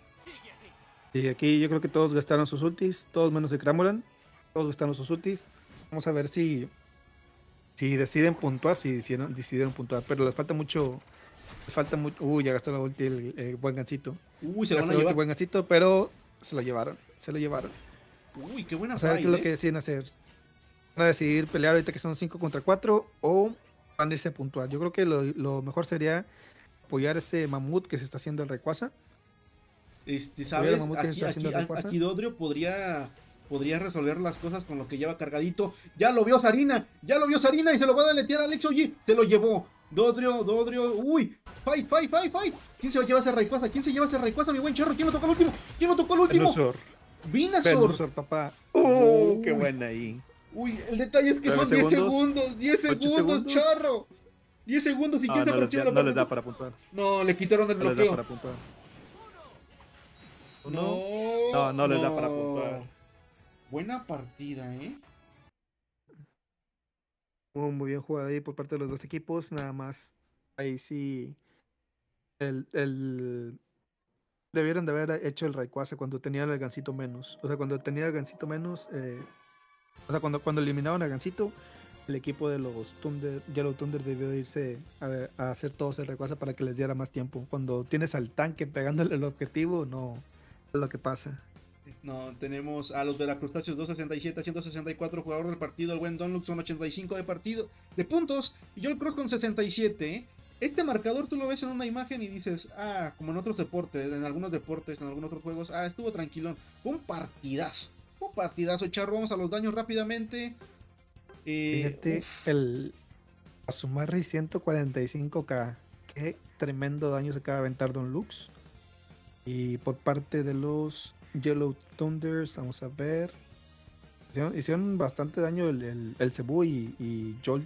B: Y aquí yo creo que todos gastaron sus ultis, todos menos el Cramoran, todos gastaron sus ultis. Vamos a ver si si deciden puntuar, si decidieron, decidieron puntuar, pero les falta mucho, les falta mucho. Uy, ya gastó la ulti el, el buen Gansito.
A: Uy, se lo van a
B: Gastó la ulti
A: llevar.
B: el buen Gansito, pero se lo llevaron, se lo llevaron.
A: Uy, qué buena
B: Vamos a ver
A: fight,
B: qué es lo
A: eh.
B: que deciden hacer. Van a decidir pelear ahorita que son cinco contra cuatro o van a irse a puntuar. Yo creo que lo, lo mejor sería apoyar ese mamut que se está haciendo el Rayquaza.
A: Este, ¿sabes? Aquí,
B: Aquí,
A: aquí, aquí Dodrio podría, podría resolver las cosas con lo que lleva cargadito. Ya lo vio Sarina, ya lo vio Sarina y se lo va a deletear a Alex Oji. Se lo llevó. Dodrio, Dodrio, uy. Fight, fight, fight, fight. ¿Quién se lleva ese Rayquaza? ¿Quién se lleva ese Rayquaza, mi buen Charro? ¿Quién lo tocó el último? ¿Quién lo tocó el último?
B: Venusaur.
A: Vinazor.
B: Venusaur, papá. Uh, qué buena ahí.
A: Uy, el detalle es que son diez segundos, diez segundos, segundos, Charro. diez segundos y
B: no,
A: quién se
B: no les,
A: presiona.
B: no les da para puntuar.
A: No, le quitaron el
B: no
A: bloqueo.
B: Les da para puntuar.
A: No,
B: no, no les no. da para puntuar.
A: Buena partida, ¿eh?
B: Muy, muy bien jugada ahí por parte de los dos equipos. Nada más, ahí sí, el, el... debieron de haber hecho el Rayquaza cuando tenían el Gansito menos. O sea, cuando tenía el Gansito menos, eh... o sea, cuando, cuando eliminaban a Gansito, el equipo de los Thunder, Yellow Thunder debió de irse a, a hacer todos el Rayquaza para que les diera más tiempo. Cuando tienes al tanque pegándole el objetivo, no es lo que pasa.
A: No, tenemos a los Veracrustáceos doscientos sesenta y siete a ciento sesenta y cuatro, jugador del partido, el buen Donlux con ochenta y cinco de partido, de puntos, y Joel Cross con sesenta y siete, ¿eh? Este marcador tú lo ves en una imagen y dices, ah, como en otros deportes, en algunos deportes, en algunos otros juegos, ah, estuvo tranquilón, fue un partidazo, un partidazo, Charro, vamos a los daños rápidamente.
B: Eh, Fíjate, el Azumarill ciento cuarenta y cinco K, qué tremendo daño se acaba de aventar Don Lux. Y por parte de los Yellow Thunders, vamos a ver. Hicieron, hicieron bastante daño el, el, el Cebu y, y Joel.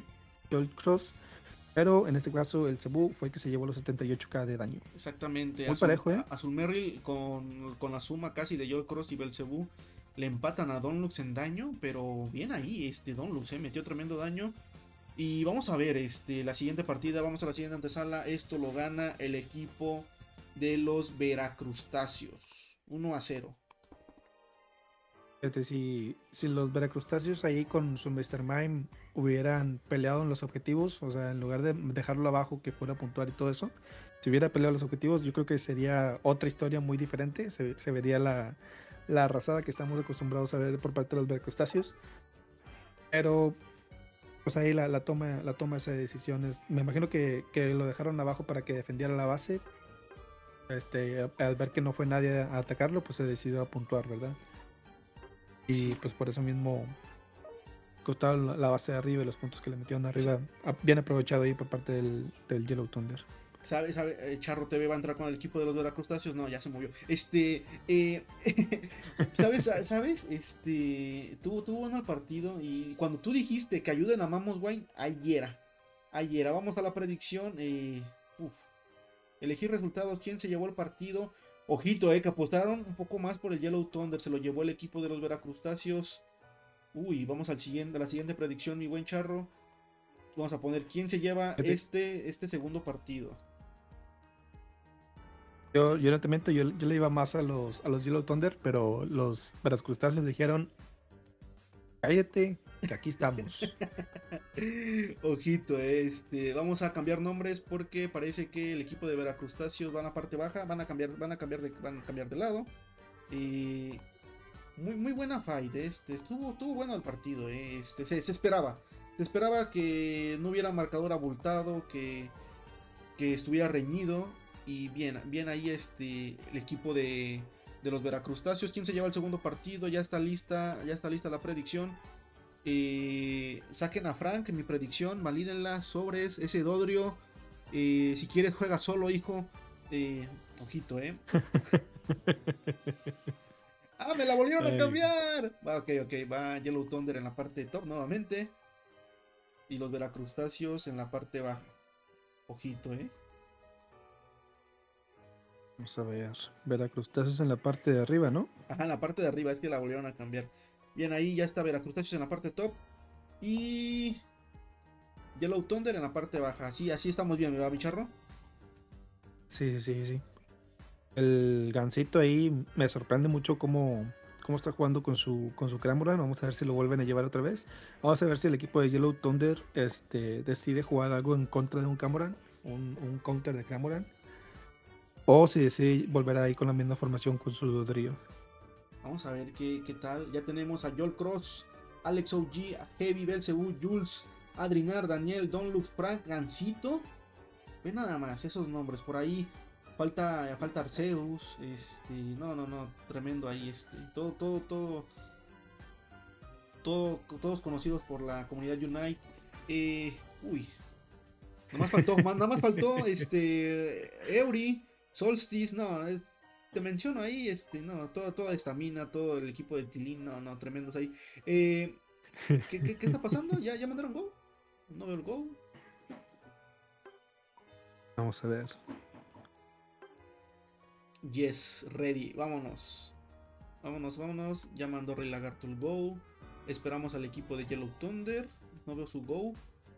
B: Cross, pero en este caso el Cebú fue el que se llevó los setenta y ocho K de daño.
A: Exactamente.
B: Muy
A: Azul,
B: parejo, ¿eh?
A: Azulmeril con, con la suma casi de Joel Cross y Belzebú le empatan a Donlux en daño, pero bien ahí, este Donlux, ¿eh? Metió tremendo daño. Y vamos a ver, este, la siguiente partida, vamos a la siguiente antesala. Esto lo gana el equipo de los Veracrustáceos. uno a cero.
B: Fíjate, si, si los Veracrustáceos ahí con su míster Mime hubieran peleado en los objetivos, o sea, en lugar de dejarlo abajo que fuera a puntuar y todo eso, si hubiera peleado los objetivos, yo creo que sería otra historia muy diferente. Se, se vería la, la arrasada que estamos acostumbrados a ver por parte de los Veracrustáceos. Pero pues ahí la, la toma la toma de decisiones. Me imagino que, que lo dejaron abajo para que defendiera la base. Este, al ver que no fue nadie a atacarlo, pues se decidió a puntuar, ¿verdad? Y pues por eso mismo costaba la, la base de arriba y los puntos que le metieron arriba, sí. Bien aprovechado ahí por parte del, del Yellow Thunder.
A: ¿Sabes? ¿Sabe? Charro T V va a entrar con el equipo de los Veracrustáceos. No, ya se movió. Este. Eh, ¿Sabes? ¿Sabes? Este. Tuvo, tuvo bueno el partido. Y cuando tú dijiste que ayuden a Mamos Wine, ahí era. Ahí era. Vamos a la predicción. Eh, uf. Elegir resultados. ¿Quién se llevó el partido? Ojito, eh, que apostaron un poco más por el Yellow Thunder. Se lo llevó el equipo de los Veracrustáceos. Uy, vamos al siguiente, a la siguiente predicción, mi buen Charro. Vamos a poner quién se lleva este, este segundo partido.
B: Yo, yo honestamente, yo, yo le iba más a los, a los Yellow Thunder, pero los Veracrustáceos dijeron: cállate, que aquí estamos.
A: Ojito, este, vamos a cambiar nombres porque parece que el equipo de Veracrustáceos van a parte baja, van a cambiar, van a cambiar de, van a cambiar de lado. Y muy, muy buena fight, este, estuvo, estuvo bueno el partido, este, se, se esperaba, se esperaba que no hubiera marcador abultado, que, que estuviera reñido. Y bien, bien ahí este, el equipo de, de los Veracrustáceos. ¿Quién se lleva el segundo partido? Ya está lista, ya está lista la predicción. Eh, saquen a Frank, mi predicción, valídenla, sobres, ese Dodrio. Eh, si quieres juega solo, hijo. Eh, ojito, eh. ¡Ah, me la volvieron a cambiar! Va, ok, ok, va Yellow Thunder en la parte top nuevamente. Y los Veracrustáceos en la parte baja. Ojito, eh.
B: Vamos a ver. Veracrustáceos en la parte de arriba, ¿no?
A: Ajá, en la parte de arriba, es que la volvieron a cambiar. Bien, ahí ya está Veracrustáceos en la parte top. Y Yellow Thunder en la parte baja. Sí, así estamos bien, ¿me va, bicharro?
B: Sí, sí, sí. El Gansito ahí me sorprende mucho cómo, cómo está jugando con su, con su Cramoran. Vamos a ver si lo vuelven a llevar otra vez. Vamos a ver si el equipo de Yellow Thunder este, decide jugar algo en contra de un Cramoran. Un, un counter de Cramoran. O si decide volver ahí con la misma formación con su Dodrio.
A: Vamos a ver qué, qué tal. Ya tenemos a Joel Cross, Alex O G, Heavy, Belzebú, Jules, Adrinar, Daniel, Donlux, Frank, Gansito. Ve nada más esos nombres por ahí. Falta, falta Arceus. Este, no, no, no. Tremendo ahí. Este, todo, todo, todo. Todo, todos conocidos por la comunidad Unite. Eh, uy. Nada más faltó, nada más faltó este Eury. Solstice, no, eh, te menciono ahí, este, no, todo, toda estamina, todo el equipo de Tilín, no, no, tremendos ahí. Eh, ¿qué, qué, ¿Qué está pasando? ¿Ya, ¿Ya mandaron go? No veo el go.
B: Vamos a ver.
A: Yes, ready, vámonos. Vámonos, vámonos. Ya mandó Rey Lagarto el go. Esperamos al equipo de Yellow Thunder. No veo su go.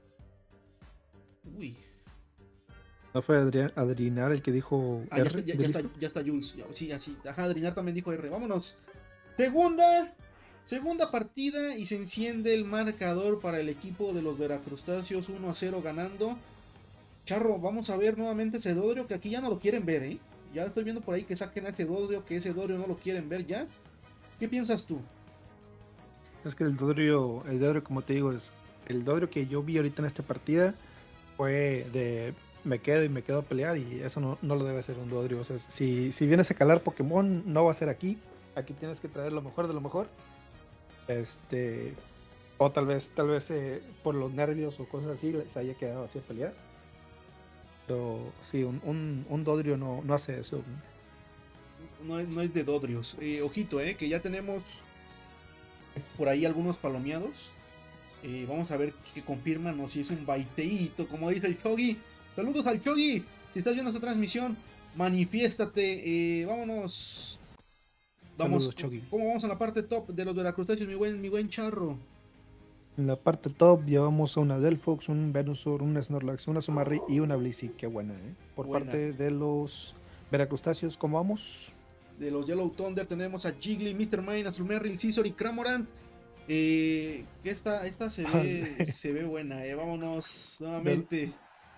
A: Uy.
B: ¿No fue Adrián, Adrinar el que dijo
A: ah,
B: R?
A: Ya, ya, ya, está, ya está Jules. Sí, así. Ajá, Adrinar también dijo R. Vámonos. Segunda. Segunda partida y se enciende el marcador para el equipo de los Veracrustáceos. uno a cero ganando. Charro, vamos a ver nuevamente ese Dodrio que aquí ya no lo quieren ver, ¿eh? Ya estoy viendo por ahí que saquen a ese Dodrio, que ese Dodrio no lo quieren ver ya. ¿Qué piensas tú?
B: Es que el Dodrio, el Dodrio como te digo, es el Dodrio que yo vi ahorita en esta partida fue de me quedo y me quedo a pelear y eso no, no lo debe hacer un Dodrio. O sea, si, si vienes a calar Pokémon, no va a ser aquí. Aquí tienes que traer lo mejor de lo mejor. Este, o tal vez, tal vez eh, por los nervios o cosas así se haya quedado así a pelear. Pero sí, un, un, un Dodrio no, no hace eso.
A: No es, no es de Dodrios. Eh, ojito, eh, que ya tenemos por ahí algunos palomeados. Eh, vamos a ver que confirman o si es un baiteíto, como dice el Chogi. Saludos al Chogi. Si estás viendo esta transmisión, manifiéstate. Eh, vámonos. Vamos.
B: Saludos, Chogi.
A: ¿Cómo vamos a la parte top de los veracrustaceos, mi buen, mi buen Charro?
B: En la parte top llevamos a una Delphox, un Venusaur, un Snorlax, una Sumarri y una Blissey. Qué buena, ¿eh? Por
A: Buena.
B: parte de los veracrustaceos, ¿cómo vamos?
A: De los Yellow Thunder tenemos a Jiggly, mister Mime, Azulmerrill, Scizor y Cramorant. Eh, esta, esta se ve, se ve buena, eh. Vámonos nuevamente.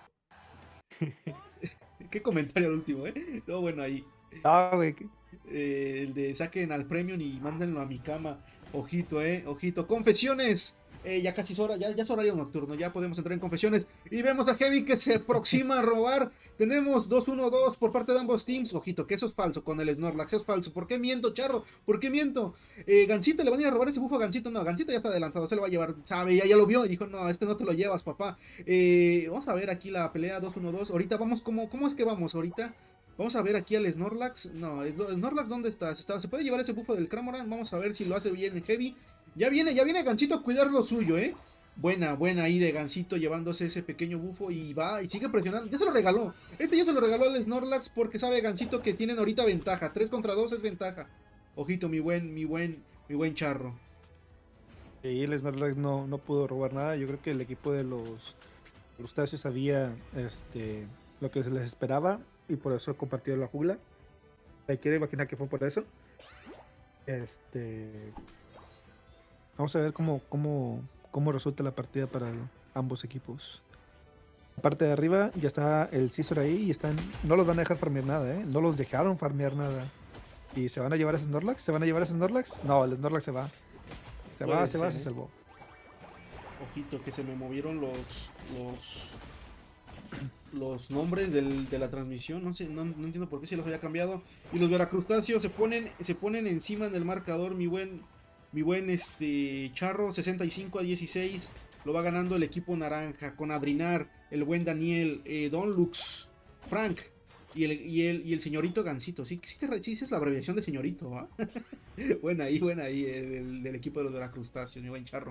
A: Qué comentario al último, eh. Todo bueno ahí.
B: Ah, güey.
A: Eh, el de saquen al premium y mándenlo a mi cama. Ojito, eh, ojito. Confesiones. Eh, ya casi es hora, ya, ya es horario nocturno, ya podemos entrar en confesiones. Y vemos a Heavy que se aproxima a robar. Tenemos dos uno dos por parte de ambos teams. Ojito, que eso es falso con el Snorlax, eso es falso. ¿Por qué miento, Charro? ¿Por qué miento? Eh, Gansito, ¿le van a ir a robar ese bufo a Gansito? No, Gansito ya está adelantado, se lo va a llevar. Sabe, ya, ya lo vio y dijo, no, este no te lo llevas, papá. Eh, vamos a ver aquí la pelea dos uno dos. Ahorita vamos, ¿cómo, cómo es que vamos ahorita? Vamos a ver aquí al Snorlax. No, el Snorlax, ¿dónde está? ¿Se puede llevar ese bufo del Cramorant? Vamos a ver si lo hace bien el Heavy. Ya viene, ya viene Gansito a cuidar lo suyo, ¿eh? Buena, buena ahí de Gansito llevándose ese pequeño bufo y va y sigue presionando. Ya se lo regaló. Este ya se lo regaló al Snorlax porque sabe Gansito que tienen ahorita ventaja. tres contra dos es ventaja. Ojito, mi buen, mi buen, mi buen Charro.
B: Y el Snorlax no, no pudo robar nada. Yo creo que el equipo de los crustáceos sabía este, lo que se les esperaba y por eso compartió la jungla. ¿Se quiere imaginar que fue por eso? Este... Vamos a ver cómo, cómo, cómo resulta la partida para el, ambos equipos. La parte de arriba ya está el Scizor ahí y están, no los van a dejar farmear nada, ¿eh? No los dejaron farmear nada. ¿Y se van a llevar a Snorlax? ¿Se van a llevar a Snorlax? No, el Snorlax se va. Se
A: Puede
B: va, se
A: ser,
B: va,
A: ¿eh?
B: se salvó.
A: Ojito, que se me movieron los los los nombres del, de la transmisión. No sé, no, no entiendo por qué se los había cambiado. Y los veracrustaceos se ponen, se ponen encima del marcador, mi buen... Mi buen este Charro, sesenta y cinco a dieciséis. Lo va ganando el equipo naranja. Con Adrinar, el buen Daniel, eh, Don Lux, Frank y el, y, el, y el señorito Gansito. Sí, sí, que sí, esa es la abreviación de señorito, ¿va? Buena ahí, buena ahí, eh, del, del equipo de los veracrustaceos, mi buen Charro.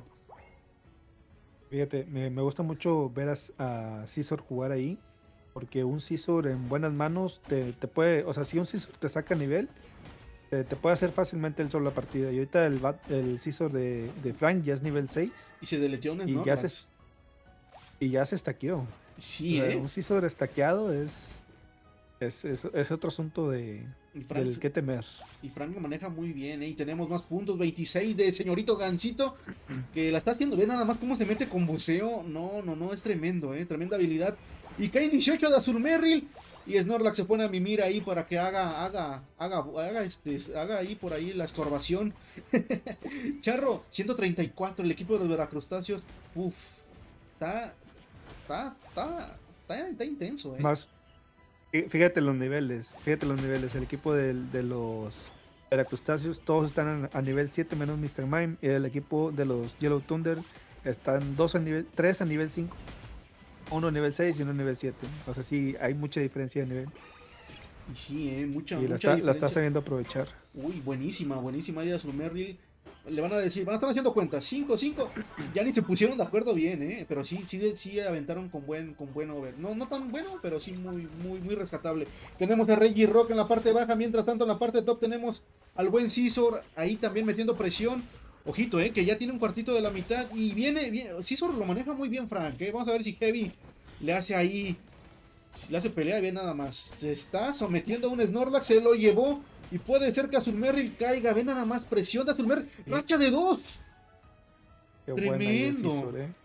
B: Fíjate, me, me gusta mucho ver a, a Scizor jugar ahí. Porque un Scizor en buenas manos te, te puede. O sea, si un Scizor te saca nivel, te, te puede hacer fácilmente el solo la partida. Y ahorita el, el Scizor de, de Frank ya es nivel seis.
A: Y se deleteó un
B: y ya se Y ya se estaqueó.
A: Sí,
B: o sea,
A: ¿eh?
B: Un Scizor estaqueado es, es, es, es otro asunto de,
A: Frank,
B: del que temer.
A: Y Frank lo maneja muy bien, ¿eh? Y tenemos más puntos, veintiséis de señorito Gansito, que la está haciendo. Ve nada más cómo se mete con buceo. No, no, no, es tremendo, ¿eh? Tremenda habilidad. Y cae dieciocho de Azulmerrill. Y Snorlax se pone a mimir ahí para que haga, haga, haga, haga, este, haga ahí por ahí la estorbación. Charro, ciento treinta y cuatro, el equipo de los veracrustaceos. Uf, está, está, está, está, está intenso, ¿eh?
B: Más, fíjate los niveles, fíjate los niveles. El equipo de, de los veracrustaceos, todos están a nivel siete menos mister Mime. Y el equipo de los Yellow Thunder están dos a nivel, tres a nivel cinco. Uno a nivel seis y uno a nivel siete. O sea, sí, hay mucha diferencia de nivel.
A: Y sí, eh, mucha,
B: y
A: mucha
B: la está,
A: diferencia.
B: la está sabiendo aprovechar.
A: Uy, buenísima, buenísima idea Azulmerrill. Le van a decir, van a estar haciendo cuentas, cinco cinco, ya ni se pusieron de acuerdo bien, eh, pero sí, sí, sí aventaron con buen, con buen over, no, no tan bueno, pero sí muy, muy, muy rescatable. Tenemos a Reggie Rock en la parte baja, mientras tanto en la parte top tenemos al buen Scizor, ahí también metiendo presión, ojito, eh, que ya tiene un cuartito de la mitad, y viene, viene, Scizor lo maneja muy bien Frank, eh, vamos a ver si Heavy le hace ahí, si le hace pelea bien nada más, se está sometiendo a un Snorlax, se lo llevó, y puede ser que Azulmerrill caiga. Ven nada más, presión de Azulmerrill. Sí. ¡Racha de dos!
B: Qué
A: ¡Tremendo!
B: Scizor, ¿eh?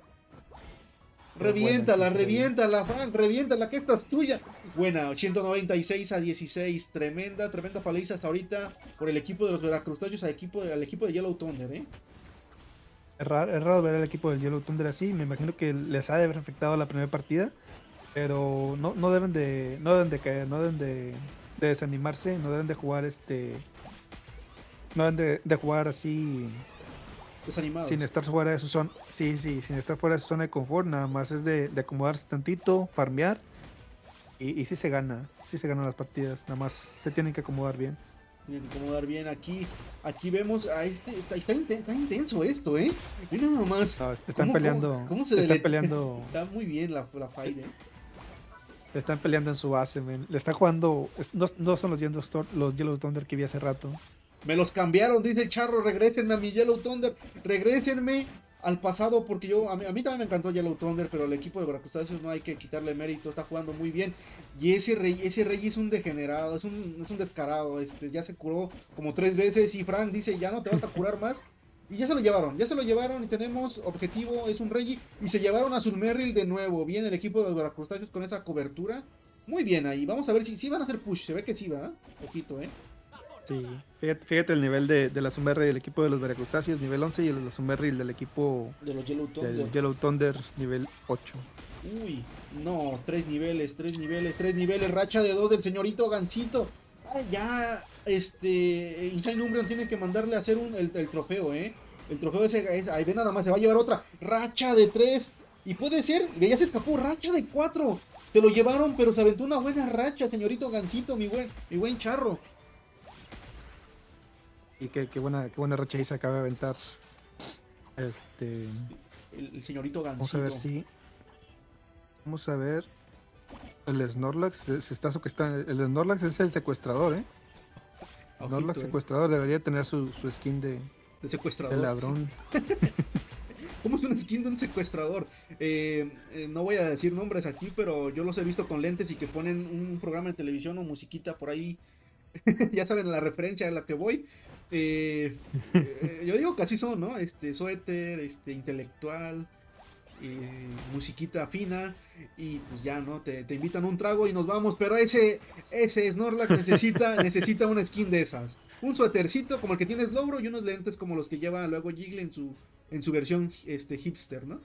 A: Reviéntala, reviéntala, Frank, reviéntala, que esta es tuya. Buena, ciento noventa y seis a dieciséis. Tremenda, tremenda paliza hasta ahorita por el equipo de los veracrustaceos al equipo, al equipo de Yellow Thunder, ¿eh?
B: Es raro, es raro ver al equipo del Yellow Thunder así. Me imagino que les ha de haber afectado la primera partida. Pero no, no deben de. No deben de caer, no deben de. de desanimarse, no deben de jugar este no deben de, de jugar así
A: desanimados,
B: sin estar fuera de su zona, sí, sí, sin estar fuera de su zona de confort, nada más es de, de acomodarse tantito, farmear y, y sí se gana, sí se ganan las partidas, nada más se tienen que acomodar bien.
A: Tiene que acomodar bien aquí. Aquí vemos a este. Está, está, inten está intenso esto, ¿eh? Mira nada más.
B: No, están
A: ¿Cómo,
B: peleando.
A: ¿Cómo, cómo se
B: están peleando.
A: Está muy bien la, la fight, ¿eh?
B: Están peleando en su base, man. Le están jugando. No, no son los Yellow, los Yellow Thunder que vi hace rato.
A: Me los cambiaron, dice el Charro. Regrésenme a mi Yellow Thunder. Regrésenme al pasado, porque yo a mí, a mí también me encantó Yellow Thunder, pero el equipo de Veracruz no hay que quitarle mérito, está jugando muy bien. Y ese rey, ese rey es un degenerado, es un, es un descarado, este, ya se curó como tres veces y Frank dice, ya no te vas a curar más. Y ya se lo llevaron, ya se lo llevaron y tenemos objetivo, es un Reggie. Y se llevaron a Zulmerril de nuevo. Bien el equipo de los Veracrustáceos con esa cobertura. Muy bien ahí, vamos a ver si, si van a hacer push, se ve que sí va, ojito, eh.
B: Sí, fíjate, fíjate el nivel de, de la Zulmerril del equipo de los Veracrustáceos, nivel once, y el de la Zulmerril del equipo
A: de los Yellow Thunder.
B: Del Yellow Thunder, nivel ocho.
A: Uy, no, tres niveles, tres niveles, tres niveles, racha de dos del señorito Gansito. Ay, ya, este, Insane Umbreon tiene que mandarle a hacer un, el, el trofeo, eh. El trofeo ese, es, ahí ve nada más, se va a llevar otra, racha de tres. Y puede ser, ya se escapó, racha de cuatro. Se lo llevaron, pero se aventó una buena racha, señorito Gansito, mi buen, mi buen Charro.
B: Y qué, qué buena, qué buena racha ahí se acaba de aventar. Este.
A: El, el señorito Gansito.
B: Vamos a ver si. Vamos a ver. El Snorlax se, se está, que está. El Snorlax es el secuestrador, eh. El Snorlax eh. secuestrador debería tener su, su skin de.
A: De secuestrador.
B: De ladrón.
A: ¿Cómo es un skin de un secuestrador? Eh, eh, no voy a decir nombres aquí, pero yo los he visto con lentes y que ponen un programa de televisión o musiquita por ahí. Ya saben la referencia a la que voy. Eh, eh, yo digo que así son, ¿no? Este, suéter, este, intelectual, eh, musiquita fina, y pues ya, ¿no? Te, te invitan a un trago y nos vamos, pero ese, ese Snorlax necesita, necesita una skin de esas. Un suétercito como el que tienes logro y unos lentes como los que lleva luego Jiggly en su, en su versión este, hipster, ¿no?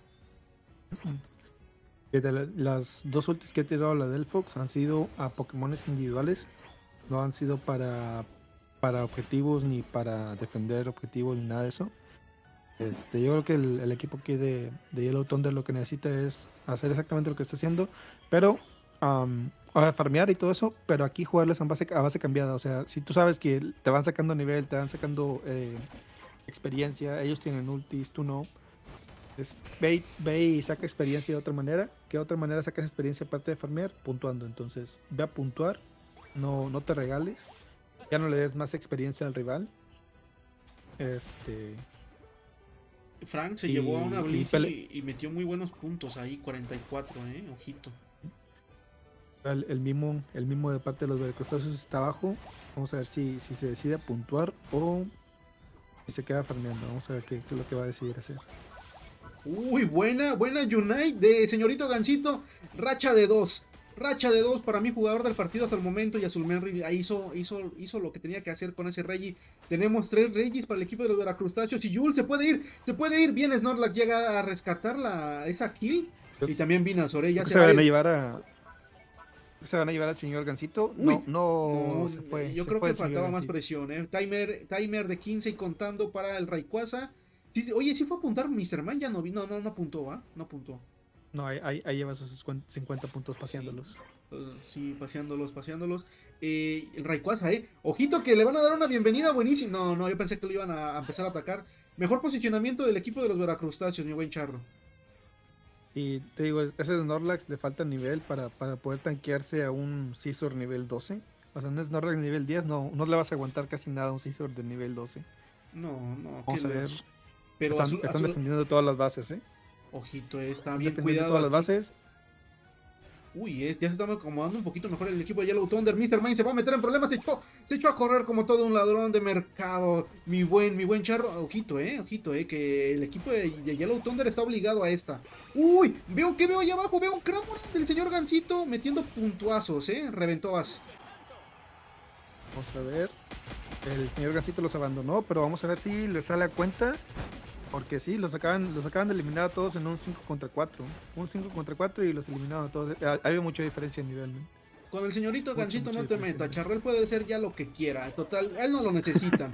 B: Las dos ultis que he tirado la Delphox han sido a Pokémones individuales, no han sido para para objetivos ni para defender objetivos ni nada de eso. Este, yo creo que el, el equipo aquí de, de Yellow Thunder lo que necesita es hacer exactamente lo que está haciendo, pero um, a farmear y todo eso, pero aquí jugarles a base, a base cambiada. O sea, si tú sabes que te van sacando nivel, te van sacando eh, experiencia, ellos tienen ultis, tú no. Es, ve, ve y saca experiencia de otra manera. ¿Qué otra manera sacas experiencia aparte de farmear? Puntuando. Entonces, ve a puntuar, no, no te regales. Ya no le des más experiencia al rival. Este.
A: Frank se y, llevó a una Blizz y, y metió muy buenos puntos ahí, cuarenta y cuatro, eh, ojito.
B: El, el mismo, el mismo de parte de los Veracrustáceos está abajo. Vamos a ver si, si se decide a puntuar o si se queda farmeando. Vamos a ver qué, qué es lo que va a decidir hacer.
A: Uy, buena, buena Unite de señorito Gansito. Racha de dos. Racha de dos para mí, jugador del partido hasta el momento. Y a Zulmerril hizo, hizo, hizo lo que tenía que hacer con ese Reggie. Tenemos tres Reggies para el equipo de los Veracrustáceos. Y Yul se puede ir, se puede ir. Bien, Snorlax llega a rescatar la, esa kill. Y también Vinazor, ya se,
B: se van a llevar a. ¿Se van a llevar al señor Gansito?
A: Uy,
B: no, no,
A: no
B: se fue.
A: Yo
B: se
A: creo
B: fue
A: que faltaba más presión, ¿eh? Timer, timer de quince y contando para el Rayquaza. Sí, oye, sí fue a apuntar mister Man, ya no vi, no, no, no apuntó, ¿va? ¿eh? No apuntó.
B: No, ahí, ahí, ahí lleva sus cincuenta puntos paseándolos.
A: Sí, uh, sí paseándolos, paseándolos. Eh, el Rayquaza, ¿eh? Ojito que le van a dar una bienvenida buenísima. No, no, yo pensé que lo iban a, a empezar a atacar. Mejor posicionamiento del equipo de los Veracrustáceos, mi buen Charro.
B: Y te digo, ese Snorlax le falta nivel para, para poder tanquearse a un Scizor nivel doce. O sea, un Snorlax nivel diez, no, no le vas a aguantar casi nada a un Scizor de nivel doce.
A: No, no.
B: Vamos a ver.
A: Pero
B: están,
A: azul,
B: están
A: azul...
B: defendiendo todas las bases, ¿eh?
A: Ojito, eh, está bien cuidado.
B: Todas las bases.
A: Uy, es, ya se está acomodando un poquito mejor el equipo de Yellow Thunder. mister Mime se va a meter en problemas. Se echó, se echó a correr como todo un ladrón de mercado. Mi buen, mi buen Charro. Ojito, eh, ojito, eh, que el equipo de, de Yellow Thunder está obligado a esta. Uy, veo que veo allá abajo. Veo un Cramorant del señor Gansito metiendo puntuazos, eh. Reventó as.
B: Vamos a ver. El señor Gansito los abandonó, pero vamos a ver si le sale a cuenta. Porque sí, los acaban, los acaban de eliminar a todos en un cinco contra cuatro. Un cinco contra cuatro y los eliminaron a todos. Hay mucha diferencia en nivel, ¿no?
A: Con el señorito mucha, Gansito mucha no te metas. Charrel puede ser ya lo que quiera. Total, a él no lo necesitan.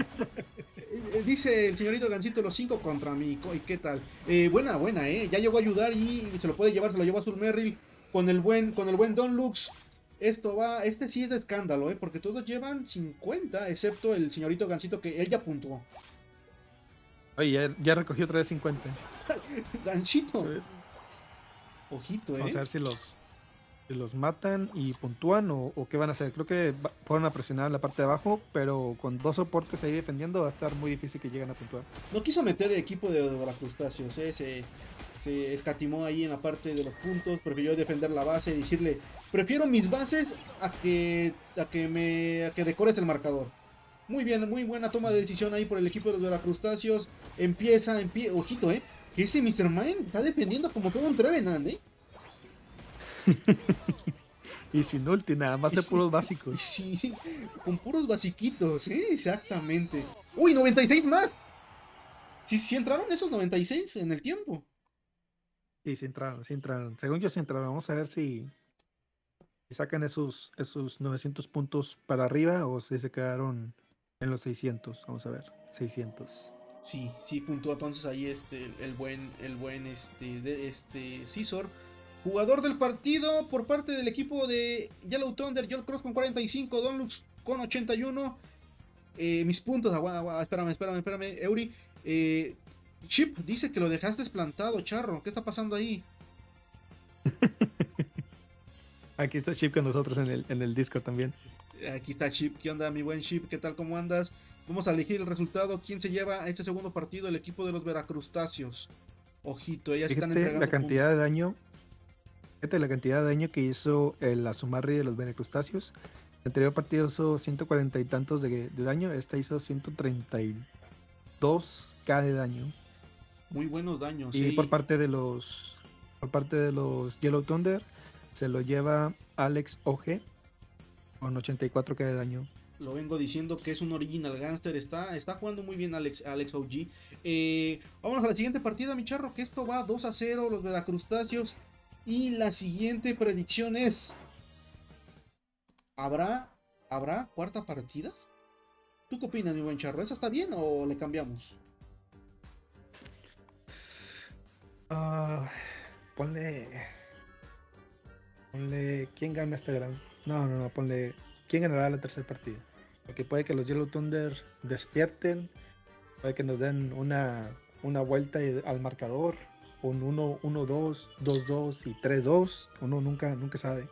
A: Dice el señorito Gansito los cinco contra mí. ¿Y qué tal? Eh, buena, buena, eh. Ya llegó a ayudar y se lo puede llevar, se lo llevó a Zulmerril con el buen, con el buen Don Lux. Esto va, este sí es de escándalo, ¿eh? Porque todos llevan cincuenta, excepto el señorito Gancito que él ya puntuó.
B: Oye, ya, ya recogió otra vez cincuenta.
A: Gancito,
B: Sí.
A: ojito,
B: Vamos a
A: ¿eh?
B: ver si los, si los matan y puntúan o, o qué van a hacer. Creo que va- fueron a presionar en la parte de abajo, pero con dos soportes ahí defendiendo va a estar muy difícil que lleguen a puntuar.
A: No quiso meter el equipo de los crustáceos, ¿eh? Se, se escatimó ahí en la parte de los puntos, prefirió defender la base y decirle, prefiero mis bases a que, a que me a que decores el marcador. Muy bien, muy buena toma de decisión ahí por el equipo de los Veracrustáceos. Empieza, empie... ojito, eh. Que ese mister Mine está defendiendo como todo un Trevenant, eh.
B: Y sin ulti, nada más
A: Y
B: de
A: sí,
B: puros
A: y
B: básicos.
A: sí, con puros basiquitos, eh. Exactamente. Uy, noventa y seis más. Sí, sí entraron esos noventa y seis en el tiempo.
B: Sí, sí entraron, sí entraron. Según yo sí entraron. Vamos a ver si, si sacan esos, esos novecientos puntos para arriba o si se quedaron en los seiscientos. Vamos a ver. seiscientos.
A: Sí, sí puntuó entonces ahí este el buen el buen este de este Scizor, jugador del partido por parte del equipo de Yellow Thunder, Joel Cross con cuarenta y cinco, Donlux con ochenta y uno. Eh, mis puntos, agua, agua, espérame, espérame, espérame, Eury. Eh, Chip dice que lo dejaste plantado, charro. ¿Qué está pasando ahí?
B: Aquí está Chip con nosotros en el, en el Discord también.
A: Aquí está Chip. ¿Qué onda, mi buen Chip? ¿Qué tal? ¿Cómo andas? Vamos a elegir el resultado. ¿Quién se lleva este segundo partido? El equipo de los Veracrustáceos. Ojito, ellas están
B: Fíjate la
A: entregando puntos.
B: cantidad de daño. Fíjate la cantidad de daño que hizo el Azumarri de los Veracrustáceos. El anterior partido hizo ciento cuarenta y tantos de, de daño. Esta hizo ciento treinta y dos k de daño.
A: Muy buenos daños,
B: Y por
A: ¿eh?
B: parte de los. Por parte de los Yellow Thunder. Se lo lleva Alex O G. Con ochenta y cuatro k de daño.
A: Lo vengo diciendo que es un original gangster. Está, está jugando muy bien Alex, Alex O G. Eh, vámonos a la siguiente partida, mi charro. Que esto va dos a cero. Los Veracrustáceos. Y la siguiente predicción es: ¿Habrá, ¿habrá cuarta partida? ¿Tú qué opinas, mi buen charro? ¿Esa está bien o le cambiamos?
B: Ah, ponle. Ponle. ¿Quién gana este gran? No, no, no. Ponle. ¿Quién ganará la tercera partida? Porque puede que los Yellow Thunder despierten. Puede que nos den una, una vuelta al marcador. Un uno uno dos, dos dos y tres dos. Uno nunca, nunca sabe.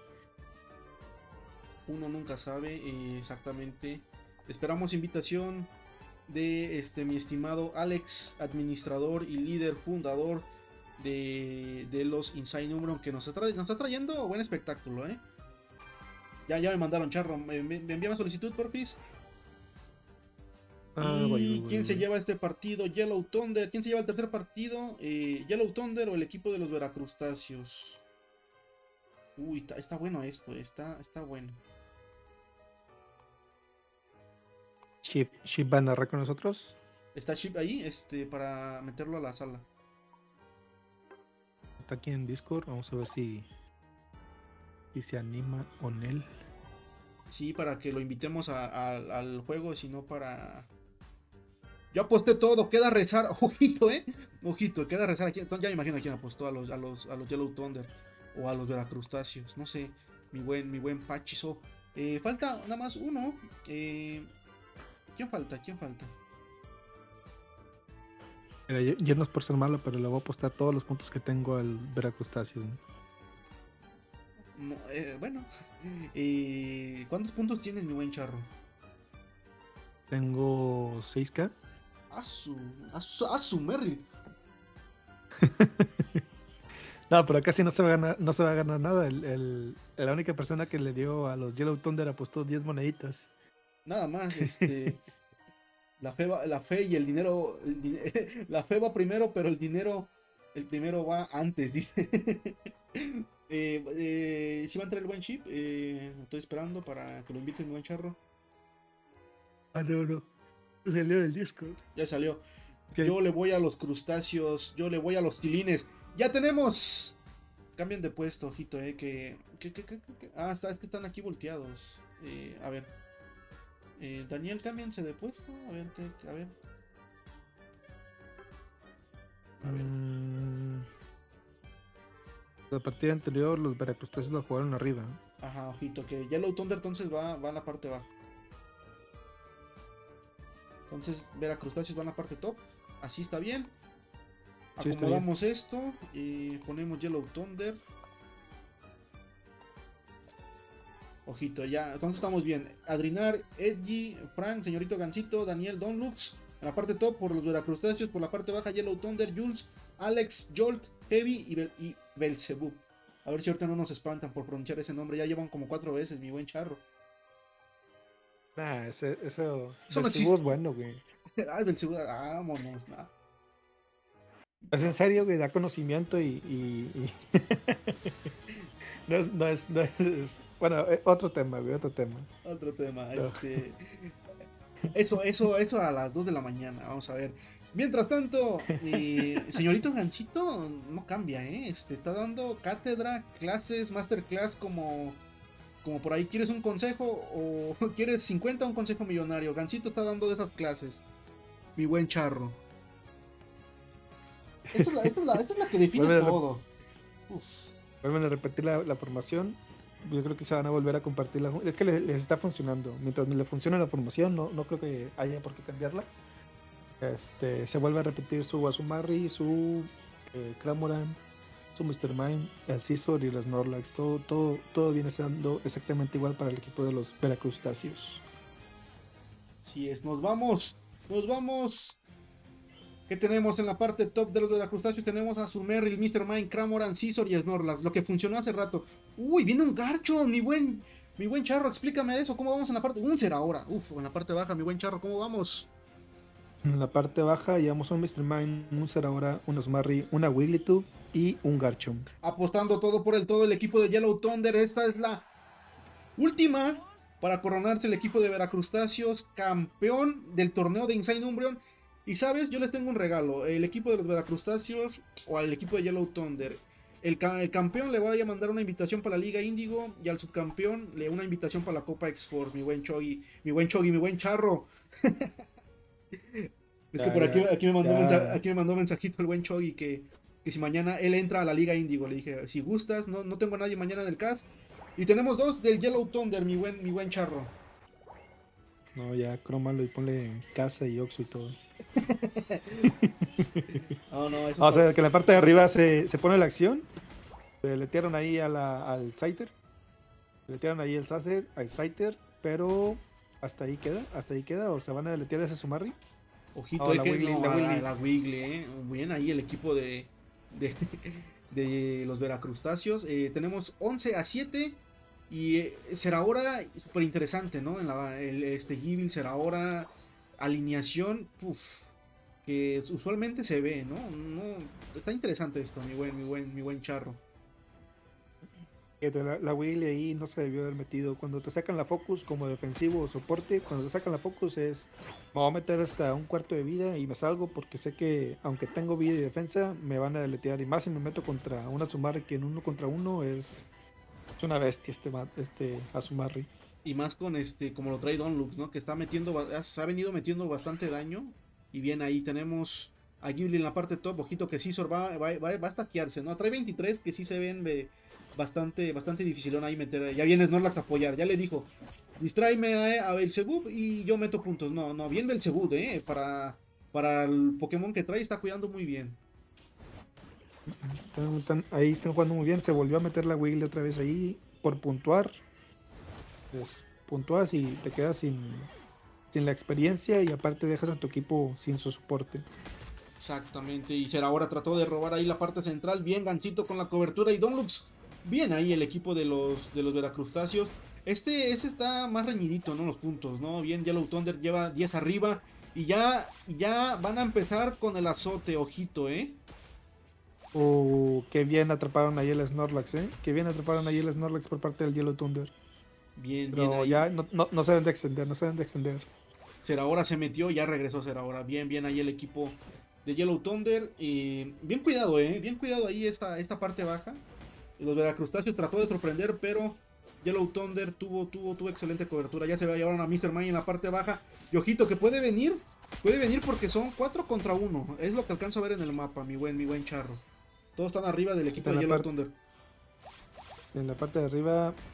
A: Uno nunca sabe eh, exactamente. Esperamos invitación de este mi estimado Alex, administrador y líder fundador de, de los Inside Numeron, que nos está, nos está trayendo buen espectáculo, ¿eh? Ya, ya me mandaron, charro. Me, me, me envían solicitud, porfis.
B: Ah, voy, voy,
A: ¿Y
B: voy,
A: quién se
B: voy.
A: lleva este partido? Yellow Thunder. ¿Quién se lleva el tercer partido? Eh, Yellow Thunder o el equipo de los Veracrustáceos. Uy, está, está bueno esto, está, está bueno.
B: Chip, Chip va a narrar con nosotros.
A: Está Chip ahí, este, para meterlo a la sala.
B: Está aquí en Discord. Vamos a ver si, si se anima con él.
A: Sí, para que lo invitemos a, a, al juego, sino para... Yo aposté todo, queda rezar. Ojito, eh. Ojito, queda rezar aquí. Entonces ya me imagino a quién apostó, a los, a los, a los Yellow Thunder o a los Veracrustáceos. No sé, mi buen, mi buen Pachizo. Eh, falta nada más uno. Eh, ¿Quién falta? ¿Quién falta?
B: Mira, yo, yo no es por ser malo, pero le voy a apostar todos los puntos que tengo al Veracrustáceo.
A: No, eh, bueno. Eh, ¿Cuántos puntos tienes, mi buen charro?
B: Tengo seis k.
A: A su, a su, a su Merry.
B: No, pero casi no se va a ganar, no se va a ganar nada. El, el- la única persona que le dio a los Yellow Thunder apostó diez moneditas.
A: Nada más, este. La fe, va, la fe y el dinero. El din la fe va primero, pero el dinero. El primero va antes, dice. eh, eh, si va a entrar el buen chip, eh, estoy esperando para que lo invite el buen charro.
B: Ah, no, no. Salió del Discord.
A: Ya salió.
B: Okay.
A: Yo le voy a los crustáceos. Yo le voy a los tilines. ¡Ya tenemos! Cambian de puesto, ojito, eh. Que. que, que, que, que ah, está, es que están aquí volteados. Eh, a ver. Eh, Daniel, cámbiense de puesto. A ver, que, a ver. A ver.
B: Mm, la partida anterior, los Veracrustáceos la jugaron arriba.
A: Ajá, ojito, que Yellow Thunder entonces va, va a la parte baja. Entonces Veracrustáceos va en la parte top. Así está bien.
B: Sí, está
A: Acomodamos bien esto y ponemos Yellow Thunder. Ojito, ya. Entonces estamos bien. Adrinar, Edgy, Frank, Señorito Gancito, Daniel, Donlux. En la parte top por los Veracrustáceos. Por la parte baja Yellow Thunder, Jules, Alex, Jolt, Heavy y, Bel y Belzebub. A ver si ahorita no nos espantan por pronunciar ese nombre. Ya llevan como cuatro veces, mi buen charro.
B: Nah, ese, eso.
A: Eso no
B: Belzebub es bueno, güey.
A: Ay, Belzebub, vámonos, nah.
B: Es en serio, güey, da conocimiento y. y, y... no, es, no, es, no es. Bueno, otro tema, güey, otro tema.
A: Otro tema, no. este. Eso, eso, eso a las dos de la mañana, vamos a ver. Mientras tanto, eh, señorito Gancito no cambia, ¿eh? Este, está dando cátedra, clases, masterclass como, como por ahí. ¿Quieres un consejo o quieres cincuenta o un consejo millonario? Gancito está dando de esas clases. Mi buen charro. Esta es la, esta es la, esta es la que define Vuelve todo.
B: Uf. Vuelven a repetir la, la formación. Yo creo que se van a volver a compartir la... Es que les, les está funcionando. Mientras le funcione la formación, no, no creo que haya por qué cambiarla. Este, se vuelve a repetir su Azumarill, su eh, Cramoran, su mister Mime, el Scizor y el Snorlax. Todo, todo, todo viene siendo exactamente igual para el equipo de los Veracrustáceos.
A: Así es, nos vamos. Nos vamos. ¿Qué tenemos en la parte top de los Veracrustáceos? Tenemos a Azumarill, mister Mime, Cramoran, Scizor y Snorlax. Lo que funcionó hace rato. Uy, viene un Garchomp, mi buen, mi buen charro. Explícame de eso. ¿Cómo vamos en la parte? Un será ahora. Uf, en la parte baja, mi buen charro. ¿Cómo vamos?
B: En la parte baja llevamos un mister Mime, un Zeraora, un Azumarill, una Wigglytuff y un Garchomp.
A: Apostando todo por el todo el equipo de Yellow Thunder. Esta es la última para coronarse el equipo de Veracrustáceos campeón del torneo de Insane Umbreon. Y sabes, yo les tengo un regalo. El equipo de los Veracrustáceos o al equipo de Yellow Thunder. El, ca el campeón le va a mandar una invitación para la Liga Índigo y al subcampeón le una invitación para la Copa X-Force. Mi buen Chogi, mi buen Chogi, mi buen charro. Es ya, que por aquí, aquí, me mandó mensaje, aquí me mandó mensajito el buen Chogi que, que si mañana él entra a la Liga Índigo. Le dije, si gustas, no, no tengo a nadie mañana en el cast. Y tenemos dos del Yellow Thunder, mi buen, mi buen charro.
B: No, ya, crómalo y ponle casa y Oxo y todo.
A: no, no, eso
B: o por... sea, que en la parte de arriba se, se pone la acción. Se letearon ahí a la, al Scyther. Se letearon ahí el Scyther, al Scyther, pero hasta ahí queda, hasta ahí queda, o se van a deletear ese Azumarill.
A: Ojito, oh, la, que Wiggly, no, la, Wiggly. la Wiggly, eh. Bien ahí el equipo de, de, de los Veracrustáceos. Eh, tenemos once a siete y eh, será ahora súper interesante, ¿no? En la, el, este Gible será ahora alineación, puff, que usualmente se ve, ¿no? No, está interesante esto, mi buen, mi buen, mi buen charro.
B: La, la Wiggly ahí no se debió haber metido. Cuando te sacan la Focus como defensivo o soporte, cuando te sacan la Focus es me voy a meter hasta un cuarto de vida y me salgo porque sé que aunque tengo vida y defensa me van a deletear, y más si me meto contra una Azumarill que en uno contra uno es, es una bestia este, este Azumarill.
A: Y más con este, como lo trae Donlux, ¿no? Que está metiendo, se ha venido metiendo bastante daño. Y bien, ahí tenemos a Ghibli en la parte top. Ojito que Scizor va, va, va, va a stackearse, ¿no? Trae veintitrés que sí se ven de bastante, bastante dificilón ahí meter. Ya viene Snorlax a apoyar, ya le dijo, distráeme a, a Belzebub y yo meto puntos. No, no, bien Belzebub, eh, para, para el Pokémon que trae está cuidando muy bien.
B: Están, están, ahí están jugando muy bien, se volvió a meter la Wiggly otra vez ahí por puntuar. Pues puntúas y te quedas sin, sin la experiencia y aparte dejas a tu equipo sin su soporte.
A: Exactamente, y Zeraora trató de robar ahí la parte central, bien Gancito con la cobertura y Donlux. Bien ahí el equipo de los, de los Veracrustáceos. Este, ese está más reñidito, ¿no? Los puntos, ¿no? Bien, Yellow Thunder lleva diez arriba. Y ya, ya van a empezar con el azote, ojito, ¿eh?
B: Oh, qué bien atraparon ahí el Snorlax, ¿eh? Qué bien atraparon ahí el Snorlax por parte del Yellow Thunder.
A: Bien,
B: Pero
A: bien ahí.
B: ya no, no, no se deben de extender, no se deben de extender.
A: Zeraora se metió, ya regresó Zeraora. Bien, bien ahí el equipo de Yellow Thunder. Y bien cuidado, ¿eh? Bien cuidado ahí esta, esta parte baja. Los Veracrustáceos trató de sorprender, pero Yellow Thunder tuvo, tuvo, tuvo excelente cobertura. Ya se va a llevar a mister Mime en la parte baja. Y ojito que puede venir, puede venir porque son cuatro contra uno. Es lo que alcanzo a ver en el mapa, mi buen, mi buen charro. Todos están arriba del equipo de Yellow Thunder.
B: En la parte de arriba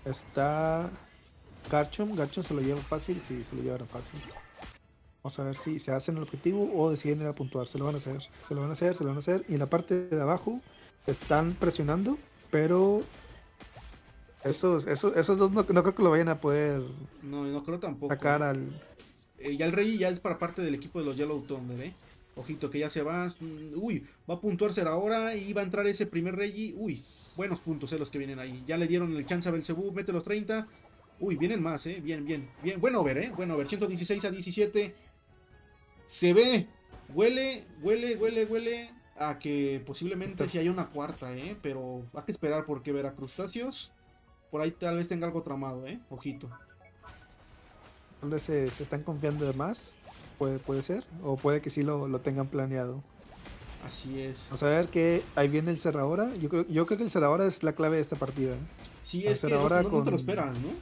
B: Está Garchomp. Garchomp se lo lleva fácil. Sí, se lo llevaron fácil. Vamos a ver si se hacen el objetivo o deciden ir a puntuar. Se lo van a hacer. Se lo van a hacer, se lo van a hacer. Y en la parte de abajo están presionando, pero esos, esos, esos dos no, no creo que lo vayan a poder
A: No, no creo tampoco.
B: sacar
A: ¿eh?
B: al...
A: Eh, ya el Reggie ya es para parte del equipo de los Yellow Thunder, ¿eh? Ojito que ya se va. Uy, va a puntuarse ahora y va a entrar ese primer Reggie. Uy, buenos puntos, eh, los que vienen ahí. Ya le dieron el chance a Belzebú, mete los treinta. Uy, vienen más, eh. Bien, bien, bien. Buen over, eh. Buen over. ciento dieciséis a diecisiete. Se ve. Huele, huele, huele, huele a que posiblemente sí haya una cuarta, eh. Pero hay que esperar porque Veracrustáceos por ahí tal vez tenga algo tramado, eh. Ojito.
B: Tal vez se, se están confiando de más. Puede, puede ser. O puede que sí lo, lo tengan planeado.
A: Así es.
B: Vamos a ver que ahí viene el Cerradora. Yo creo, yo creo que el Cerradora es la clave de esta partida.
A: Sí, es que no, no, no
B: con...
A: te lo esperan, ¿no?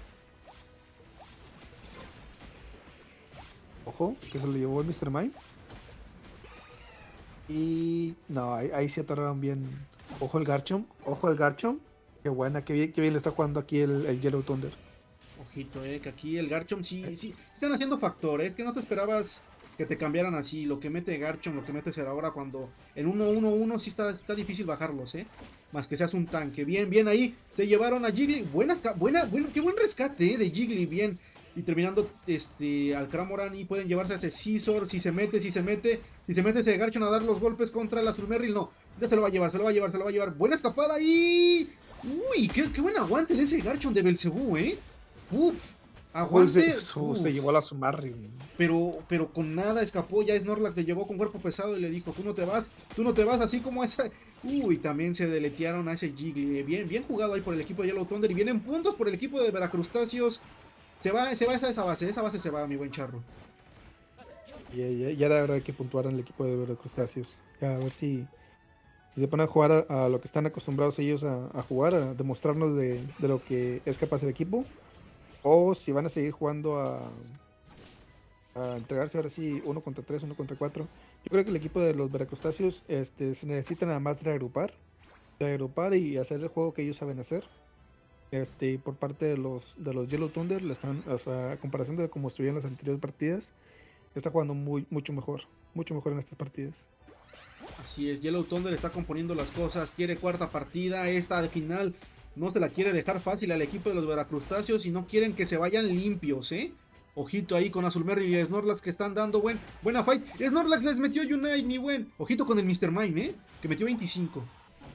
B: Ojo, que se lo llevó el mister Mime. Y no, ahí, ahí se atoraron bien. Ojo el Garchomp. Ojo el Garchomp. Qué buena, qué bien, qué bien le está jugando aquí el, el Yellow Thunder.
A: Ojito, eh, que aquí el Garchomp sí, sí, están haciendo factores, es que no te esperabas que te cambiaran así, lo que mete Garchomp, lo que mete Serahora cuando en uno uno uno sí está, está difícil bajarlos, eh, más que seas un tanque, bien, bien ahí, te llevaron a Jiggly, buena, buena, buena, qué buen rescate, eh, de Jiggly, bien, y terminando este al Cramoran y pueden llevarse a ese Scizor, si se mete, si se mete, si se mete ese Garchomp a dar los golpes contra el Azulmerril, no, ya se lo va a llevar, se lo va a llevar, se lo va a llevar, buena escapada y... Uy, qué, qué buen aguante de ese Garchomp de Belzebú, eh. Uf, aguante.
B: Se,
A: uf.
B: se llevó a la Sumarri.
A: Pero, pero con nada escapó. Ya Snorlax le llegó con cuerpo pesado y le dijo: Tú no te vas, tú no te vas, así como esa. Uy, también se deletearon a ese Jiggly. Bien, bien jugado ahí por el equipo de Yellow Thunder. Y vienen puntos por el equipo de Veracrustáceos. Se va, se va esa base, esa base se va, mi buen charro.
B: Ya, ya, ya era hora de que puntuaran el equipo de Veracrustáceos. Ya, a ver si. Si se ponen a jugar a, a lo que están acostumbrados ellos a, a jugar, a demostrarnos de, de lo que es capaz el equipo. O si van a seguir jugando a, a entregarse ahora sí uno contra tres, uno contra cuatro. Yo creo que el equipo de los Veracrustáceos este, se necesita nada más reagrupar. Reagrupar y hacer el juego que ellos saben hacer. Este, por parte de los, de los Yellow Thunder, le están, o sea, a comparación de cómo estuvieron las anteriores partidas, está jugando muy, mucho mejor. Mucho mejor en estas partidas.
A: Así es, Yellow Thunder está componiendo las cosas, quiere cuarta partida, esta de final no se la quiere dejar fácil al equipo de los Veracrustáceos y no quieren que se vayan limpios, ¿eh? Ojito ahí con Azulmerry y Snorlax que están dando buen, buena fight. Snorlax les metió Unite, mi buen. Ojito con el mister Mime, ¿eh? Que metió veinticinco.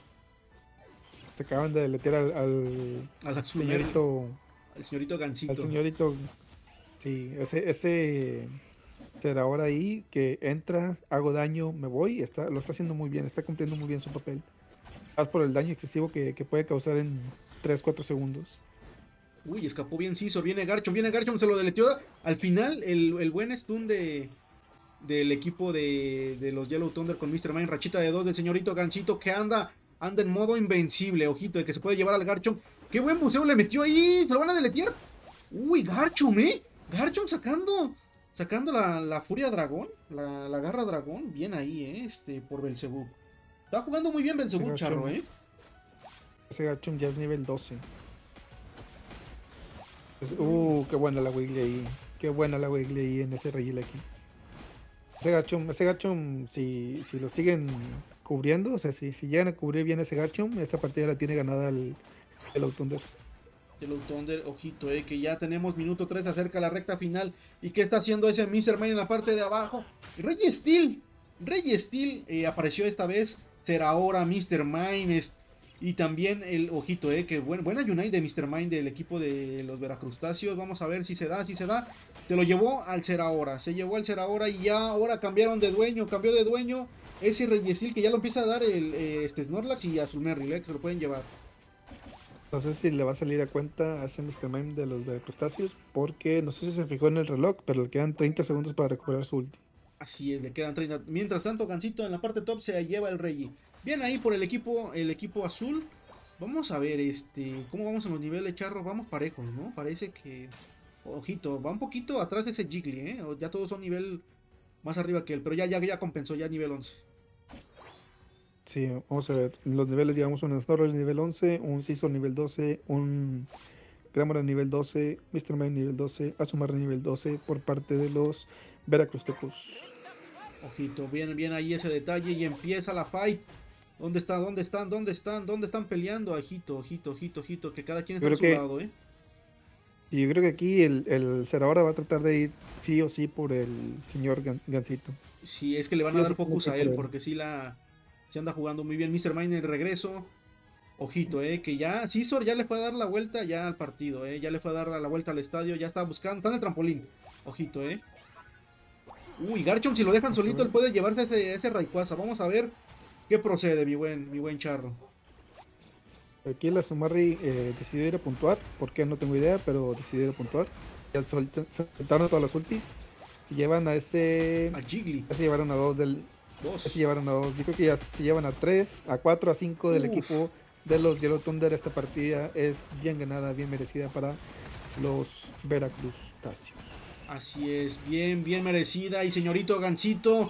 B: Se acaban de deletear al, al,
A: al
B: señorito...
A: Al señorito Gansito.
B: Al señorito... Sí, ese... ese... Será ahora ahí que entra, hago daño, me voy, está, lo está haciendo muy bien, está cumpliendo muy bien su papel. Más por el daño excesivo que, que puede causar en tres cuatro segundos.
A: Uy, escapó bien Scizor, viene Garchomp, viene Garchomp, se lo deleteó. Al final, el, el buen stun de, del equipo de, de los Yellow Thunder con mister Mime, rachita de dos del señorito Gansito que anda, anda en modo invencible, ojito, de que se puede llevar al Garchomp. ¡Qué buen buceo le metió ahí! ¿Se lo van a deletear? Uy, Garchomp, ¿eh? Garchomp sacando... Sacando la, la furia dragón, la, la garra dragón, bien ahí, ¿eh? Este, por Belzebú. Está jugando muy bien Belzebú, Charro, ¿eh?
B: Ese Garchomp ya es nivel doce. Es, uh, qué buena la Wiggly ahí. Qué buena la Wiggly ahí en ese Regieleki aquí. Ese Garchomp, ese Garchomp, si, si lo siguen cubriendo, o sea, si, si llegan a cubrir bien ese Garchomp, esta partida la tiene ganada el, el Thunder.
A: Yellow Thunder, ojito, eh, que ya tenemos minuto tres, acerca la recta final. ¿Y qué está haciendo ese mister Mime en la parte de abajo? Rey Steel, Rey Steel eh, apareció esta vez. Será ahora mister Mime. Y también el ojito, eh, que buen, buena Unite de mister Mime del equipo de los Veracrustáceos. Vamos a ver si se da, si se da. Te lo llevó al ser ahora, se llevó al ser ahora y ya ahora cambiaron de dueño, cambió de dueño. Ese Rey Steel que ya lo empieza a dar el eh, este Snorlax y Azulmerry, eh, que se lo pueden llevar.
B: No sé si le va a salir a cuenta a ese mister Mime de los Veracrustáceos, porque no sé si se fijó en el reloj, pero le quedan treinta segundos para recuperar su ulti.
A: Así es, le quedan treinta. Mientras tanto, Gansito en la parte top se lleva el Reggie. Bien ahí por el equipo, el equipo azul. Vamos a ver este cómo vamos en los niveles, Charro. Vamos parejos, ¿no? Parece que... Ojito, va un poquito atrás de ese Jiggly, ¿eh? Ya todos son nivel más arriba que él, pero ya, ya, ya compensó, ya nivel once.
B: Sí, vamos a ver. Los niveles, digamos, un Snorlax nivel once, un Scizor nivel doce, un Cramora nivel doce, mister Mine nivel doce, Azumar nivel doce por parte de los Veracruztecos.
A: Ojito, bien, bien ahí ese detalle y empieza la fight. ¿Dónde está? ¿Dónde están? ¿Dónde están? ¿Dónde están peleando? Ojito, ojito, ojito, ojito, que cada quien está
B: Yo
A: a
B: creo
A: su
B: que,
A: lado, ¿eh?
B: y yo creo que aquí el, el Ceradora va a tratar de ir sí o sí por el señor Gan- Gansito.
A: Sí, es que le van
B: Sí
A: a
B: o
A: dar
B: sí tiene
A: focus
B: que ir
A: a
B: por
A: él
B: él.
A: porque sí la se anda jugando muy bien. mister Mine en el regreso. Ojito, eh, que ya Scizor ya le fue a dar la vuelta ya al partido, eh, ya le fue a dar la vuelta al estadio, ya está buscando, está en el trampolín. Ojito, eh. Uy, Garchomp si lo dejan
B: Vamos a
A: solito él
B: ver.
A: puede llevarse ese, ese Rayquaza. Vamos a ver qué procede, mi buen, mi buen Charro.
B: Aquí el Azumarri eh, decidió ir a puntuar. ¿Por qué? No tengo idea, pero decidió ir a puntuar. Ya sol- soltaron todas las ultis. Se llevan a ese.
A: A Jiggly.
B: Ya se llevaron a dos del. Ya se
A: Dos.
B: llevaron a dos. Yo creo que ya se llevan a tres, a cuatro, a cinco del
A: Uf.
B: equipo de los Yellow Thunder. Esta partida es bien ganada, bien merecida para los Veracruztáceos.
A: Así es, bien, bien merecida. Y señorito Gansito,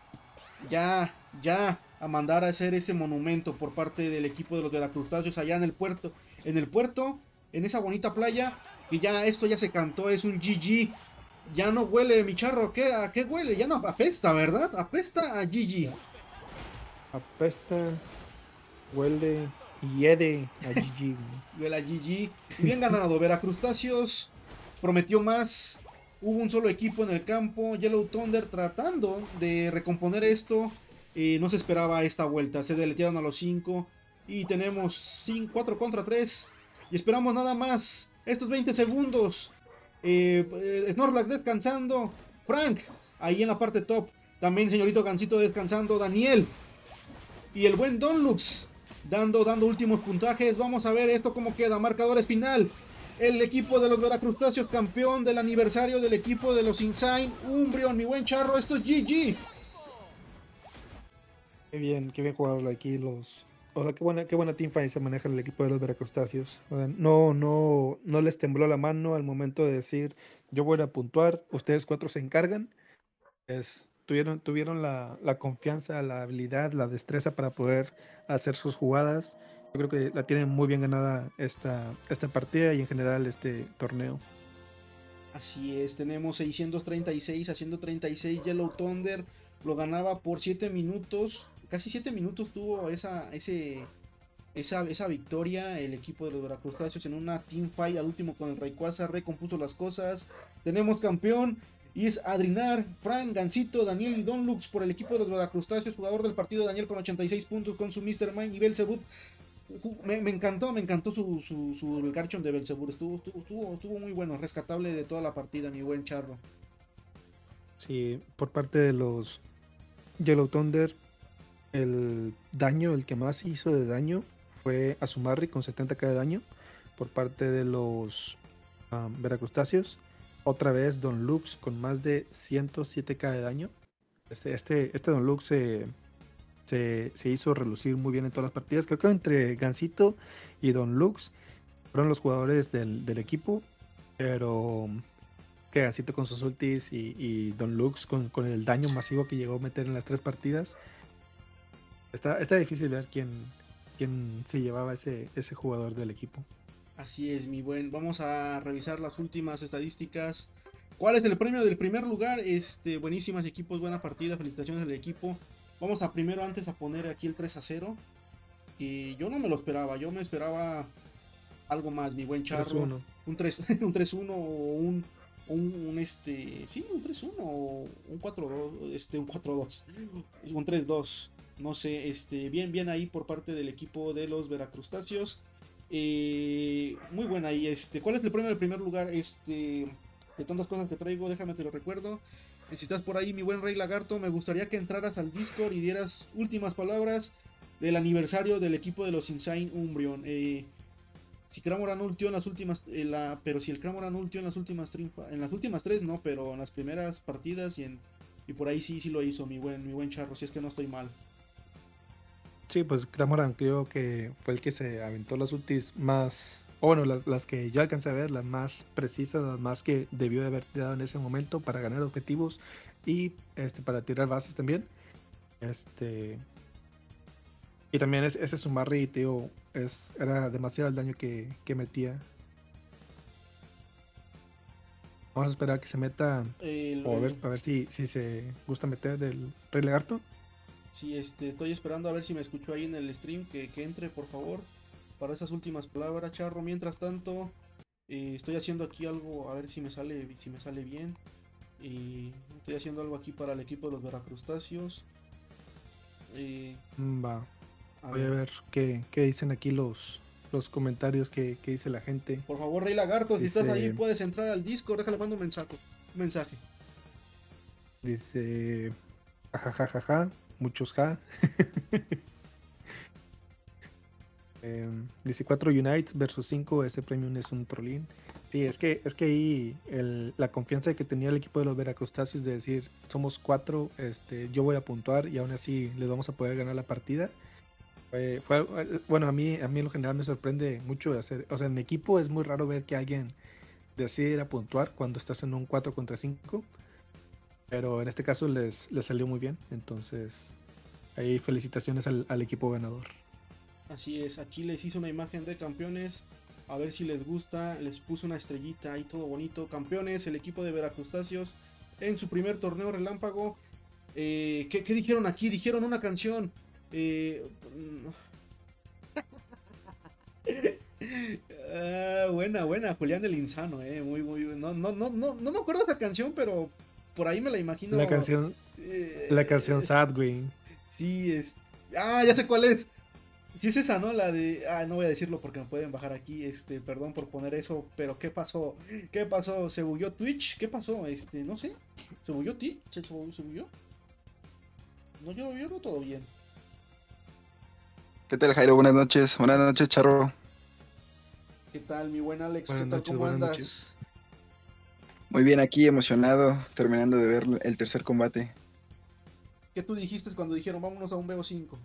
A: ya, ya a mandar a hacer ese monumento por parte del equipo de los Veracrustáceos allá en el puerto, en el puerto, en esa bonita playa, que ya esto ya se cantó, es un G G. Ya no huele, mi charro, ¿qué, ¿a qué huele? Ya no apesta, ¿verdad? Apesta a G G.
B: Apesta, huele y hiede a G G.
A: Huele a G G. Y bien ganado, Veracrustáceos prometió más. Hubo un solo equipo en el campo, Yellow Thunder tratando de recomponer esto. Eh, no se esperaba esta vuelta, se deletearon a los cinco. Y tenemos cuatro contra tres. Y esperamos nada más estos veinte segundos. Eh, eh, Snorlax descansando. Frank, ahí en la parte top. También señorito Gansito descansando. Daniel. Y el buen Donlux dando, dando últimos puntajes. Vamos a ver esto cómo queda. Marcadores final. El equipo de los Veracrustáceos, campeón del aniversario del equipo de los Insane Umbreon, mi buen Charro, esto es G G.
B: Qué bien, qué bien jugado aquí los. O sea, qué buena, qué buena teamfight se maneja el equipo de los Veracrustáceos. O sea, no, no, no les tembló la mano al momento de decir yo voy a puntuar, ustedes cuatro se encargan. Es, tuvieron, tuvieron la, la confianza, la habilidad, la destreza para poder hacer sus jugadas. Yo creo que la tienen muy bien ganada esta, esta partida y en general este torneo.
A: Así es, tenemos seiscientos treinta y seis a ciento treinta y seis. Yellow Thunder lo ganaba por siete minutos. Casi siete minutos tuvo esa, ese, esa, esa victoria. El equipo de los Veracrustáceos en una teamfight al último con el Rayquaza recompuso las cosas. Tenemos campeón. Y es Adrinar, Frank, Gansito, Daniel y Donlux por el equipo de los Veracrustáceos. Jugador del partido Daniel con ochenta y seis puntos con su mister Mine y Belzebub. Me, me encantó, me encantó su, su, su el Garchomp de Belzebub. Estuvo, estuvo, estuvo, estuvo muy bueno, rescatable de toda la partida, mi buen Charro.
B: Sí, por parte de los Yellow Thunder, el daño, el que más hizo de daño fue Azumari con setenta k de daño. Por parte de los um, Veracrustáceos, otra vez Don Lux con más de ciento siete k de daño. Este, este, este Don Lux se, se, se hizo relucir muy bien en todas las partidas. Creo que entre Gansito y Don Lux fueron los jugadores del, del equipo, pero que Gansito con sus ultis y, y Don Lux con, con el daño masivo que llegó a meter en las tres partidas. Está, está difícil ver quién, quién se llevaba ese, ese jugador del equipo.
A: Así es, mi buen. Vamos a revisar las últimas estadísticas. ¿Cuál es el premio del primer lugar? Este, buenísimas equipos, buena partida, felicitaciones al equipo. Vamos a primero antes a poner aquí el tres a cero. Que yo no me lo esperaba, yo me esperaba algo más, mi buen Charro.
B: tres uno.
A: Un tres un tres uno o un, un, un este, sí, un tres uno o un cuatro dos, este, un cuatro dos, un tres dos. No sé, este, bien, bien ahí por parte del equipo de los Veracrustáceos. Eh, muy buena ahí, este, ¿cuál es el premio del primer lugar? Este, de tantas cosas que traigo, déjame te lo recuerdo. Eh, Si estás por ahí, mi buen Rey Lagarto, me gustaría que entraras al Discord y dieras últimas palabras del aniversario del equipo de los Insane Umbreon. Eh, si Cramoran ultió en las últimas, eh, la, pero si el Cramoran ultió en las últimas trinfa, en las últimas tres no, pero en las primeras partidas y en y por ahí sí, sí lo hizo mi buen, mi buen Charro, si es que no estoy mal.
B: Sí, pues Cramoran creo que fue el que se aventó las ultis más, o bueno, las, las que yo alcancé a ver, las más precisas, las más que debió de haber tirado en ese momento para ganar objetivos y este para tirar bases también. Este y también es, ese Sumarri, tío, es, era demasiado el daño que, que metía. Vamos a esperar a que se meta,
A: El-
B: o a ver,
A: el-
B: a ver si, si se gusta meter del Rey Lagarto.
A: sí, este, estoy esperando a ver si me escuchó ahí en el stream, que, que entre, por favor, para esas últimas palabras, Charro. Mientras tanto, eh, estoy haciendo aquí algo, a ver si me sale, si me sale bien. Eh, estoy haciendo algo aquí para el equipo de los Veracrustáceos. Eh,
B: Mm, Va,
A: a
B: voy a
A: ver,
B: ver qué, qué dicen aquí los, los comentarios que, que dice la gente.
A: por favor, Rey Lagarto, si estás ahí,
B: Dice,
A: puedes entrar al Discord, déjale mando un mensaje. Un mensaje.
B: dice, jajajaja, muchos ja. Em, dice cuatro Unites versus cinco, ese premium es un trollín. Sí, es que, es que ahí el- la confianza que tenía el equipo de los Veracrustáceos de decir, somos cuatro, este, yo voy a puntuar y aún así les vamos a poder ganar la partida. Fue, fue- bueno, a mí, a mí en lo general me sorprende mucho de hacer, o sea, en mi equipo es muy raro ver que alguien decide ir a puntuar cuando estás en un cuatro contra cinco, pero en este caso les, les salió muy bien, entonces ahí felicitaciones al, al equipo ganador.
A: Así es, aquí les hice una imagen de campeones. A ver si les gusta. Les puse una estrellita ahí, todo bonito. Campeones, el equipo de Veracrustáceos en su primer torneo relámpago. Eh, ¿qué, qué dijeron aquí? Dijeron una canción. Eh, ah, buena, buena. Julián el Insano, eh. Muy, muy. No, no, no, no, no me acuerdo de esa canción, pero por ahí me la
B: La
A: imagino.
B: canción, la canción
A: eh,
B: Sad, güey.
A: sí, es. Ah, ya sé cuál es. Si es esa, ¿no? La de. Ah, no voy a decirlo porque me pueden bajar aquí. Este, perdón por poner eso, pero ¿qué pasó? ¿Qué pasó? ¿Se bugueó Twitch? ¿Qué pasó? Este, no sé. ¿Se bugueó Twitch? ¿Se, bu- se bugueó? No, yo, yo no todo bien.
C: ¿Qué tal, Jairo? Buenas noches. Buenas noches, Charro.
A: ¿Qué tal, mi buen Alex? ¿Qué
B: Buenas
A: tal?
B: noches,
A: ¿Cómo
B: buenas
A: andas?
B: noches.
C: Muy bien, aquí emocionado, terminando de ver el tercer combate.
A: ¿Qué tú dijiste cuando dijeron vámonos a un B O cinco?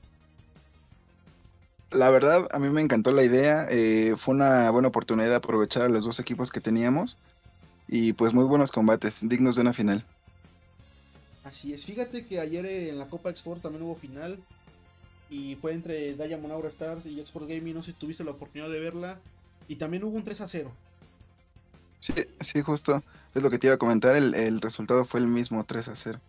C: La verdad, a mí me encantó la idea. Eh, fue una buena oportunidad de aprovechar a los dos equipos que teníamos. Y pues muy buenos combates, dignos de una final.
A: Así es. Fíjate que ayer eh, en la Copa Export también hubo final. Y fue entre Diamond Aura Stars y Export Gaming. No sé si tuviste la oportunidad de verla. Y también hubo un tres a cero.
C: Sí, sí, justo. Es lo que te iba a comentar. El, el resultado fue el mismo, tres a cero.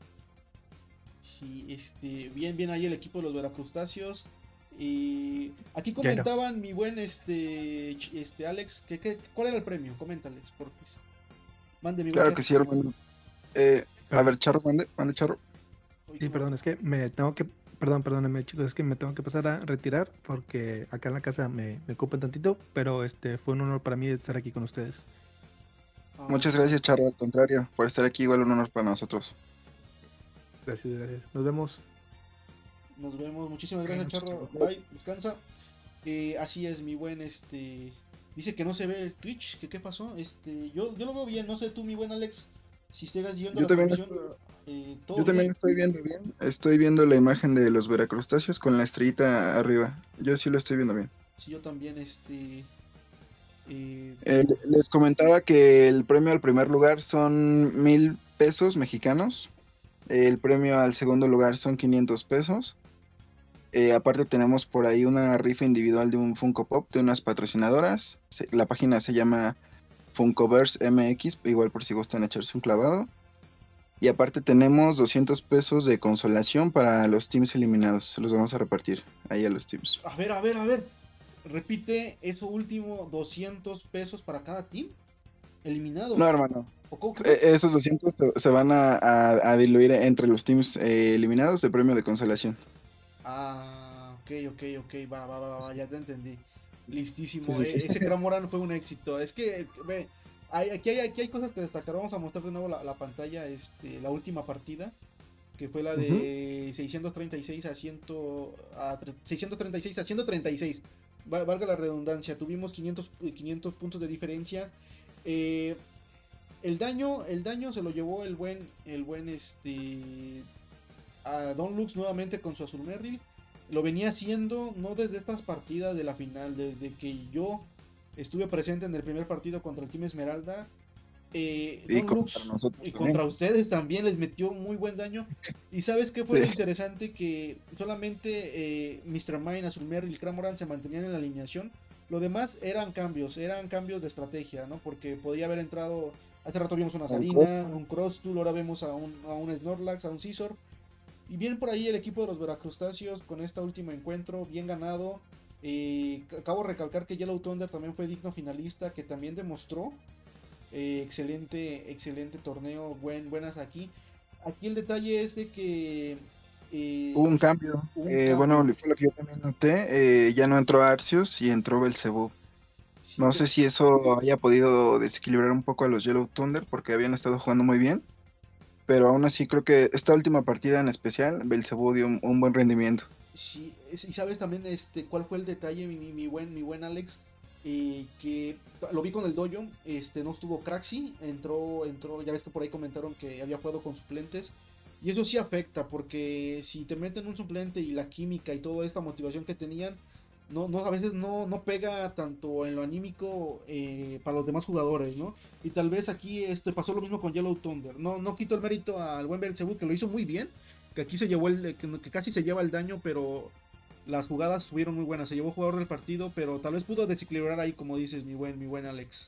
A: Sí, este, bien, bien ahí el equipo de los Veracrustáceos. Y aquí
B: Ya no.
A: comentaban mi buen este, ch- este Alex, que, que- ¿cuál era el premio? Coméntales, porque mande mi buen
C: Claro
A: chat.
C: que sí, hermano. Eh, a
B: Perdón.
C: ver, Charro, mande, mande, Charro.
A: Uy,
B: Sí,
A: cómo no.
B: perdón, es que me tengo que, perdón, perdónenme chicos, es que me tengo que pasar a retirar porque acá en la casa me, me ocupan tantito, pero este fue un honor para mí estar aquí con ustedes.
A: Ah,
C: Muchas
A: sí.
C: gracias, Charro. Al contrario, por estar aquí, igual un honor para nosotros.
B: Gracias, gracias. Nos vemos.
A: Nos vemos. Muchísimas
C: Buenas
A: gracias,
C: noches,
A: Charro.
C: Charro.
A: Bye, descansa. Eh, así es, mi buen este. Dice que no se ve el Twitch, que qué pasó. Este, yo, yo lo veo bien, no sé tú, mi buen Alex, si estás viendo
C: Yo
A: la
C: también
A: transmisión,
C: estoy,
A: eh,
C: yo
A: todo
C: también
A: bien.
C: lo estoy viendo bien. Estoy viendo la imagen de los veracrustáceos con la estrellita arriba. Yo sí lo estoy viendo bien.
A: Sí, yo también, este, eh,
C: Eh,
A: bien.
C: les comentaba que el premio al primer lugar son mil pesos mexicanos. El premio al segundo lugar son quinientos pesos. Eh, aparte tenemos por ahí una rifa individual de un Funko Pop de unas patrocinadoras. Se- la página se llama Funkoverse M X, igual por si gustan echarse un clavado. Y aparte tenemos doscientos pesos de consolación para los teams eliminados. Se los vamos a repartir ahí a los teams.
A: A ver, a ver, a ver. Repite eso último, doscientos pesos para cada team eliminado.
C: No, hermano.
A: ¿O cómo, cómo?
C: E- Esos doscientos se, se van a, a- a diluir entre los teams eh, eliminados de premio de consolación.
A: Ah, ok, ok, ok, va, va, va, va,
C: Sí,
A: ya te entendí.
C: sí,
A: Listísimo.
C: sí.
A: E- ese Cramoran fue un éxito. Es que, ve, hay, aquí, hay, aquí hay cosas que destacar. Vamos a mostrar de nuevo la, la pantalla, este, la última partida, que fue la
C: Ujú.
A: de seiscientos treinta y seis a, cien, a tre- seiscientos treinta y seis a ciento treinta y seis. Va- Valga la redundancia, tuvimos quinientos, eh, quinientos puntos de diferencia. Eh, el daño, el daño se lo llevó el buen, el buen este, a Don Lux nuevamente con su Azul Merrill. Lo venía haciendo no desde estas partidas de la final, desde que yo estuve presente en el primer partido contra el Team Esmeralda. Eh,
C: Y
A: Don
C: contra
A: Lux
C: nosotros
A: y
C: también.
A: contra ustedes también les metió muy buen daño. Y sabes qué fue
C: Sí.
A: lo interesante, que solamente eh, mister Mine, Azul Merrill y Cramoran se mantenían en la alineación. Lo demás eran cambios, eran cambios de estrategia, ¿no? Porque podría haber entrado Hace rato vimos una
C: Un
A: Salina,
C: Crustle.
A: un Crustle, ahora vemos a un, a un Snorlax, a un Scizor. Y bien por ahí el equipo de los Veracrustáceos con este último encuentro, bien ganado. Eh, acabo de recalcar que Yellow Thunder también fue digno finalista, que también demostró eh, excelente, excelente torneo, buen, buenas aquí. Aquí el detalle es de que
C: Hubo
A: eh,
C: un cambio.
A: hubo un
C: Eh, bueno,
A: cambio.
C: fue lo que yo también noté. Eh, ya no entró Arceus y entró Belzebub.
A: Sí,
C: No
A: que
C: sé si eso haya podido desequilibrar un poco a los Yellow Thunder porque habían estado jugando muy bien. Pero aún así creo que esta última partida en especial, Belzebub dio un, un buen rendimiento.
A: sí, es- y sabes también este cuál fue el detalle, mi, mi- mi buen, mi buen Alex. Eh, que lo vi con el dojo, este no estuvo Craxi, entró, entró, ya ves que por ahí comentaron que había jugado con suplentes. Y eso sí afecta, porque si te meten un suplente y la química y toda esta motivación que tenían, no, no, a veces no, no pega tanto en lo anímico eh, para los demás jugadores, ¿no? Y tal vez aquí este, pasó lo mismo con Yellow Thunder. No, no quito el mérito al buen Belzebub, que lo hizo muy bien, que aquí se llevó el, que, que casi se lleva el daño, pero las jugadas estuvieron muy buenas. Se llevó jugador del partido, pero tal vez pudo desequilibrar ahí, como dices, mi buen, mi buen Alex.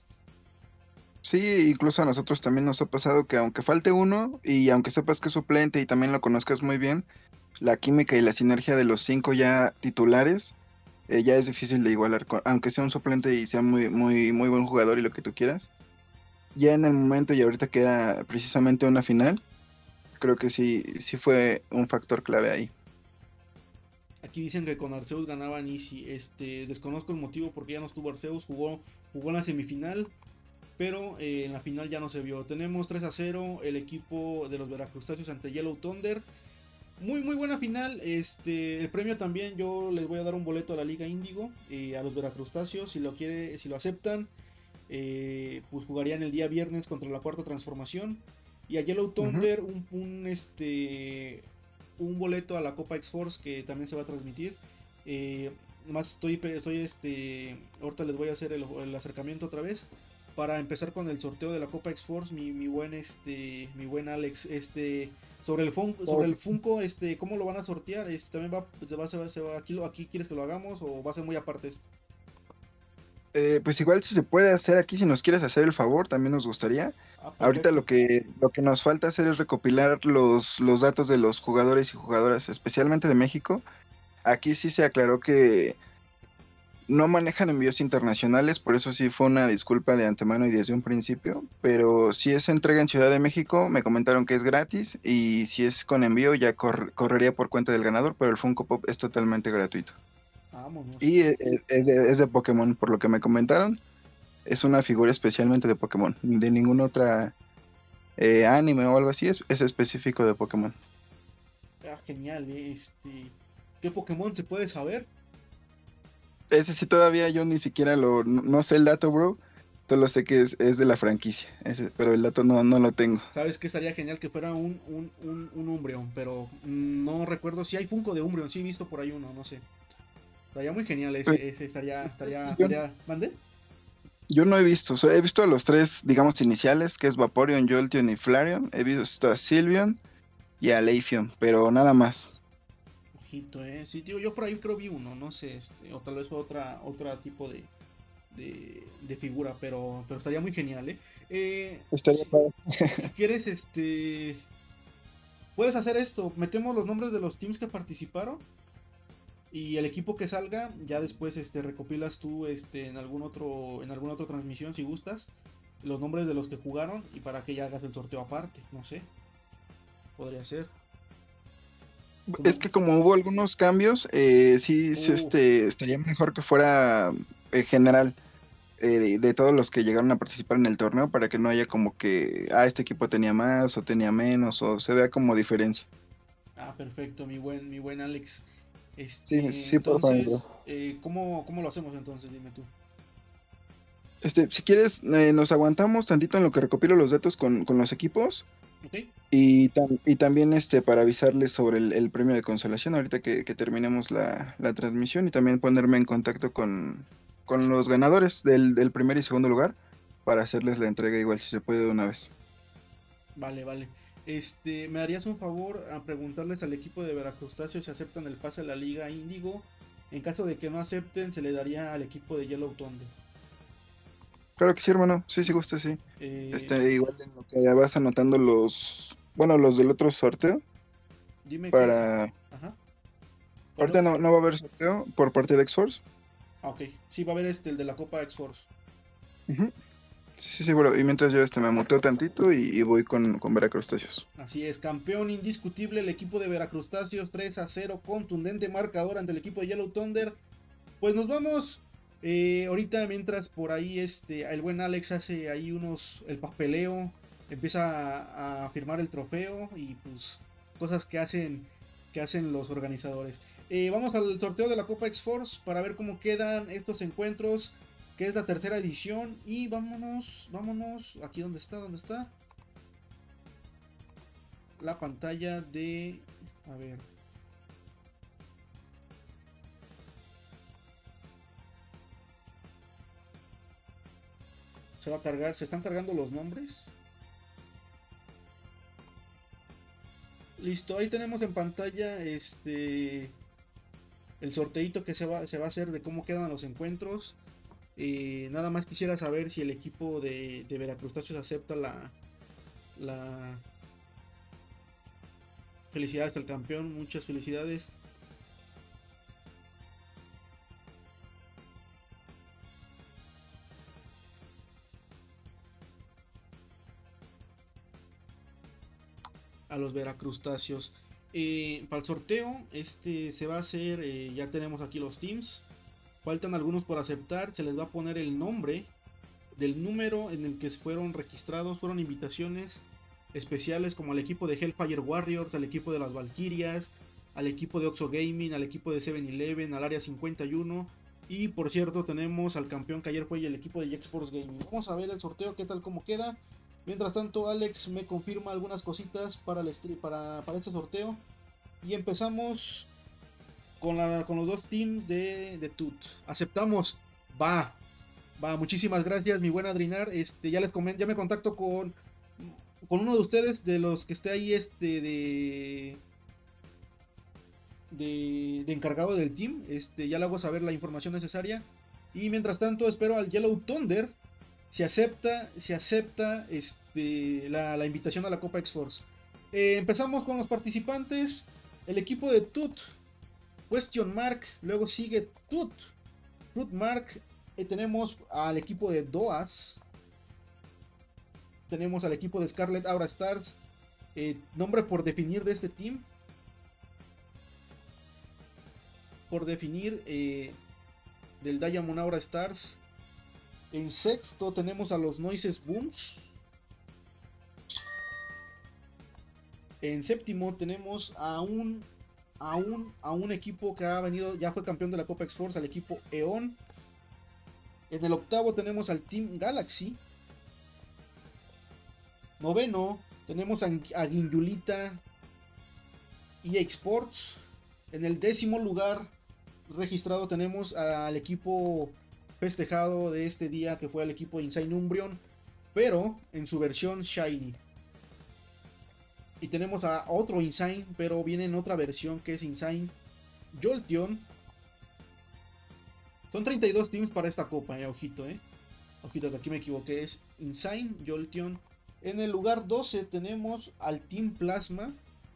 C: Sí, incluso a nosotros también nos ha pasado que aunque falte uno y aunque sepas que es suplente y también lo conozcas muy bien, la química y la sinergia de los cinco ya titulares eh, ya es difícil de igualar, con- aunque sea un suplente y sea muy, muy, muy buen jugador y lo que tú quieras. Ya en el momento y ahorita que era precisamente una final, creo que sí, sí fue un factor clave ahí.
A: Aquí dicen que con Arceus ganaban Easy. Este, desconozco el motivo porque ya no estuvo Arceus, jugó, jugó en la semifinal, pero eh, en la final ya no se vio. Tenemos tres a cero el equipo de los Veracrustáceos ante Yellow Thunder. Muy muy buena final. Este, el premio también yo les voy a dar un boleto a la Liga Índigo eh, a los Veracrustáceos si lo quiere, si lo aceptan. Eh, pues jugarían el día viernes contra la cuarta transformación. Y a Yellow
C: Ujú.
A: Thunder un, un, este, un boleto a la Copa X-Force que también se va a transmitir. Eh, más estoy, estoy este, ahorita les voy a hacer el, el acercamiento otra vez para empezar con el sorteo de la Copa X-Force. Mi, mi buen este, mi buen Alex, este, sobre el Funko, sobre
C: Claro
A: el
C: que sí.
A: Funko, este, ¿cómo lo van a sortear? Este, también va, se va, se va, se va aquí, lo, aquí quieres que lo hagamos o va a ser muy aparte esto.
C: Eh, pues igual si se puede hacer aquí, si nos quieres hacer el favor, también nos gustaría.
A: Ah,
C: Ahorita
A: perfecto.
C: lo que, lo que nos falta hacer es recopilar los, los datos de los jugadores y jugadoras, especialmente de México. Aquí sí se aclaró que no manejan envíos internacionales, por eso sí fue una disculpa de antemano y desde un principio, pero si es entrega en Ciudad de México, me comentaron que es gratis y si es con envío ya cor- correría por cuenta del ganador, pero el Funko Pop es totalmente gratuito.
A: Vámonos.
C: Y e- e- es de, es de Pokémon, por lo que me comentaron, es una figura especialmente de Pokémon, de ningún otra eh, anime o algo así, es, es específico de Pokémon.
A: Ah, genial, eh, este. ¿Qué Pokémon se puede saber?
C: Ese sí todavía yo ni siquiera lo, no, no sé el dato, bro. Solo sé que es, es de la franquicia, ese, pero el dato no, no lo tengo.
A: Sabes que estaría genial que fuera un, un, un, un Umbreon, pero mm, no recuerdo si hay Funko de Umbreon, sí he visto por ahí uno, no sé. Estaría muy genial
C: Pues,
A: ese, ese estaría,
C: es
A: estaría,
C: que yo,
A: estaría, ¿mande?
C: yo no he visto, o sea, he visto a los tres, digamos, iniciales, que es Vaporeon, Jolteon y Flareon. He visto a Sylveon y a Leafeon, pero nada más.
A: Ojito, eh. Sí, tío, yo por ahí creo vi uno, no sé, este, o tal vez fue otra, otra tipo de, de, de figura, pero, pero estaría muy genial, eh. Eh,
C: Estaría
A: si,
C: padre.
A: si quieres, este, puedes hacer esto, metemos los nombres de los teams que participaron. Y el equipo que salga, ya después este, recopilas tú este, en, algún otro, en alguna otra transmisión si gustas, los nombres de los que jugaron y para que ya hagas el sorteo aparte, no sé, podría ser.
C: Es
A: Como,
C: que como hubo algunos cambios, eh, sí, sí,
A: uh,
C: este, estaría mejor que fuera eh, general eh, de, de todos los que llegaron a participar en el torneo para que no haya como que, ah, este equipo tenía más o tenía menos o se vea como diferencia.
A: ah, perfecto, mi buen, mi buen Alex.
C: Sí,
A: Este,
C: sí, por favor, bro.
A: entonces, eh, ¿cómo, ¿cómo lo hacemos entonces? Dime tú.
C: Este, si quieres, eh, nos aguantamos tantito en lo que recopilo los datos con, con los equipos
A: ¿Ok?
C: y, tam- y también este, para avisarles sobre el, el premio de consolación ahorita que, que terminemos la, la transmisión y también ponerme en contacto con, con los ganadores del, del primer y segundo lugar para hacerles la entrega igual si se puede de una vez.
A: Vale, vale. Este, ¿me harías un favor a preguntarles al equipo de Veracrustáceos si aceptan el pase a la Liga Índigo? En caso de que no acepten, se le daría al equipo de Yellow Thunder.
C: Claro que sí, hermano. Sí, sí, gusta, sí.
A: Eh,
C: Este, igual en lo que ya vas anotando los, bueno, los del otro sorteo,
A: dime qué.
C: para...
A: Ajá.
C: Ahorita
A: ¿Cuándo?
C: no, no va a haber sorteo por parte de X-Force.
A: Ah, ok. Sí, va a haber este, el de la Copa X-Force.
C: Ujú. Sí, sí, seguro. Y mientras yo este, me muteo tantito y, y voy con, con Veracrustáceos.
A: Así es, campeón indiscutible el equipo de Veracrustáceos, tres a cero, contundente marcador ante el equipo de Yellow Thunder. Pues nos vamos eh, ahorita mientras por ahí este, el buen Alex hace ahí unos, el papeleo, empieza a, a firmar el trofeo y pues cosas que hacen, que hacen los organizadores. Eh, vamos al sorteo de la Copa X-Force para ver cómo quedan estos encuentros, que es la tercera edición. Y vámonos, vámonos, aquí donde está, donde está. La pantalla de... A ver. Se va a cargar, se están cargando los nombres. Listo, ahí tenemos en pantalla este el sorteito que se va, se va a hacer de cómo quedan los encuentros. Eh, nada más quisiera saber si el equipo de, de Veracrustáceos acepta la, la... Felicidades al campeón, muchas felicidades. A los Veracrustáceos. Eh, para el sorteo, este se va a hacer, eh, ya tenemos aquí los teams. Faltan algunos por aceptar, se les va a poner el nombre del número en el que fueron registrados, fueron invitaciones especiales como al equipo de Hellfire Warriors, al equipo de las Valkyrias, al equipo de Oxo Gaming, al equipo de seven eleven, al área cincuenta y uno. Y por cierto tenemos al campeón que ayer fue el equipo de X-Force Gaming. Vamos a ver el sorteo, qué tal como queda. Mientras tanto Alex me confirma algunas cositas para, el para, para este sorteo. Y empezamos con, la, con los dos teams de, de Tut. Aceptamos. Va. Va, muchísimas gracias, mi buen Adrinar. Este, ya les comento, ya me contacto con, con uno de ustedes, de los que esté ahí, este, de, de, de encargado del team. Este, ya le hago saber la información necesaria. Y mientras tanto, espero al Yellow Thunder. Si acepta, si acepta este, la, la invitación a la Copa X-Force. Eh, empezamos con los participantes. El equipo de Tut. Question Mark. Luego sigue Tut. Tut Mark. Eh, tenemos al equipo de Doas. Tenemos al equipo de Scarlet Aura Stars. Eh, nombre por definir de este team. Por definir eh, del Diamond Aura Stars. En sexto tenemos a los Noises Booms. En séptimo tenemos a un, a un, a un equipo que ha venido, ya fue campeón de la Copa X-Force, al equipo E.ON. En el octavo tenemos al Team Galaxy. Noveno tenemos a, a Guinyulita y Exports. En el décimo lugar registrado tenemos al equipo festejado de este día, que fue el equipo Insane Umbreon, pero en su versión Shiny. Y tenemos a otro Insane, pero viene en otra versión que es Insane Jolteon. Son treinta y dos teams para esta copa, eh, ojito, eh. Ojito, que aquí me equivoqué, es Insane Jolteon. En el lugar doce tenemos al Team Plasma.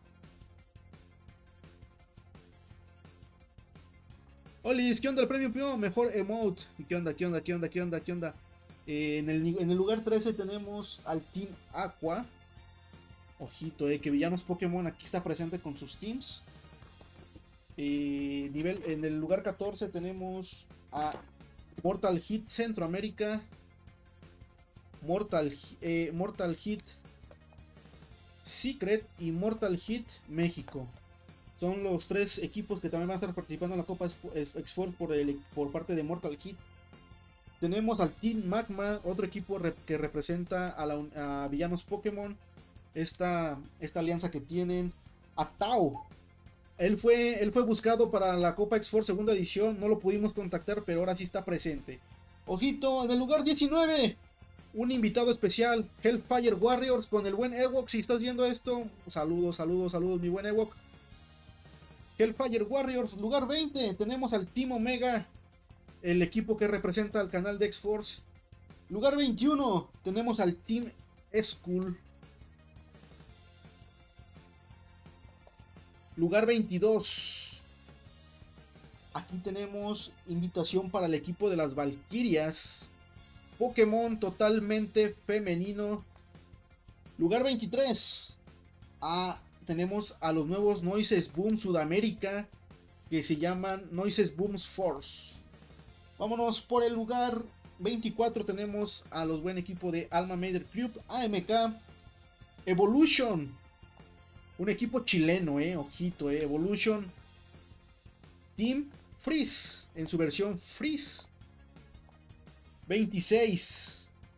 A: Olis, ¿qué onda el premio Pio? Mejor emote. ¿Qué onda, qué onda, qué onda, qué onda, qué onda? Eh, en, el, en el lugar trece tenemos al Team Aqua. Ojito, eh, que Villanos Pokémon aquí está presente con sus teams. Eh, nivel, en el lugar catorce tenemos a Mortal Hit Centroamérica. Mortal, eh, Mortal Hit Secret y Mortal Hit México. Son los tres equipos que también van a estar participando en la Copa X-Force por, por parte de Mortal Hit. Tenemos al Team Magma, otro equipo rep que representa a, la, a Villanos Pokémon. Esta, esta alianza que tienen. A Tao. Él fue, él fue buscado para la Copa X-Force segunda edición. No lo pudimos contactar, pero ahora sí está presente. Ojito, en el lugar diecinueve. Un invitado especial. Hellfire Warriors con el buen Ewok. Si estás viendo esto, saludos, saludos, saludos, mi buen Ewok. Hellfire Warriors, lugar veinte. Tenemos al Team Omega, el equipo que representa al canal de X-Force. Lugar veintiuno tenemos al Team School. Lugar veintidós. Aquí tenemos invitación para el equipo de las Valkyrias. Pokémon totalmente femenino. Lugar veintitrés. Ah, tenemos a los nuevos Noises Boom Sudamérica, que se llaman Noises Booms Force. Vámonos por el lugar veinticuatro. Tenemos a los buen equipo de Alma Mater Club, A M K Evolution. Un equipo chileno, eh, ojito, eh, Evolution Team Freeze, en su versión Freeze. veintiséis.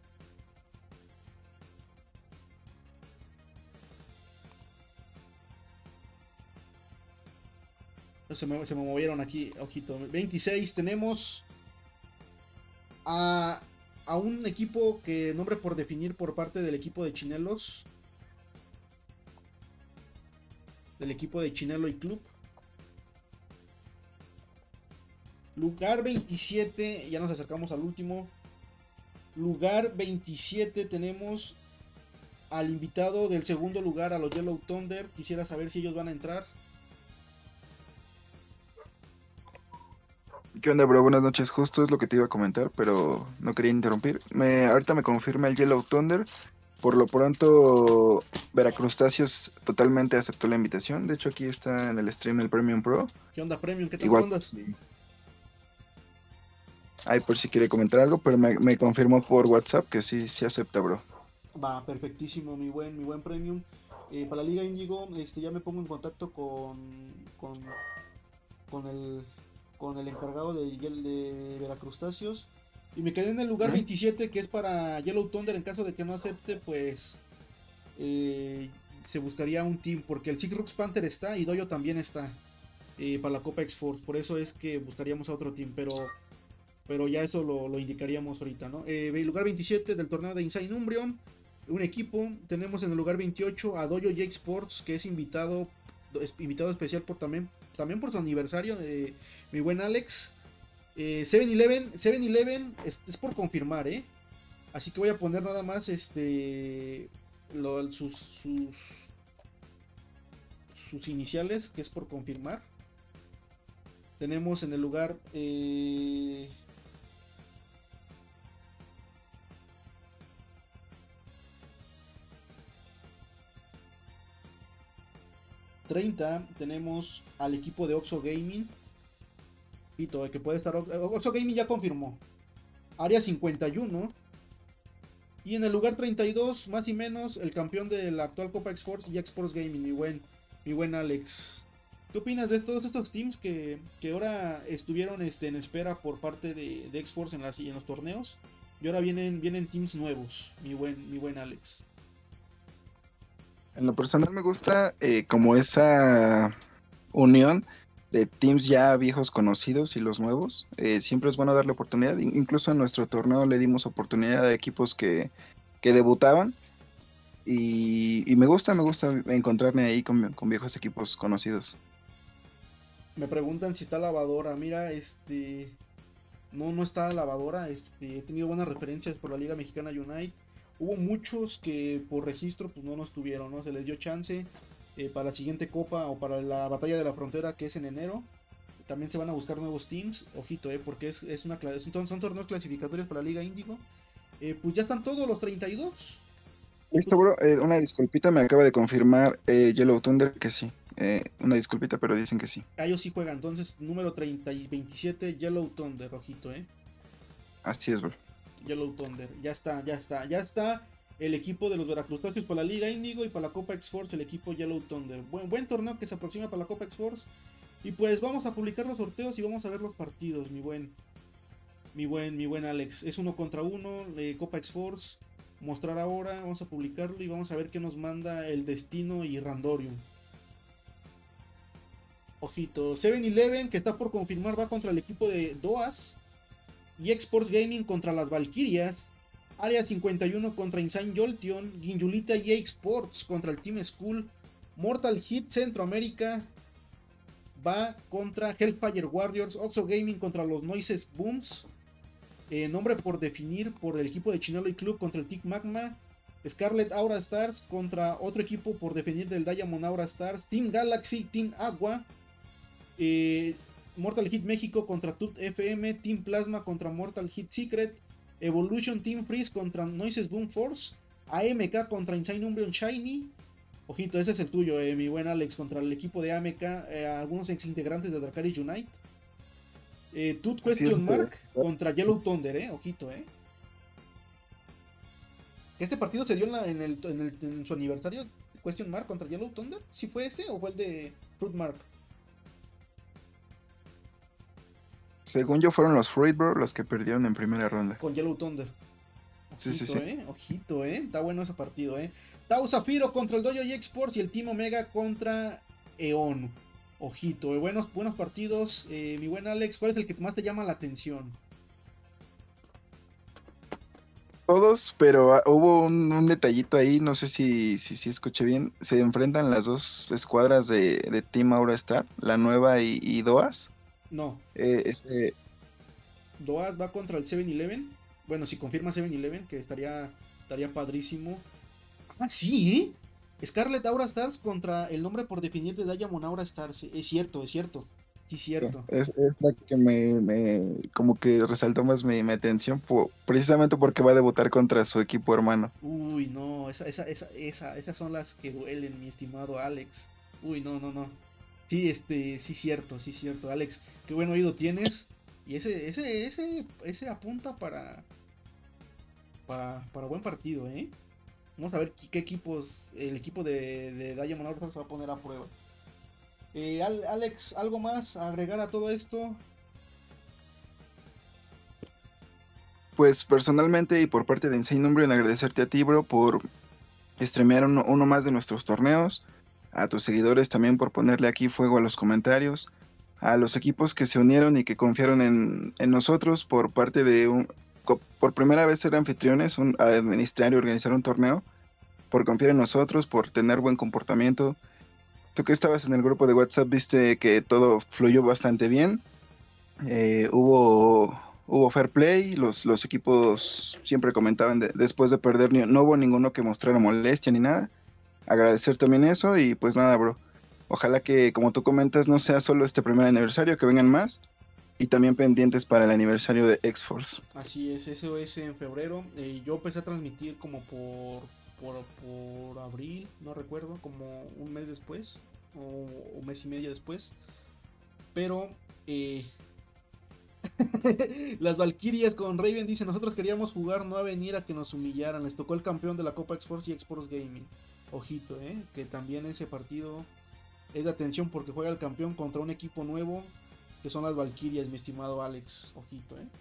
A: Se me, se me movieron aquí, ojito. veintiséis tenemos a, a un equipo que nombre por definir por parte del equipo de Chinelos. Del equipo de Chinelo y Club. Lugar veintisiete, ya nos acercamos al último. Lugar veintisiete tenemos al invitado del segundo lugar, a los Yellow Thunder. Quisiera saber si ellos van a entrar.
C: ¿Qué onda, bro? Buenas noches. Justo es lo que te iba a comentar, pero no quería interrumpir. Me, ahorita me confirma el Yellow Thunder. Por lo pronto, Veracrustáceos totalmente aceptó la invitación. De hecho, aquí está en el stream el Premium Pro.
A: ¿Qué onda, Premium? ¿Qué tal
C: Igual,
A: andas?
C: sí. Ahí por si quiere comentar algo, pero me, me confirmó por WhatsApp que sí, sí acepta, bro.
A: Va, perfectísimo, mi buen, mi buen Premium. Eh, para la Liga Índigo, este, ya me pongo en contacto con, con, con el, con el encargado de, de Veracrustáceos. Y me quedé en el lugar
C: ¿Eh?
A: veintisiete, que es para Yellow Thunder. En caso de que no acepte, pues eh, se buscaría un team, porque el Sigrux Panther está y Doyo también está eh, para la Copa X-Force. Por eso es que buscaríamos a otro team, pero pero ya eso lo, lo indicaríamos ahorita, ¿no? Eh, lugar veintisiete del torneo de Inside Umbreon, un equipo. Tenemos en el lugar veintiocho a Dojo Jake Sports, que es invitado es invitado especial por también, también por su aniversario, eh, mi buen Alex. Eh, seven eleven, seven eleven es, es por confirmar, ¿eh? Así que voy a poner nada más este lo, sus, sus sus iniciales, que es por confirmar. Tenemos en el lugar eh, treinta, tenemos al equipo de Oxo Gaming. Pito, el que puede estar. Oxo Gaming ya confirmó. Área cincuenta y uno. Y en el lugar treinta y dos, más y menos, el campeón de la actual Copa X-Force y X-Force Gaming, mi buen, mi buen Alex. ¿Qué opinas de todos estos teams que, que ahora estuvieron este, en espera por parte de, de X-Force en, en los torneos? Y ahora vienen, vienen teams nuevos, mi buen, mi buen Alex.
C: En lo personal me gusta eh, como esa unión de teams ya viejos conocidos y los nuevos. Eh, siempre es bueno darle oportunidad. Incluso en nuestro torneo le dimos oportunidad a equipos que, que debutaban. Y, y me gusta, me gusta encontrarme ahí con, con viejos equipos conocidos.
A: Me preguntan si está lavadora. Mira, este... No, no está lavadora. Este, he tenido buenas referencias por la Liga Mexicana Unite. Hubo muchos que por registro pues no nos tuvieron, ¿no? Se les dio chance eh, para la siguiente copa o para la batalla de la frontera, que es en enero. También se van a buscar nuevos teams. Ojito, eh, porque es, es una, es un, son torneos clasificatorios para la Liga Índigo. Eh, pues ya están todos los treinta y dos.
C: Listo, bro. Eh, una disculpita, me acaba de confirmar eh, Yellow Thunder que sí. Eh, una disculpita, pero dicen que sí.
A: Ah, ellos sí juegan. Entonces, número treinta y veintisiete, Yellow Thunder, ojito, eh.
C: Así es, bro.
A: Yellow Thunder, ya está, ya está, ya está el equipo de los Veracrustáceos para la Liga Índigo y para la Copa X-Force el equipo Yellow Thunder. Buen, buen torneo que se aproxima para la Copa X-Force. Y pues vamos a publicar los sorteos y vamos a ver los partidos, mi buen, mi buen, mi buen Alex. Es uno contra uno, eh, Copa X-Force. Mostrar ahora, vamos a publicarlo y vamos a ver qué nos manda el Destino y Randorium. Ojito, seven eleven que está por confirmar va contra el equipo de Doas. Y X-Sports Gaming contra las Valkyrias. Área cincuenta y uno contra Insane Jolteon. Ginjulita y X-Sports contra el Team School. Mortal Hit Centroamérica va contra Hellfire Warriors. Oxo Gaming contra los Noises Booms. Eh, nombre por definir por el equipo de Chinelo y Club contra el Tic Magma. Scarlet Aura Stars contra otro equipo por definir del Diamond Aura Stars. Team Galaxy, Team Agua. Eh, Mortal Hit México contra Tut F M. Team Plasma contra Mortal Hit Secret. Evolution Team Freeze contra Noises Boom Force. A M K contra Insane Umbreon Shiny. Ojito, ese es el tuyo, eh, mi buen Alex, contra el equipo de A M K, eh, algunos ex integrantes de Dracarys Unite. Eh, Tut Question Mark contra Yellow Thunder, eh, ojito, eh. Este partido se dio en, la, en, el, en, el, en su aniversario, Question Mark contra Yellow Thunder. ¿Sí fue ese o fue el de Fruit Mark?
C: Según yo fueron los Fruit Bro los que perdieron en primera ronda.
A: Con Yellow Thunder. Ojito,
C: sí, sí, sí.
A: eh, ojito, eh. Está bueno ese partido, eh. Tau Zafiro contra el Dojo y Exports y el Team Omega contra Eon. Ojito, eh. buenos, buenos partidos. Eh, mi buen Alex, ¿cuál es el que más te llama la atención?
C: Todos, pero uh, hubo un, un detallito ahí, no sé si, si, si escuché bien. Se enfrentan las dos escuadras de, de Team Aura Star, la nueva y, y Doas.
A: No.
C: Eh, ese...
A: Doas va contra el seven eleven. Bueno, si confirma seven eleven, que estaría, estaría padrísimo. Ah, sí, ¿eh? Scarlet Aura Stars contra el nombre por definir de Diamond Aura Stars. Es cierto, es cierto. Sí, cierto.
C: Es, es la que me, me como que resaltó más mi, mi atención, por, precisamente porque va a debutar contra su equipo hermano.
A: Uy, no, esa, esa, esa, esa, esas son las que duelen, mi estimado Alex. Uy, no, no, no. Sí, este, sí, cierto, sí, cierto, Alex. Qué buen oído tienes. Y ese, ese, ese, ese apunta para, para, para buen partido, ¿eh? Vamos a ver qué, qué equipos, el equipo de, de Diamond Aura se va a poner a prueba. Eh, Alex, ¿algo más a agregar a todo esto?
C: Pues personalmente y por parte de Insane Umbreon, agradecerte a ti, bro, por streamear uno, uno más de nuestros torneos, a tus seguidores también por ponerle aquí fuego a los comentarios, a los equipos que se unieron y que confiaron en, en nosotros por parte de un, por primera vez ser anfitriones, un, a administrar y organizar un torneo, por confiar en nosotros, por tener buen comportamiento. Tú que estabas en el grupo de WhatsApp viste que todo fluyó bastante bien. Eh, hubo, hubo fair play, los, los equipos siempre comentaban de, después de perder, no hubo ninguno que mostrara molestia ni nada. Agradecer también eso y pues nada, bro. Ojalá que, como tú comentas, no sea solo este primer aniversario, que vengan más. Y también pendientes para el aniversario de X-Force.
A: Así es, eso es en febrero. Eh, yo empecé a transmitir como por... Por, por abril, no recuerdo, como un mes después, o un mes y medio después. Pero eh, las Valkyrias con Raven dicen: nosotros queríamos jugar, no a venir a que nos humillaran. Les tocó el campeón de la Copa X-Force y X-Force Gaming. Ojito, eh, que también ese partido es de atención porque juega el campeón contra un equipo nuevo, que son las Valkyrias, mi estimado Alex. Ojito, eh.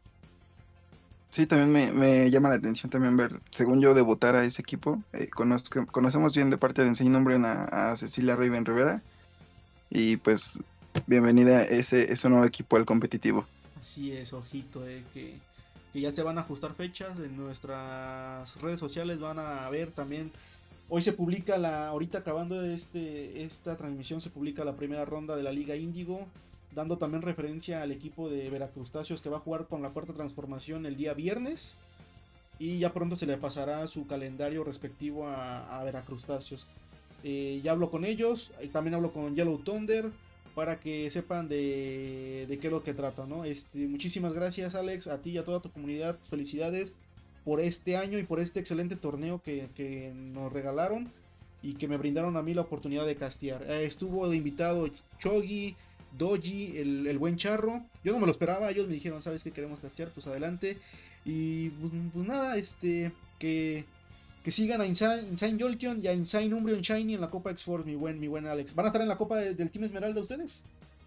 C: Sí, también me, me llama la atención también ver, según yo, debutar a ese equipo. Eh, conozco, conocemos bien de parte de Insane Umbreon a, a Cecilia Raven Rivera. Y pues, bienvenida a ese, ese nuevo equipo al competitivo.
A: Así es, ojito, eh, que, que ya se van a ajustar fechas. En nuestras redes sociales van a ver también. Hoy se publica la, ahorita acabando este, esta transmisión, se publica la primera ronda de la Liga Índigo, dando también referencia al equipo de Veracrustáceos que va a jugar con la cuarta transformación el día viernes. Y ya pronto se le pasará su calendario respectivo a, a Veracrustáceos. Eh, ya hablo con ellos, y también hablo con Yellow Thunder, para que sepan de, de qué es lo que trata, ¿no? Este, muchísimas gracias, Alex, a ti y a toda tu comunidad. Felicidades por este año y por este excelente torneo que, que nos regalaron y que me brindaron a mí la oportunidad de castear. Eh, estuvo invitado Chogi, Doji, el, el buen Charro. Yo no me lo esperaba, ellos me dijeron: ¿sabes qué queremos castear? Pues adelante. Y pues, pues nada, este, que, que sigan a Insane, Insane Jolteon y a Insane Umbreon Shiny en la Copa X-Force, mi buen, mi buen Alex. ¿Van a estar en la Copa de, del Team Esmeralda ustedes?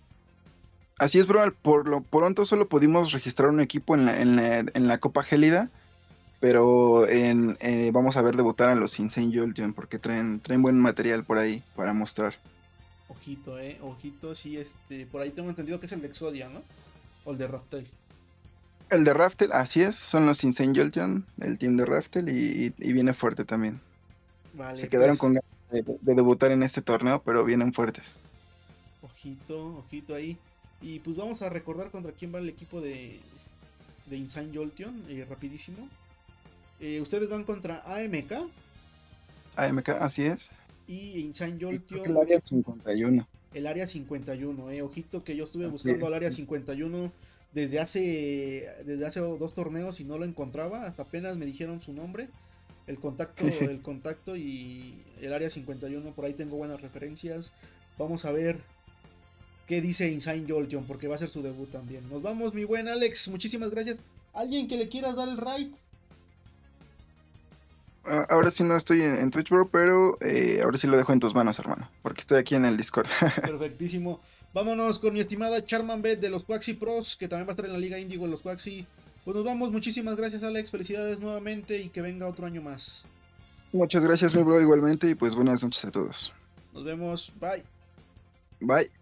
C: Así es, bro, por lo pronto solo pudimos registrar un equipo en la, en la, en la Copa Gélida. Pero en, eh, vamos a ver debutar a los Insane Jolteon porque traen, traen buen material por ahí para mostrar.
A: Ojito, eh, ojito, sí, este, por ahí tengo entendido que es el de Exodia, ¿no? O el de Raftel.
C: El de Raftel, así es, son los Insane Jolteon, el team de Raftel y, y, y viene fuerte también.
A: Vale,
C: se quedaron
A: pues,
C: con ganas de, de debutar en este torneo, pero vienen fuertes.
A: Ojito, ojito ahí. Y pues vamos a recordar contra quién va el equipo de, de Insane Jolteon, eh, rapidísimo. Eh, ustedes van contra A M K.
C: A M K, así es.
A: Y Insane
C: Creo que
A: Jolteon.
C: el área cincuenta y uno.
A: El área cincuenta y uno, eh. Ojito que yo estuve
C: Así
A: buscando
C: es,
A: al área
C: sí.
A: cincuenta y uno desde hace, desde hace dos torneos y no lo encontraba. Hasta apenas me dijeron su nombre. El contacto, el contacto y el área cincuenta y uno, por ahí tengo buenas referencias. Vamos a ver qué dice Insane Jolteon, porque va a ser su debut también. Nos vamos, mi buen Alex, muchísimas gracias. ¿Alguien que le quieras dar el raid?
C: Ah, ahora sí no estoy en, en Twitch, bro, pero eh, ahora sí lo dejo en tus manos, hermano, porque estoy aquí en el Discord.
A: Perfectísimo. Vámonos con mi estimada Charman Bet de los Quaxi Pros, que también va a estar en la Liga Índigo de los Quaxi. Pues nos vamos, muchísimas gracias, Alex, felicidades nuevamente y que venga otro año más.
C: Muchas gracias, mi bro, igualmente, y pues buenas noches a todos.
A: Nos vemos, bye.
C: Bye.